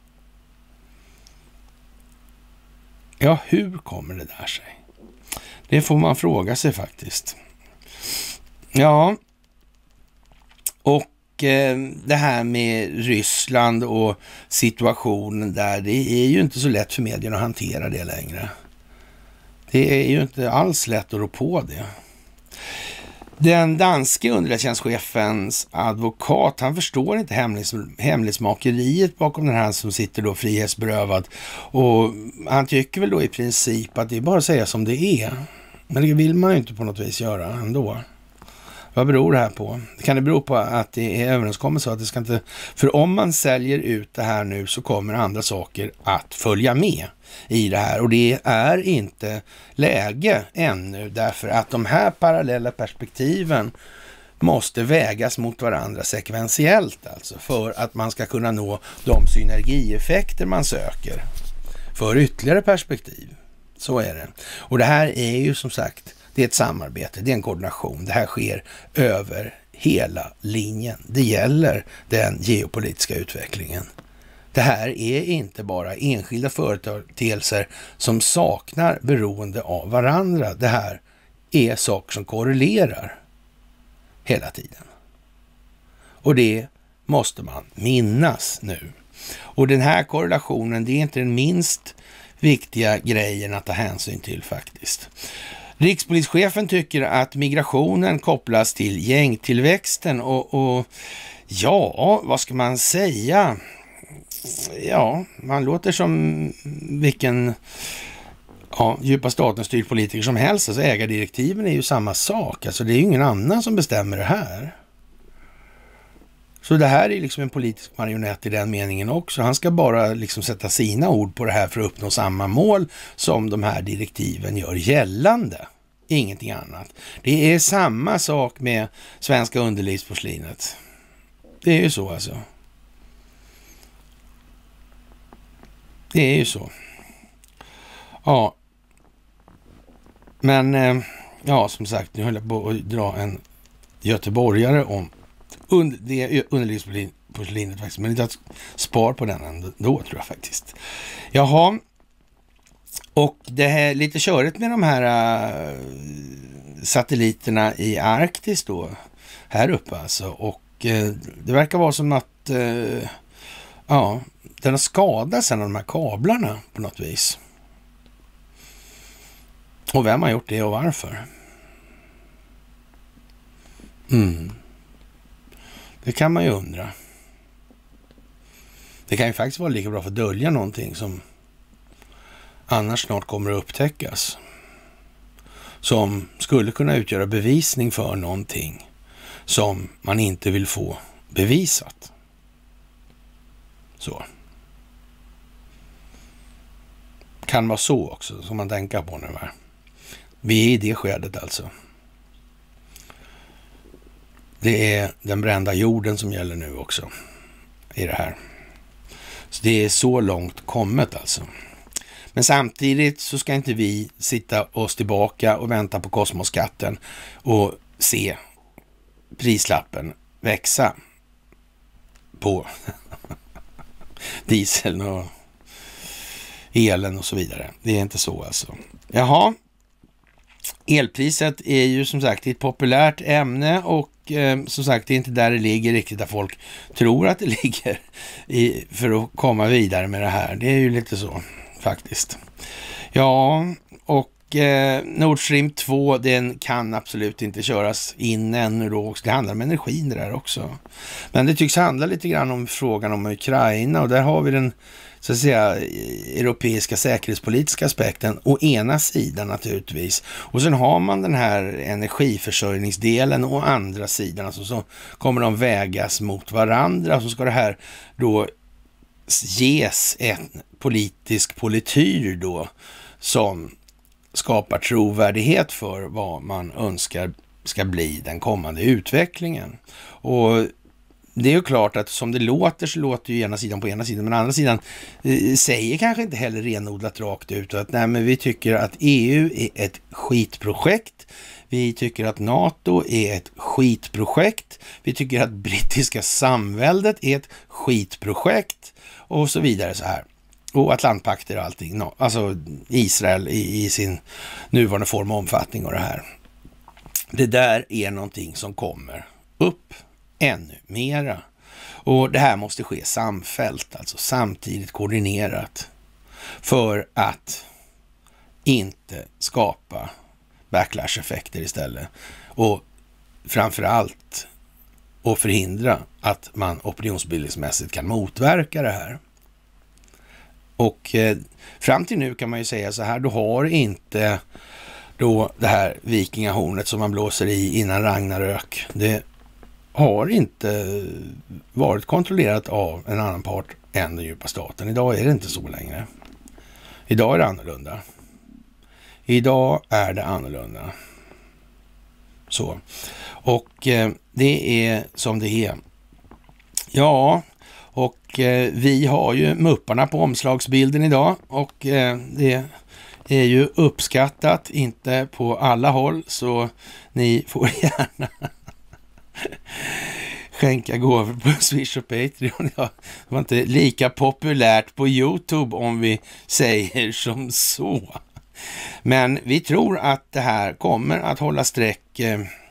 Ja, hur kommer det där sig? Det får man fråga sig faktiskt. Ja, och det här med Ryssland och situationen där, det är ju inte så lätt för medierna att hantera det längre. Det är ju inte alls lätt att rå på det. Den danske underrättelsetjänstchefens advokat, han förstår inte hemlighetsmakeriet bakom den här som sitter då frihetsberövad, och han tycker väl då i princip att det är bara att säga som det är. Men det vill man ju inte på något vis göra ändå. Vad beror det här på? Kan det bero på att det är överenskommelse att det ska inte... För om man säljer ut det här nu så kommer andra saker att följa med i det här. Och det är inte läge ännu, därför att de här parallella perspektiven måste vägas mot varandra sekventiellt, alltså, för att man ska kunna nå de synergieffekter man söker för ytterligare perspektiv. Så är det. Och det här är ju som sagt, det är ett samarbete, det är en koordination. Det här sker över hela linjen. Det gäller den geopolitiska utvecklingen. Det här är inte bara enskilda företeelser som saknar beroende av varandra. Det här är saker som korrelerar hela tiden. Och det måste man minnas nu. Och den här korrelationen, det är inte den minst viktiga grejen att ta hänsyn till faktiskt. Rikspolischefen tycker att migrationen kopplas till gängtillväxten och ja, vad ska man säga? Ja, man låter som vilken djupa staten styr politiker som helst. Alltså ägardirektiven är ju samma sak. Alltså det är ju ingen annan som bestämmer det här. Så det här är liksom en politisk marionett i den meningen också. Han ska bara liksom sätta sina ord på det här för att uppnå samma mål som de här direktiven gör gällande. Ingenting annat. Det är samma sak med svenska underlivsporslinet. Det är ju så alltså. Det är ju så. Ja. Men som sagt, nu höll jag på att dra en göteborgare om det underlivsporslinet faktiskt. Men inte att spar på den ändå, tror jag faktiskt. Jaha. Och det här lite körigt med de här satelliterna i Arktis då. Här uppe alltså. Och det verkar vara som att den har skadats av de här kablarna på något vis. Och vem har gjort det och varför? Det kan man ju undra. Det kan ju faktiskt vara lika bra för att dölja någonting som annars snart kommer att upptäckas. Som skulle kunna utgöra bevisning för någonting som man inte vill få bevisat. Så. Kan vara så också, som man tänker på nu här. Vi är i det skedet alltså. Det är den brända jorden som gäller nu också i det här. Så det är så långt kommet alltså. Men samtidigt så ska inte vi sitta oss tillbaka och vänta på kosmoskatten och se prislappen växa på dieseln och elen och så vidare. Det är inte så alltså. Jaha. Elpriset är ju som sagt ett populärt ämne och som sagt det är inte där det ligger riktigt där folk tror att det ligger för att komma vidare med det här. Det är ju lite så faktiskt. Ja, och Nord Stream 2 den kan absolut inte köras in ännu då. Det handlar om energin det där också. Men det tycks handla lite grann om frågan om Ukraina och där har vi den så att säga europeiska säkerhetspolitiska aspekten å ena sidan naturligtvis. Och sen har man den här energiförsörjningsdelen å andra sidan. Alltså så kommer de vägas mot varandra. Så ska det här då ges en politisk polityr då som skapar trovärdighet för vad man önskar ska bli den kommande utvecklingen. Och det är ju klart att som det låter så låter ju ena sidan på ena sidan, men andra sidan säger kanske inte heller renodlat rakt ut att nej, men vi tycker att EU är ett skitprojekt. Vi tycker att NATO är ett skitprojekt. Vi tycker att brittiska samväldet är ett skitprojekt och så vidare så här. Och Atlantpakter och allting. Alltså Israel i sin nuvarande form och omfattning och det här. Det där är någonting som kommer upp ännu mera. Och det här måste ske samfällt, alltså samtidigt koordinerat för att inte skapa backlash-effekter istället. Och framförallt att förhindra att man opinionsbildningsmässigt kan motverka det här. Och fram till nu kan man ju säga så här, du har inte då det här vikingahornet som man blåser i innan Ragnarök. Det har inte varit kontrollerat av en annan part än den djupa staten. Idag är det inte så längre. Idag är det annorlunda. Idag är det annorlunda. Så. Och det är som det är. Ja, och vi har ju mupparna på omslagsbilden idag och det är ju uppskattat, inte på alla håll, så ni får gärna skänka gåvor på Swish och Patreon. Ja, det var inte lika populärt på YouTube om vi säger som så. Men vi tror att det här kommer att hålla streck.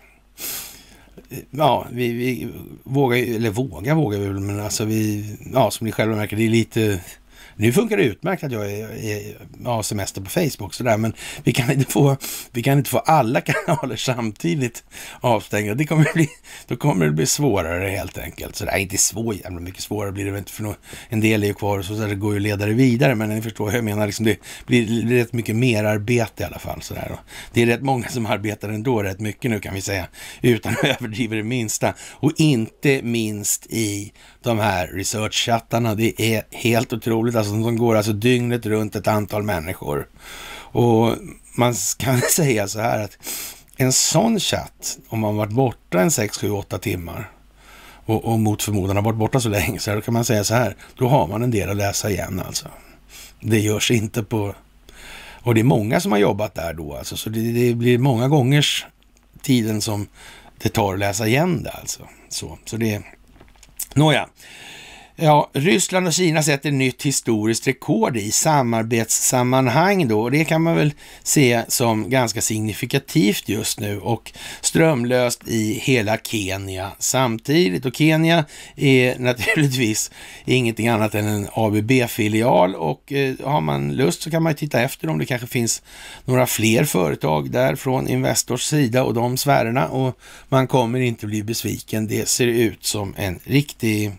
Ja, vi vågar vi väl, men alltså vi, ja, som ni själva märker, det är Nu funkar det utmärkt att jag har semester på Facebook sådär, men vi kan inte få alla kanaler samtidigt avstängda. Då kommer det bli svårare helt enkelt. Så det är inte så jävla mycket svårare blir det inte, för en del är ju kvar, så det går ju att leda det vidare, men ni förstår vad jag menar, liksom det blir rätt mycket mer arbete i alla fall. Sådär. Det är rätt många som arbetar ändå rätt mycket nu, kan vi säga, utan att överdriva det minsta. Och inte minst i de här research-chattarna. Det är helt otroligt. Alltså, de går alltså dygnet runt ett antal människor. Och man kan säga så här att en sån chatt, om man varit borta en 6, 7, 8 timmar och mot förmodan har varit borta så länge, så här, då kan man säga så här, då har man en del att läsa igen alltså. Det görs inte på... Och det är många som har jobbat där då alltså, så det blir många gångers tiden som det tar att läsa igen det alltså. Så det... Nåja. Ja, Ryssland och Kina sätter nytt historiskt rekord i samarbetssammanhang då, och det kan man väl se som ganska signifikativt just nu, och strömlöst i hela Kenya samtidigt. Och Kenya är naturligtvis ingenting annat än en ABB-filial, och har man lust så kan man titta efter om det kanske finns några fler företag där från Investors sida och de sfärerna, och man kommer inte bli besviken. Det ser ut som en riktig,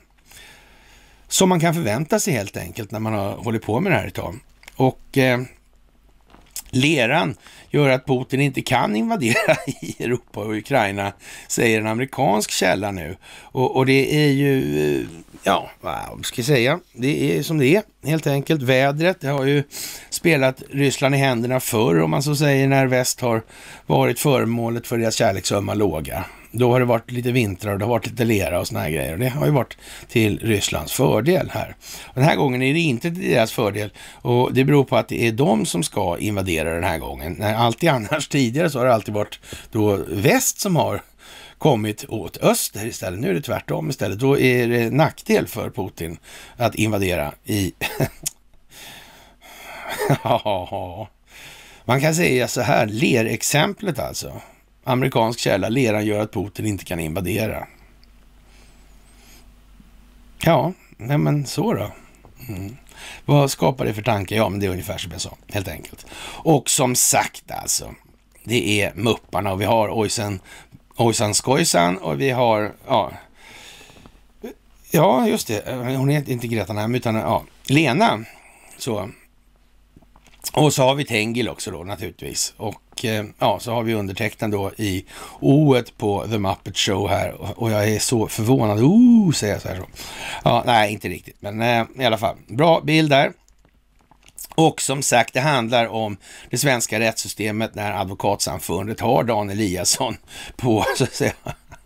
som man kan förvänta sig helt enkelt när man har hållit på med det här ett tag. Och leran gör att Putin inte kan invadera i Europa och Ukraina, säger en amerikansk källa nu. Och det är ju, vad ska jag säga? Det är som det är helt enkelt. Vädret, det har ju spelat Ryssland i händerna förr, om man så säger, när väst har varit föremålet för deras kärleksömma låga. Då har det varit lite vintrar och det har varit lite lera och såna här grejer. Och det har ju varit till Rysslands fördel här. Och den här gången är det inte till deras fördel. Och det beror på att det är de som ska invadera den här gången. När alltid annars tidigare så har det alltid varit då väst som har kommit åt öster istället. Nu är det tvärtom istället. Då är det nackdel för Putin att invadera i... Man kan säga så här, lerexemplet alltså. Amerikansk källa, leran gör att Putin inte kan invadera. Ja, nej men så då. Vad skapar det för tankar? Ja, men det är ungefär som jag sa, helt enkelt. Och som sagt alltså, det är mupparna, och vi har Ojsan Skojsan, och vi har, ja just det, hon är inte Greta Nam, utan Lena, så. Och så har vi Tengil också då naturligtvis. Och så har vi undertecknad då i oet på The Muppet Show här. Och jag är så förvånad. Säger jag så här så. Ja, nej, inte riktigt. Men i alla fall, bra bild där. Och som sagt, det handlar om det svenska rättssystemet när advokatsamfundet har Dan Eliasson på, så att säga,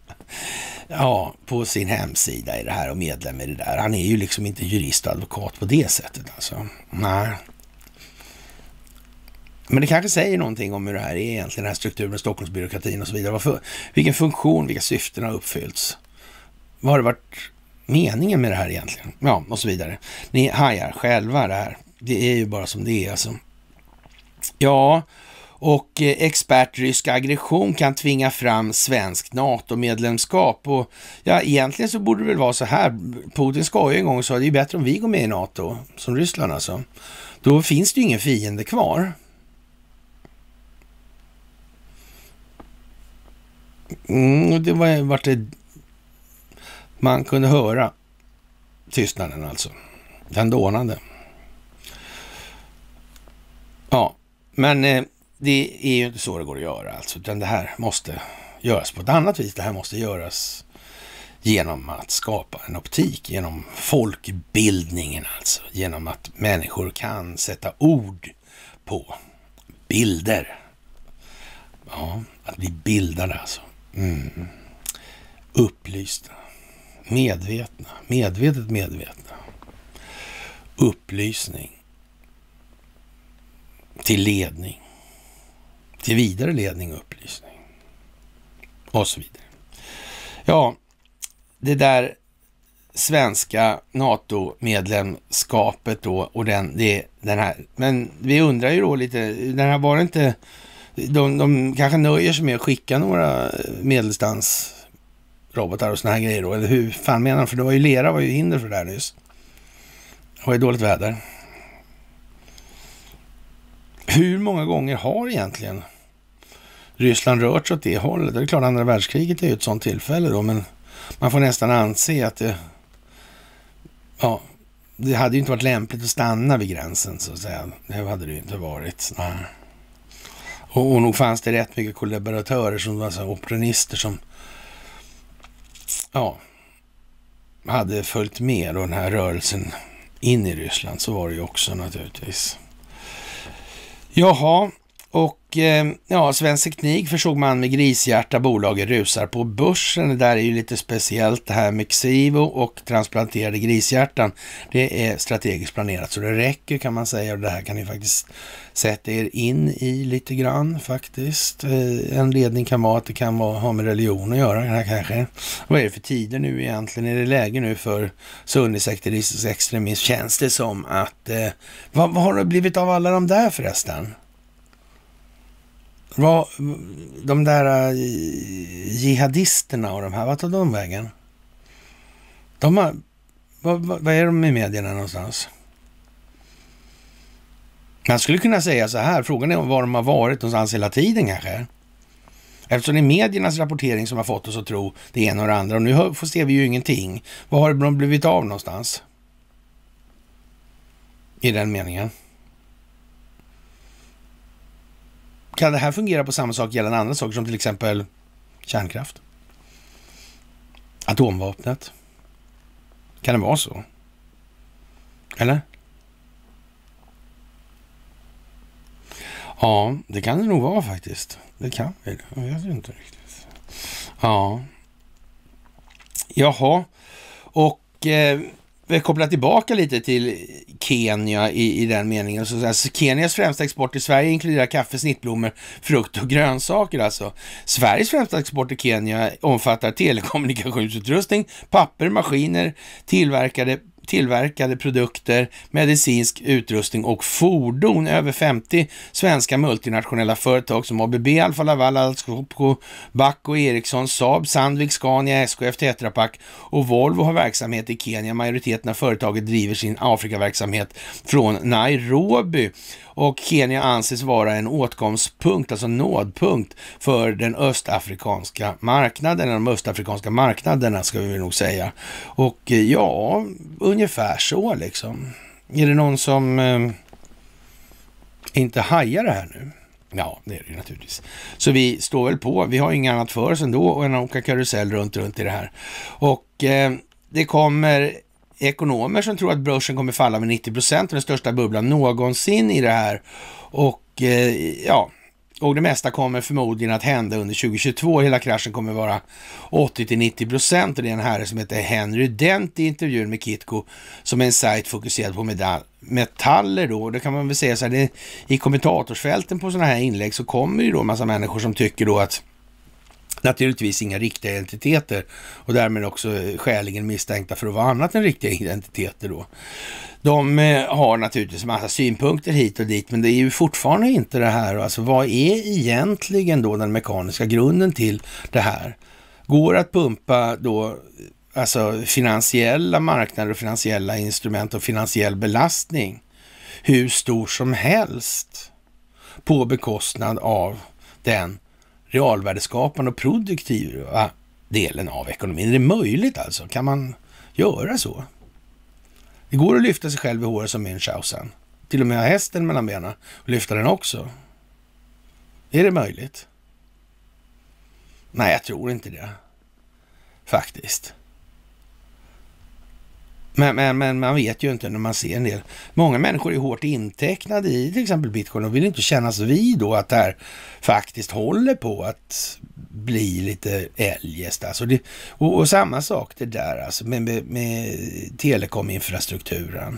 på sin hemsida i det här och medlem i det där. Han är ju liksom inte jurist och advokat på det sättet alltså. Nej. Men det kanske säger någonting om hur det här är egentligen, den här strukturen, Stockholmsbyråkratin och så vidare. Vilken funktion, vilka syften har uppfyllts? Vad har det varit meningen med det här egentligen? Ja, och så vidare. Ni hajar själva det här. Det är ju bara som det är alltså. Ja, och rysk aggression kan tvinga fram svensk NATO-medlemskap. Och ja, egentligen så borde det väl vara så här. Putin ska ju en gång säga att det är bättre om vi går med i NATO, som Ryssland alltså. Då finns det ju ingen fiende kvar. Det var vart det man kunde höra tystnaden alltså. Den dånande. Ja, men det är ju inte så det går att göra alltså, utan det här måste göras på ett annat vis. Det här måste göras genom att skapa en optik, genom folkbildningen alltså, genom att människor kan sätta ord på bilder. Ja, att bli bildade alltså. Upplysta, medvetet medvetna, upplysning till ledning, till vidare ledning och upplysning och så vidare. Ja, det där svenska NATO-medlemskapet då, och den här, men vi undrar ju då lite, den här var det inte. De kanske nöjer sig med att skicka några medeldistansrobotar och såna här grejer då, eller hur fan menar de? För det var ju hinder för det där nyss. Och är dåligt väder. Hur många gånger har egentligen Ryssland rört sig åt det hållet? Det är klart, andra världskriget är ju ett sånt tillfälle då, men man får nästan anse att det hade ju inte varit lämpligt att stanna vid gränsen, så att säga. Det hade det ju inte varit. Nej. Och nog fanns det rätt mycket kollaboratörer som var så opportunister som hade följt med då den här rörelsen in i Ryssland. Så var det ju också naturligtvis. Jaha, och Svensk Teknik försåg man med grishjärta, bolaget rusar på börsen. Det där är ju lite speciellt, det här med Xivo och transplanterade grishjärtan. Det är strategiskt planerat så det räcker, kan man säga, och det här kan ni faktiskt sätta er in i lite grann faktiskt. En ledning kan vara att det kan ha med religion att göra det här kanske. Vad är det för tider nu egentligen? Är det läge nu för sunnisekteristisk extremism? Känns det som att vad har det blivit av alla de där förresten? De där jihadisterna och de här, vad tar de vägen? Vad är de i medierna någonstans? Man skulle kunna säga så här, frågan är var de har varit någonstans hela tiden kanske. Eftersom det är mediernas rapportering som har fått oss att tro det ena och det andra. Och nu ser vi ju ingenting. Vad har de blivit av någonstans? I den meningen. Kan det här fungera på samma sak gällande andra saker som till exempel kärnkraft? Atomvapnet? Kan det vara så? Eller? Ja, det kan det nog vara faktiskt. Det kan det. Jag vet inte riktigt. Ja. Jaha. Och vi kopplar tillbaka lite till Kenya i den meningen. Så Kenias främsta export till Sverige inkluderar kaffe, snittblommor, frukt och grönsaker alltså. Sveriges främsta export till Kenya omfattar telekommunikationsutrustning, papper, maskiner, tillverkade produkter, medicinsk utrustning och fordon. Över 50 svenska multinationella företag som ABB, Alfa Laval, Alsco, Bacco, Ericsson, Saab, Sandvik, Scania, SKF, Tetra Pak och Volvo har verksamhet i Kenya. Majoriteten av företaget driver sin Afrikaverksamhet från Nairobi. Och Kenya anses vara en åtkomstpunkt, alltså nådpunkt för den östafrikanska marknaden, de östafrikanska marknaderna ska vi nog säga. Och ja, ungefär så liksom. Är det någon som inte hajar det här nu? Ja, det är det naturligtvis. Så vi står väl på, vi har inget annat för oss ändå än att åka karusell runt i det här. Och det kommer ekonomer som tror att börsen kommer falla med 90%, den största bubblan någonsin i det här. Och och det mesta kommer förmodligen att hända under 2022. Hela kraschen kommer vara 80-90%, och det är en herre som heter Henry Dent i intervjun med Kitco som är en sajt fokuserad på metaller då. Det kan man väl säga så här, i kommentatorsfälten på sådana här inlägg så kommer ju då en massa människor som tycker då att naturligtvis inga riktiga identiteter och därmed också skäligen misstänkta för att vara annat än riktiga identiteter då. De har naturligtvis massa synpunkter hit och dit, men det är ju fortfarande inte det här. Alltså vad är egentligen då den mekaniska grunden till det här? Går att pumpa då alltså finansiella marknader och finansiella instrument och finansiell belastning hur stor som helst på bekostnad av den realvärdeskapande och produktiva delen av ekonomin? Är det möjligt alltså? Kan man göra så? Det går att lyfta sig själv i håret som Münchhausen. Till och med ha hästen mellan benen och lyfta den också. Är det möjligt? Nej, jag tror inte det. Faktiskt. Men man vet ju inte när man ser en del. Många människor är hårt intecknade i till exempel bitcoin och vill inte kännas vid då att det här faktiskt håller på att bli lite eljest. Alltså och samma sak det där alltså med telekominfrastrukturen.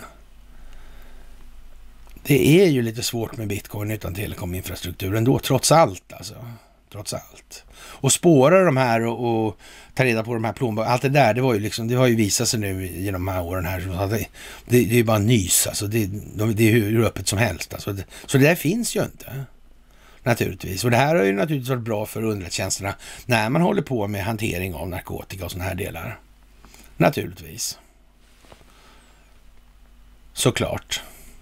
Det är ju lite svårt med bitcoin utan telekominfrastrukturen då, trots allt alltså. Trots allt. Och spåra de här och ta reda på de här plånböckerna. Allt det där, det har ju visat sig nu genom de här åren här. Det är ju bara nys. Alltså det är hur öppet som helst. Alltså så det där finns ju inte. Naturligtvis. Och det här har ju naturligtvis varit bra för underrättelsetjänsterna när man håller på med hantering av narkotika och såna här delar. Naturligtvis. såklart.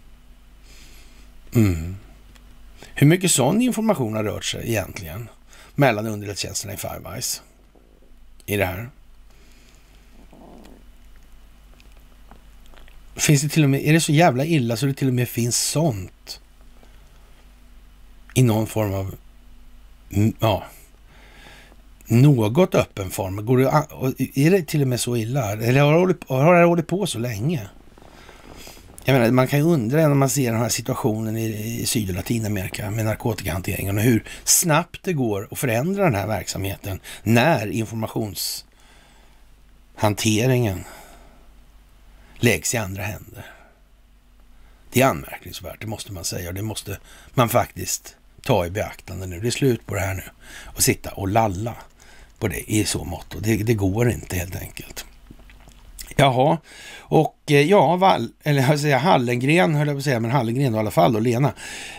Hur mycket sån information har rört sig egentligen mellan underrättelsetjänsterna i Five Eyes i det här? Finns det till och med, är det så jävla illa så det till och med finns sånt i någon form av något öppen form? Går det, är det till och med så illa? Eller har det hållit på så länge? Jag menar, man kan ju undra när man ser den här situationen i Syd- och Latinamerika med narkotikahanteringen och hur snabbt det går att förändra den här verksamheten när informationshanteringen läggs i andra händer. Det är anmärkningsvärt, det måste man säga, och det måste man faktiskt ta i beaktande nu. Det är slut på det här nu och sitta och lalla på det i så mått. Och det går inte helt enkelt. Jaha, och Hallengren höll jag på att säga, men Hallengren i alla fall och Lena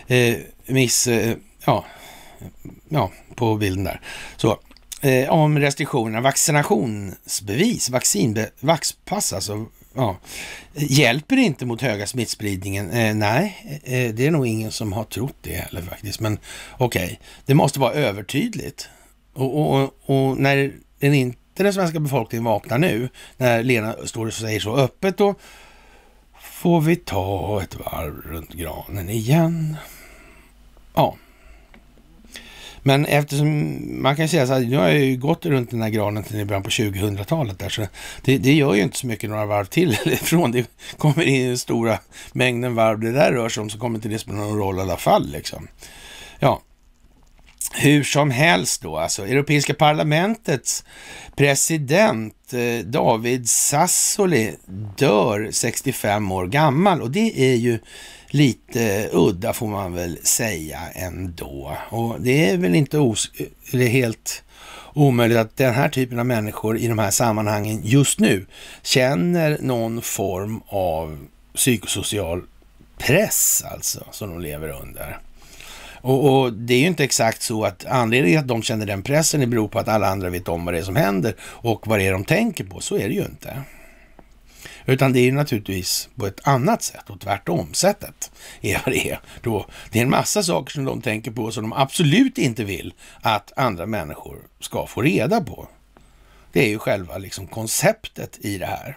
på bilden där. Så om restriktionerna, vaccinationsbevis, vaxpass alltså. Ja, hjälper inte mot höga smittspridningen? Nej, det är nog ingen som har trott det heller faktiskt. Men okej, det måste vara övertydligt. Och när den svenska befolkningen vaknar nu, när Lena står och säger så öppet, då får vi ta ett varv runt granen igen. Ja. Men eftersom man kan säga så här, nu har jag ju gått runt den här granen till i början på 2000-talet där, så det gör ju inte så mycket några varv till eller ifrån. Det kommer in den stora mängden varv det där rör sig om, så kommer inte det spela någon roll i alla fall liksom. Ja, hur som helst då, alltså Europeiska parlamentets president David Sassoli dör 65 år gammal, och det är ju lite udda får man väl säga ändå. Och det är väl inte helt omöjligt att den här typen av människor i de här sammanhangen just nu känner någon form av psykosocial press alltså som de lever under. Och det är ju inte exakt så att anledningen att de känner den pressen beror på att alla andra vet om vad det är som händer och vad det är de tänker på. Så är det ju inte. Utan det är ju naturligtvis på ett annat sätt, och tvärtom sättet är vad det är. Det är en massa saker som de tänker på som de absolut inte vill att andra människor ska få reda på. Det är ju själva liksom konceptet i det här.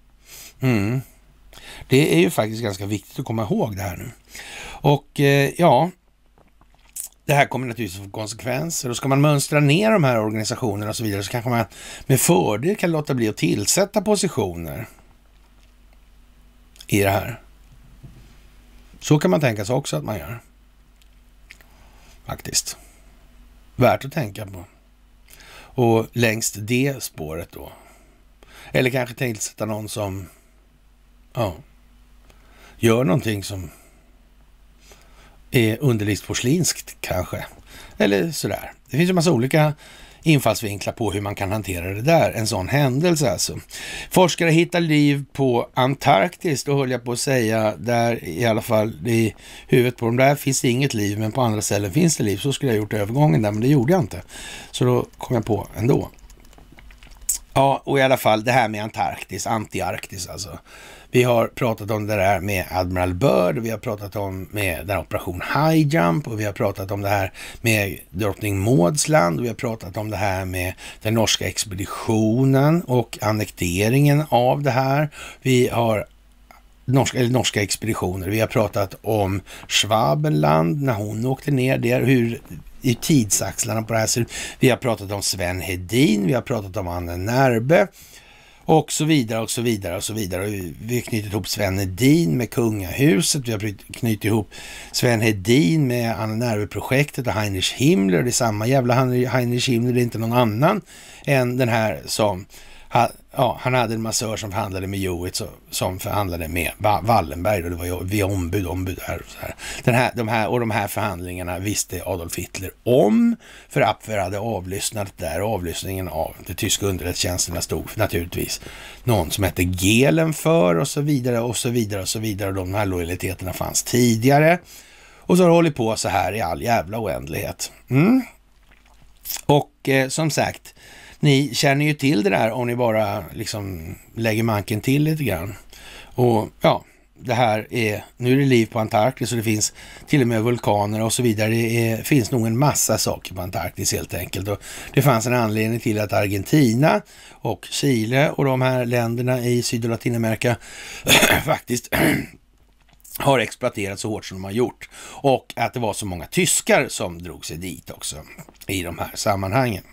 Det är ju faktiskt ganska viktigt att komma ihåg det här nu. Och det här kommer naturligtvis att få konsekvenser, och ska man mönstra ner de här organisationerna och så vidare, så kanske man med fördel kan låta bli att tillsätta positioner i det här. Så kan man tänka sig också att man gör. Faktiskt. Värt att tänka på. Och längst det spåret då. Eller kanske tillsätta någon som gör någonting som är underlivsporslinskt kanske. Eller sådär. Det finns ju en massa olika infallsvinklar på hur man kan hantera det där. En sån händelse alltså. Forskare hittar liv på Antarktis, då höll jag på att säga. Där i alla fall i huvudet på dem där finns det inget liv, men på andra ställen finns det liv. Så skulle jag gjort övergången där, men det gjorde jag inte. Så då kom jag på ändå. Ja, och i alla fall det här med Antarktis, Antiarktis alltså. Vi har pratat om det där med Admiral Byrd, vi har pratat om med den operation High Jump, och vi har pratat om det här med drottning Mauds land, och vi har pratat om det här med den norska expeditionen och annekteringen av det här. Vi har norska expeditioner, vi har pratat om Schwabenland när hon åkte ner där, hur i tidsaxlarna på det här ser ut. Vi har pratat om Sven Hedin, vi har pratat om Anne Närbe och så vidare och så vidare och så vidare. Vi har knutit ihop Sven Hedin med kungahuset, vi har knutit ihop Sven Hedin med Anne Närbe-projektet och Heinrich Himmler. Det är samma jävla Heinrich Himmler, det är inte någon annan än den här som han hade en massör som förhandlade med Hewitt, som förhandlade med Wallenberg, och det var via ombud här och så här. De här förhandlingarna visste Adolf Hitler om, för Abwehr hade avlyssnat där. Avlyssningen av de tyska underrättelsetjänsterna stod naturligtvis någon som hette Gehlen för, och så vidare och så vidare och så vidare. Och de här lojaliteterna fanns tidigare. Och så har det hållit på så här i all jävla oändlighet. Och som sagt, ni känner ju till det där om ni bara liksom lägger manken till lite grann. Och det här nu är det liv på Antarktis och det finns till och med vulkaner och så vidare. Det finns nog en massa saker på Antarktis helt enkelt. Och det fanns en anledning till att Argentina och Chile och de här länderna i Syd- och Latinamerika faktiskt har exploaterat så hårt som de har gjort. Och att det var så många tyskar som drog sig dit också i de här sammanhangen.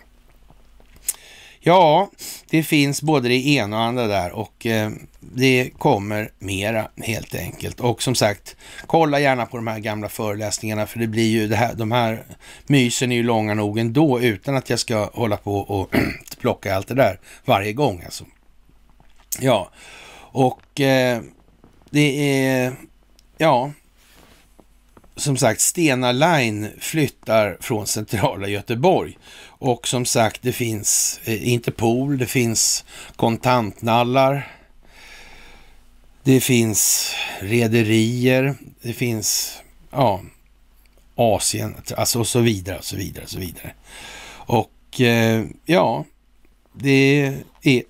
Ja, det finns både det ena och andra där och det kommer mera helt enkelt. Och som sagt, kolla gärna på de här gamla föreläsningarna för det blir ju de här mysen är ju långa nog ändå utan att jag ska hålla på och plocka allt det där varje gång alltså. Ja, och det är, ja, som sagt, Stena Line flyttar från centrala Göteborg. Och som sagt, det finns Interpol, det finns kontantnallar, det finns rederier, det finns Asien, alltså och så vidare och så vidare och så vidare. Och ja, det är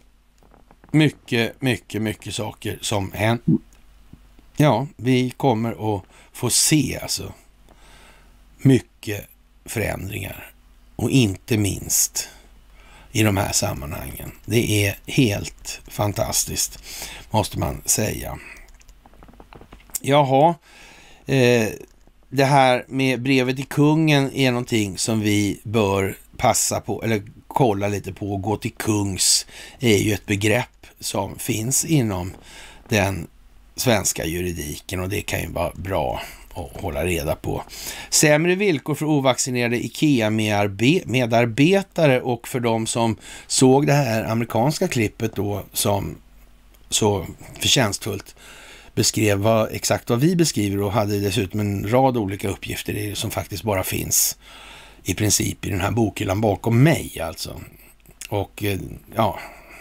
mycket saker som händer. Ja, vi kommer att få se alltså mycket förändringar. Och inte minst i de här sammanhangen. Det är helt fantastiskt, måste man säga. Jaha, det här med brevet till kungen är någonting som vi bör passa på, eller kolla lite på. Gå till kungs är ju ett begrepp som finns inom den svenska juridiken och det kan ju vara bra att hålla reda på. Sämre villkor för ovaccinerade IKEA-medarbetare och för de som såg det här amerikanska klippet då som så förtjänstfullt beskrev exakt vad vi beskriver och hade dessutom en rad olika uppgifter som faktiskt bara finns i princip i den här bokhyllan bakom mig alltså. Och ja,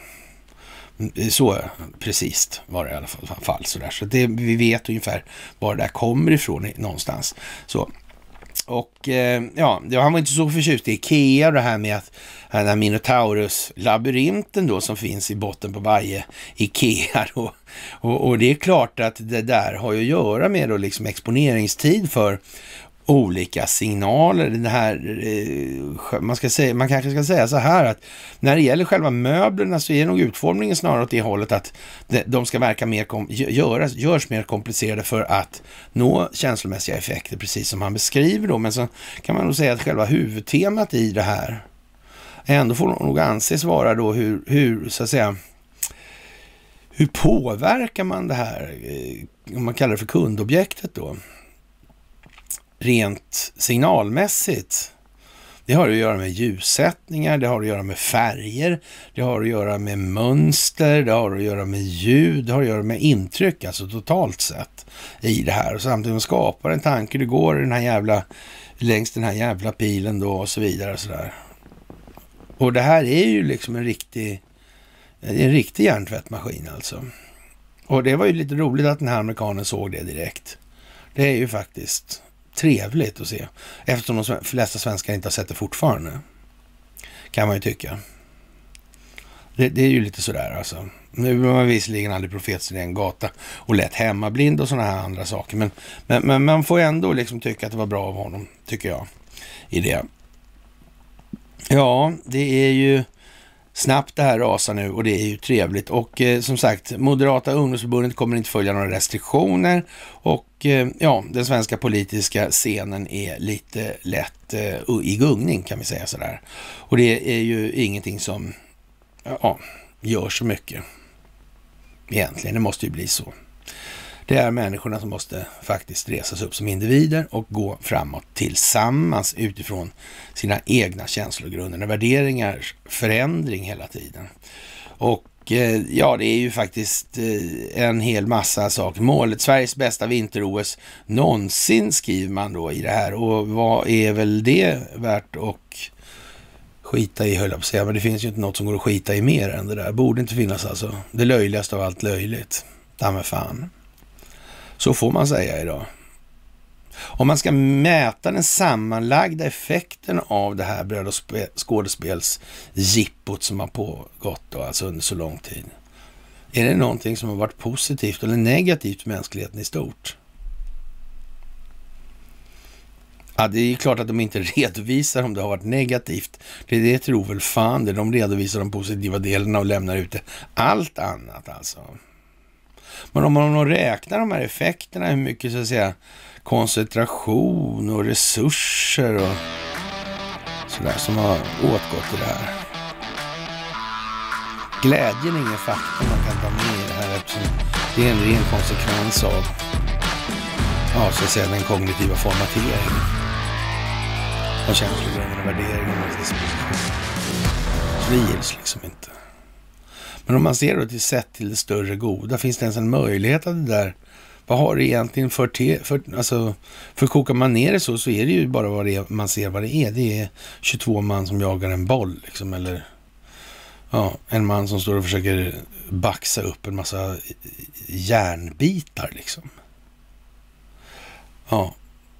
så precis var det i alla fall så där. Så det, vi vet ungefär var det där kommer ifrån någonstans. Så. Och ja, han var inte så förtjust i IKEA och det här med att den här Minotaurus-labyrinten då som finns i botten på varje IKEA då. Och det är klart att det där har ju att göra med då liksom exponeringstid för olika signaler. Det här, man kanske ska säga så här att när det gäller själva möblerna så är nog utformningen snarare åt det hållet att de ska verka mer görs mer komplicerade för att nå känslomässiga effekter, precis som han beskriver då. Men så kan man nog säga att själva huvudtemat i det här ändå får nog anses vara då hur så att säga, hur påverkar man det här, om man kallar det för kundobjektet då, rent signalmässigt. Det har att göra med ljussättningar, det har att göra med färger, det har att göra med mönster, det har att göra med ljud, det har att göra med intryck, alltså totalt sett i det här. Och samtidigt skapar en tanke, det går den här längs den här jävla pilen då och så vidare och så där. Och det här är ju liksom en riktig hjärntvättmaskin alltså. Och det var ju lite roligt att den här amerikanen såg det direkt. Det är ju faktiskt trevligt att se. Eftersom de flesta svenskar inte har sett det fortfarande. Kan man ju tycka. Det är ju lite sådär alltså. Nu var man visserligen aldrig profet i en gata och lätt hemmablind och sådana här andra saker. Men man får ändå liksom tycka att det var bra av honom, tycker jag, i det. Ja, det är ju snabbt det här rasar nu och det är ju trevligt. Och som sagt, Moderata ungdomsförbundet kommer inte följa några restriktioner och ja, den svenska politiska scenen är lite lätt i gungning, kan vi säga sådär. Och det är ju ingenting som gör så mycket egentligen. Det måste ju bli så. Det är människorna som måste faktiskt resas upp som individer och gå framåt tillsammans utifrån sina egna känslogrunder och värderingar, förändring hela tiden. Och ja, det är ju faktiskt en hel massa saker. Målet, Sveriges bästa vinter-OS någonsin, skriver man då i det här. Och vad är väl det värt att skita i, höll jag på att säga. Men det finns ju inte något som går att skita i mer än det där. Borde inte finnas alltså. Det löjligaste av allt löjligt. Damme fan. Så får man säga idag. Om man ska mäta den sammanlagda effekten av det här bröd- och skådespelsjippot som har pågått då, alltså under så lång tid. Är det någonting som har varit positivt eller negativt för mänskligheten i stort? Ja, det är ju klart att de inte redovisar om det har varit negativt. Det tror väl fan det. De redovisar de positiva delarna och lämnar ut det. Allt annat alltså. Men om man räknar de här effekterna, hur mycket så att säga koncentration och resurser och sådär som har åtgått i det här. Glädjen är ingen faktor man kan ta med i det här eftersom det är en ren konsekvens av så att säga den kognitiva formateringen och känslogrunderna och värderingarna. Så det gills liksom inte. Men om man ser då till det större goda, finns det ens en möjlighet att det där, vad har det egentligen för kokar man ner det så är det ju bara vad det är, man ser vad det är. Det är 22 man som jagar en boll liksom, eller en man som står och försöker baxa upp en massa järnbitar liksom. Ja.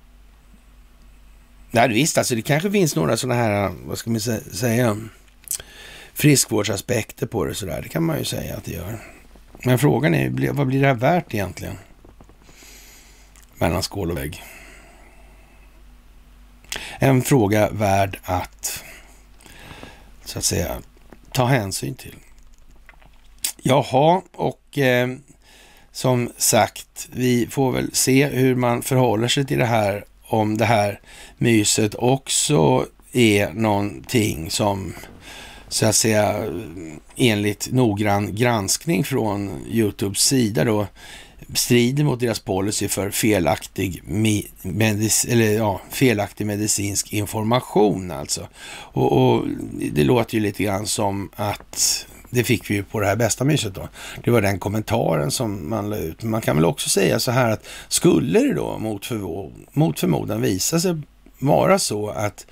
Nej, visst, alltså det kanske finns några sådana här, vad ska man säga, friskvårdsaspekter på det sådär. Det kan man ju säga att det gör. Men frågan är, vad blir det här värt egentligen? Mellan skål och vägg. En fråga värd att, så att säga, ta hänsyn till. Jaha, och som sagt, vi får väl se hur man förhåller sig till det här, om det här myset också är någonting som, så att säga, enligt noggrann granskning från YouTubes sida då strider mot deras policy för felaktig medicinsk information alltså. Och det låter ju lite grann som att det fick vi ju på det här bästa myset då. Det var den kommentaren som man la ut. Man kan väl också säga så här att skulle det då mot förmodan visa sig vara så att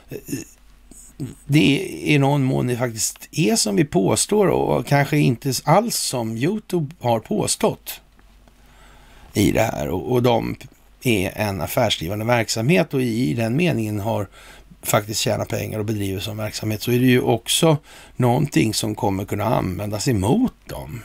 det i någon mån det faktiskt är som vi påstår och kanske inte alls som YouTube har påstått i det här, och de är en affärsdrivande verksamhet och i den meningen har faktiskt tjänat pengar och bedriver som verksamhet, så är det ju också någonting som kommer kunna användas emot dem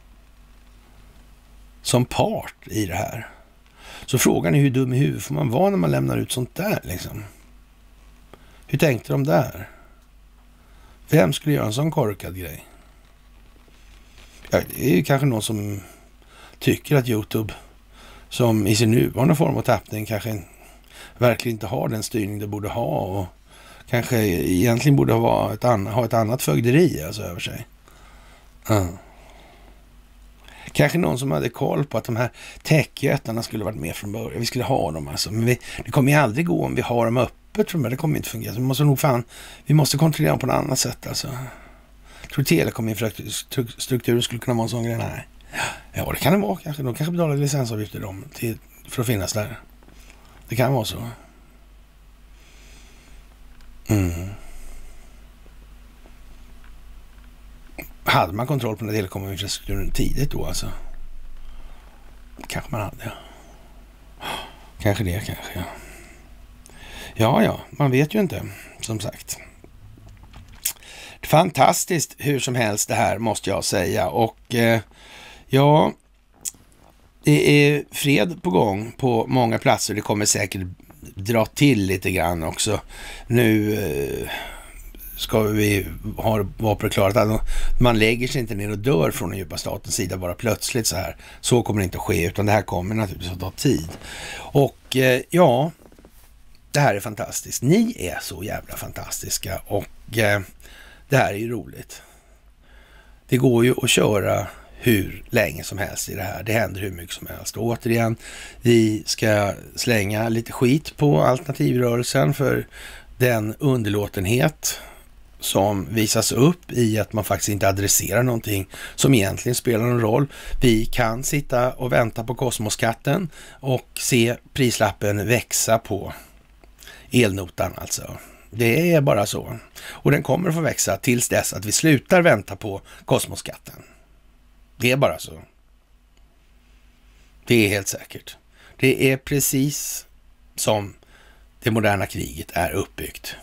som part i det här. Så frågan är hur dum i huvudet får man vara när man lämnar ut sånt där liksom. Hur tänkte de där? Vem skulle göra en sån korkad grej? Ja, det är ju kanske någon som tycker att YouTube som i sin nuvarande form och tappning kanske verkligen inte har den styrning det borde ha och kanske egentligen borde ha ett annat fögderi alltså över sig. Kanske någon som hade koll på att de här techjättarna skulle varit med från början. Vi skulle ha dem alltså. Men det kommer ju aldrig gå om vi har dem öppet från början. Det kommer inte fungera. Så vi måste kontrollera dem på något annat sätt alltså. Jag tror telekominfrastrukturen skulle kunna vara en sån grej. Nej. Ja, det kan det vara kanske. De kanske betalar licensavgifter för att finnas där. Det kan vara så. Hade man kontroll på den telekominfrastrukturen tidigt då alltså? Kanske man hade. Kanske det, kanske. Ja, man vet ju inte, som sagt. Fantastiskt hur som helst det här, måste jag säga. Och det är fred på gång på många platser. Det kommer säkert dra till lite grann också. Nu ska vi vara förklarat att man lägger sig inte ner och dör från den djupa statens sida bara plötsligt så här. Så kommer det inte att ske, utan det här kommer naturligtvis att ta tid. Och det här är fantastiskt. Ni är så jävla fantastiska och det här är ju roligt. Det går ju att köra hur länge som helst i det här. Det händer hur mycket som helst. Och återigen, vi ska slänga lite skit på alternativrörelsen för den underlåtenhet som visas upp i att man faktiskt inte adresserar någonting som egentligen spelar någon roll. Vi kan sitta och vänta på kosmoskatten och se prislappen växa på elnotan alltså. Det är bara så. Och den kommer att få växa tills dess att vi slutar vänta på kosmoskatten. Det är bara så. Det är helt säkert. Det är precis som det moderna kriget är uppbyggt.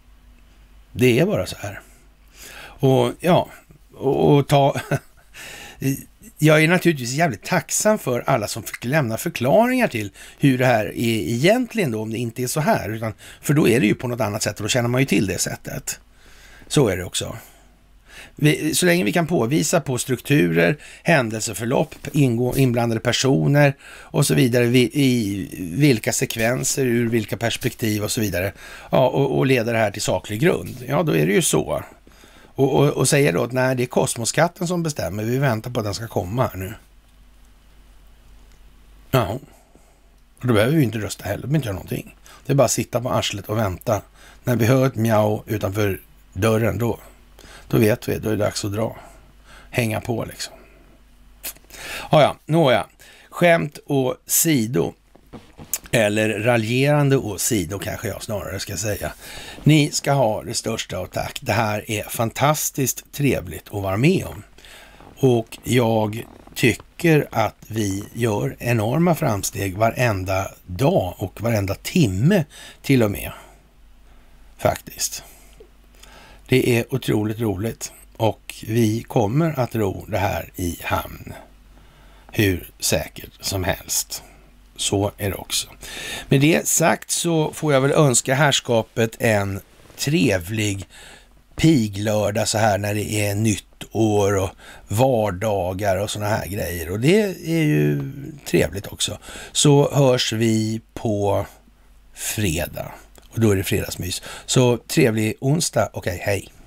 Det är bara så här. Och ta jag är naturligtvis jävligt tacksam för alla som fick lämna förklaringar till hur det här är egentligen då, om det inte är så här. För då är det ju på något annat sätt och då känner man ju till det sättet. Så är det också. Så länge vi kan påvisa på strukturer, händelseförlopp, inblandade personer och så vidare, i vilka sekvenser, ur vilka perspektiv och så vidare, ja, och leda det här till saklig grund, ja då är det ju så. Och säger då att nej, det är kosmoskatten som bestämmer, vi väntar på att den ska komma här nu. Ja, och då behöver vi inte rösta heller, vi behöver inte göra någonting. Det är bara att sitta på arslet och vänta. När vi hör ett mjau utanför dörren, då vet vi, då är det dags att dra. Hänga på liksom. Ja, nåja. Skämt och sido. Eller raljerande och sido kanske jag snarare ska säga. Ni ska ha det största av tack. Det här är fantastiskt trevligt att vara med om. Och jag tycker att vi gör enorma framsteg varenda dag och varenda timme till och med. Faktiskt. Det är otroligt roligt och vi kommer att ro det här i hamn hur säkert som helst. Så är det också. Med det sagt så får jag väl önska herrskapet en trevlig piglördag så här när det är nytt år och vardagar och såna här grejer. Och det är ju trevligt också. Så hörs vi på fredag. Och då är det fredagsmys. Så trevlig onsdag. Okej, hej.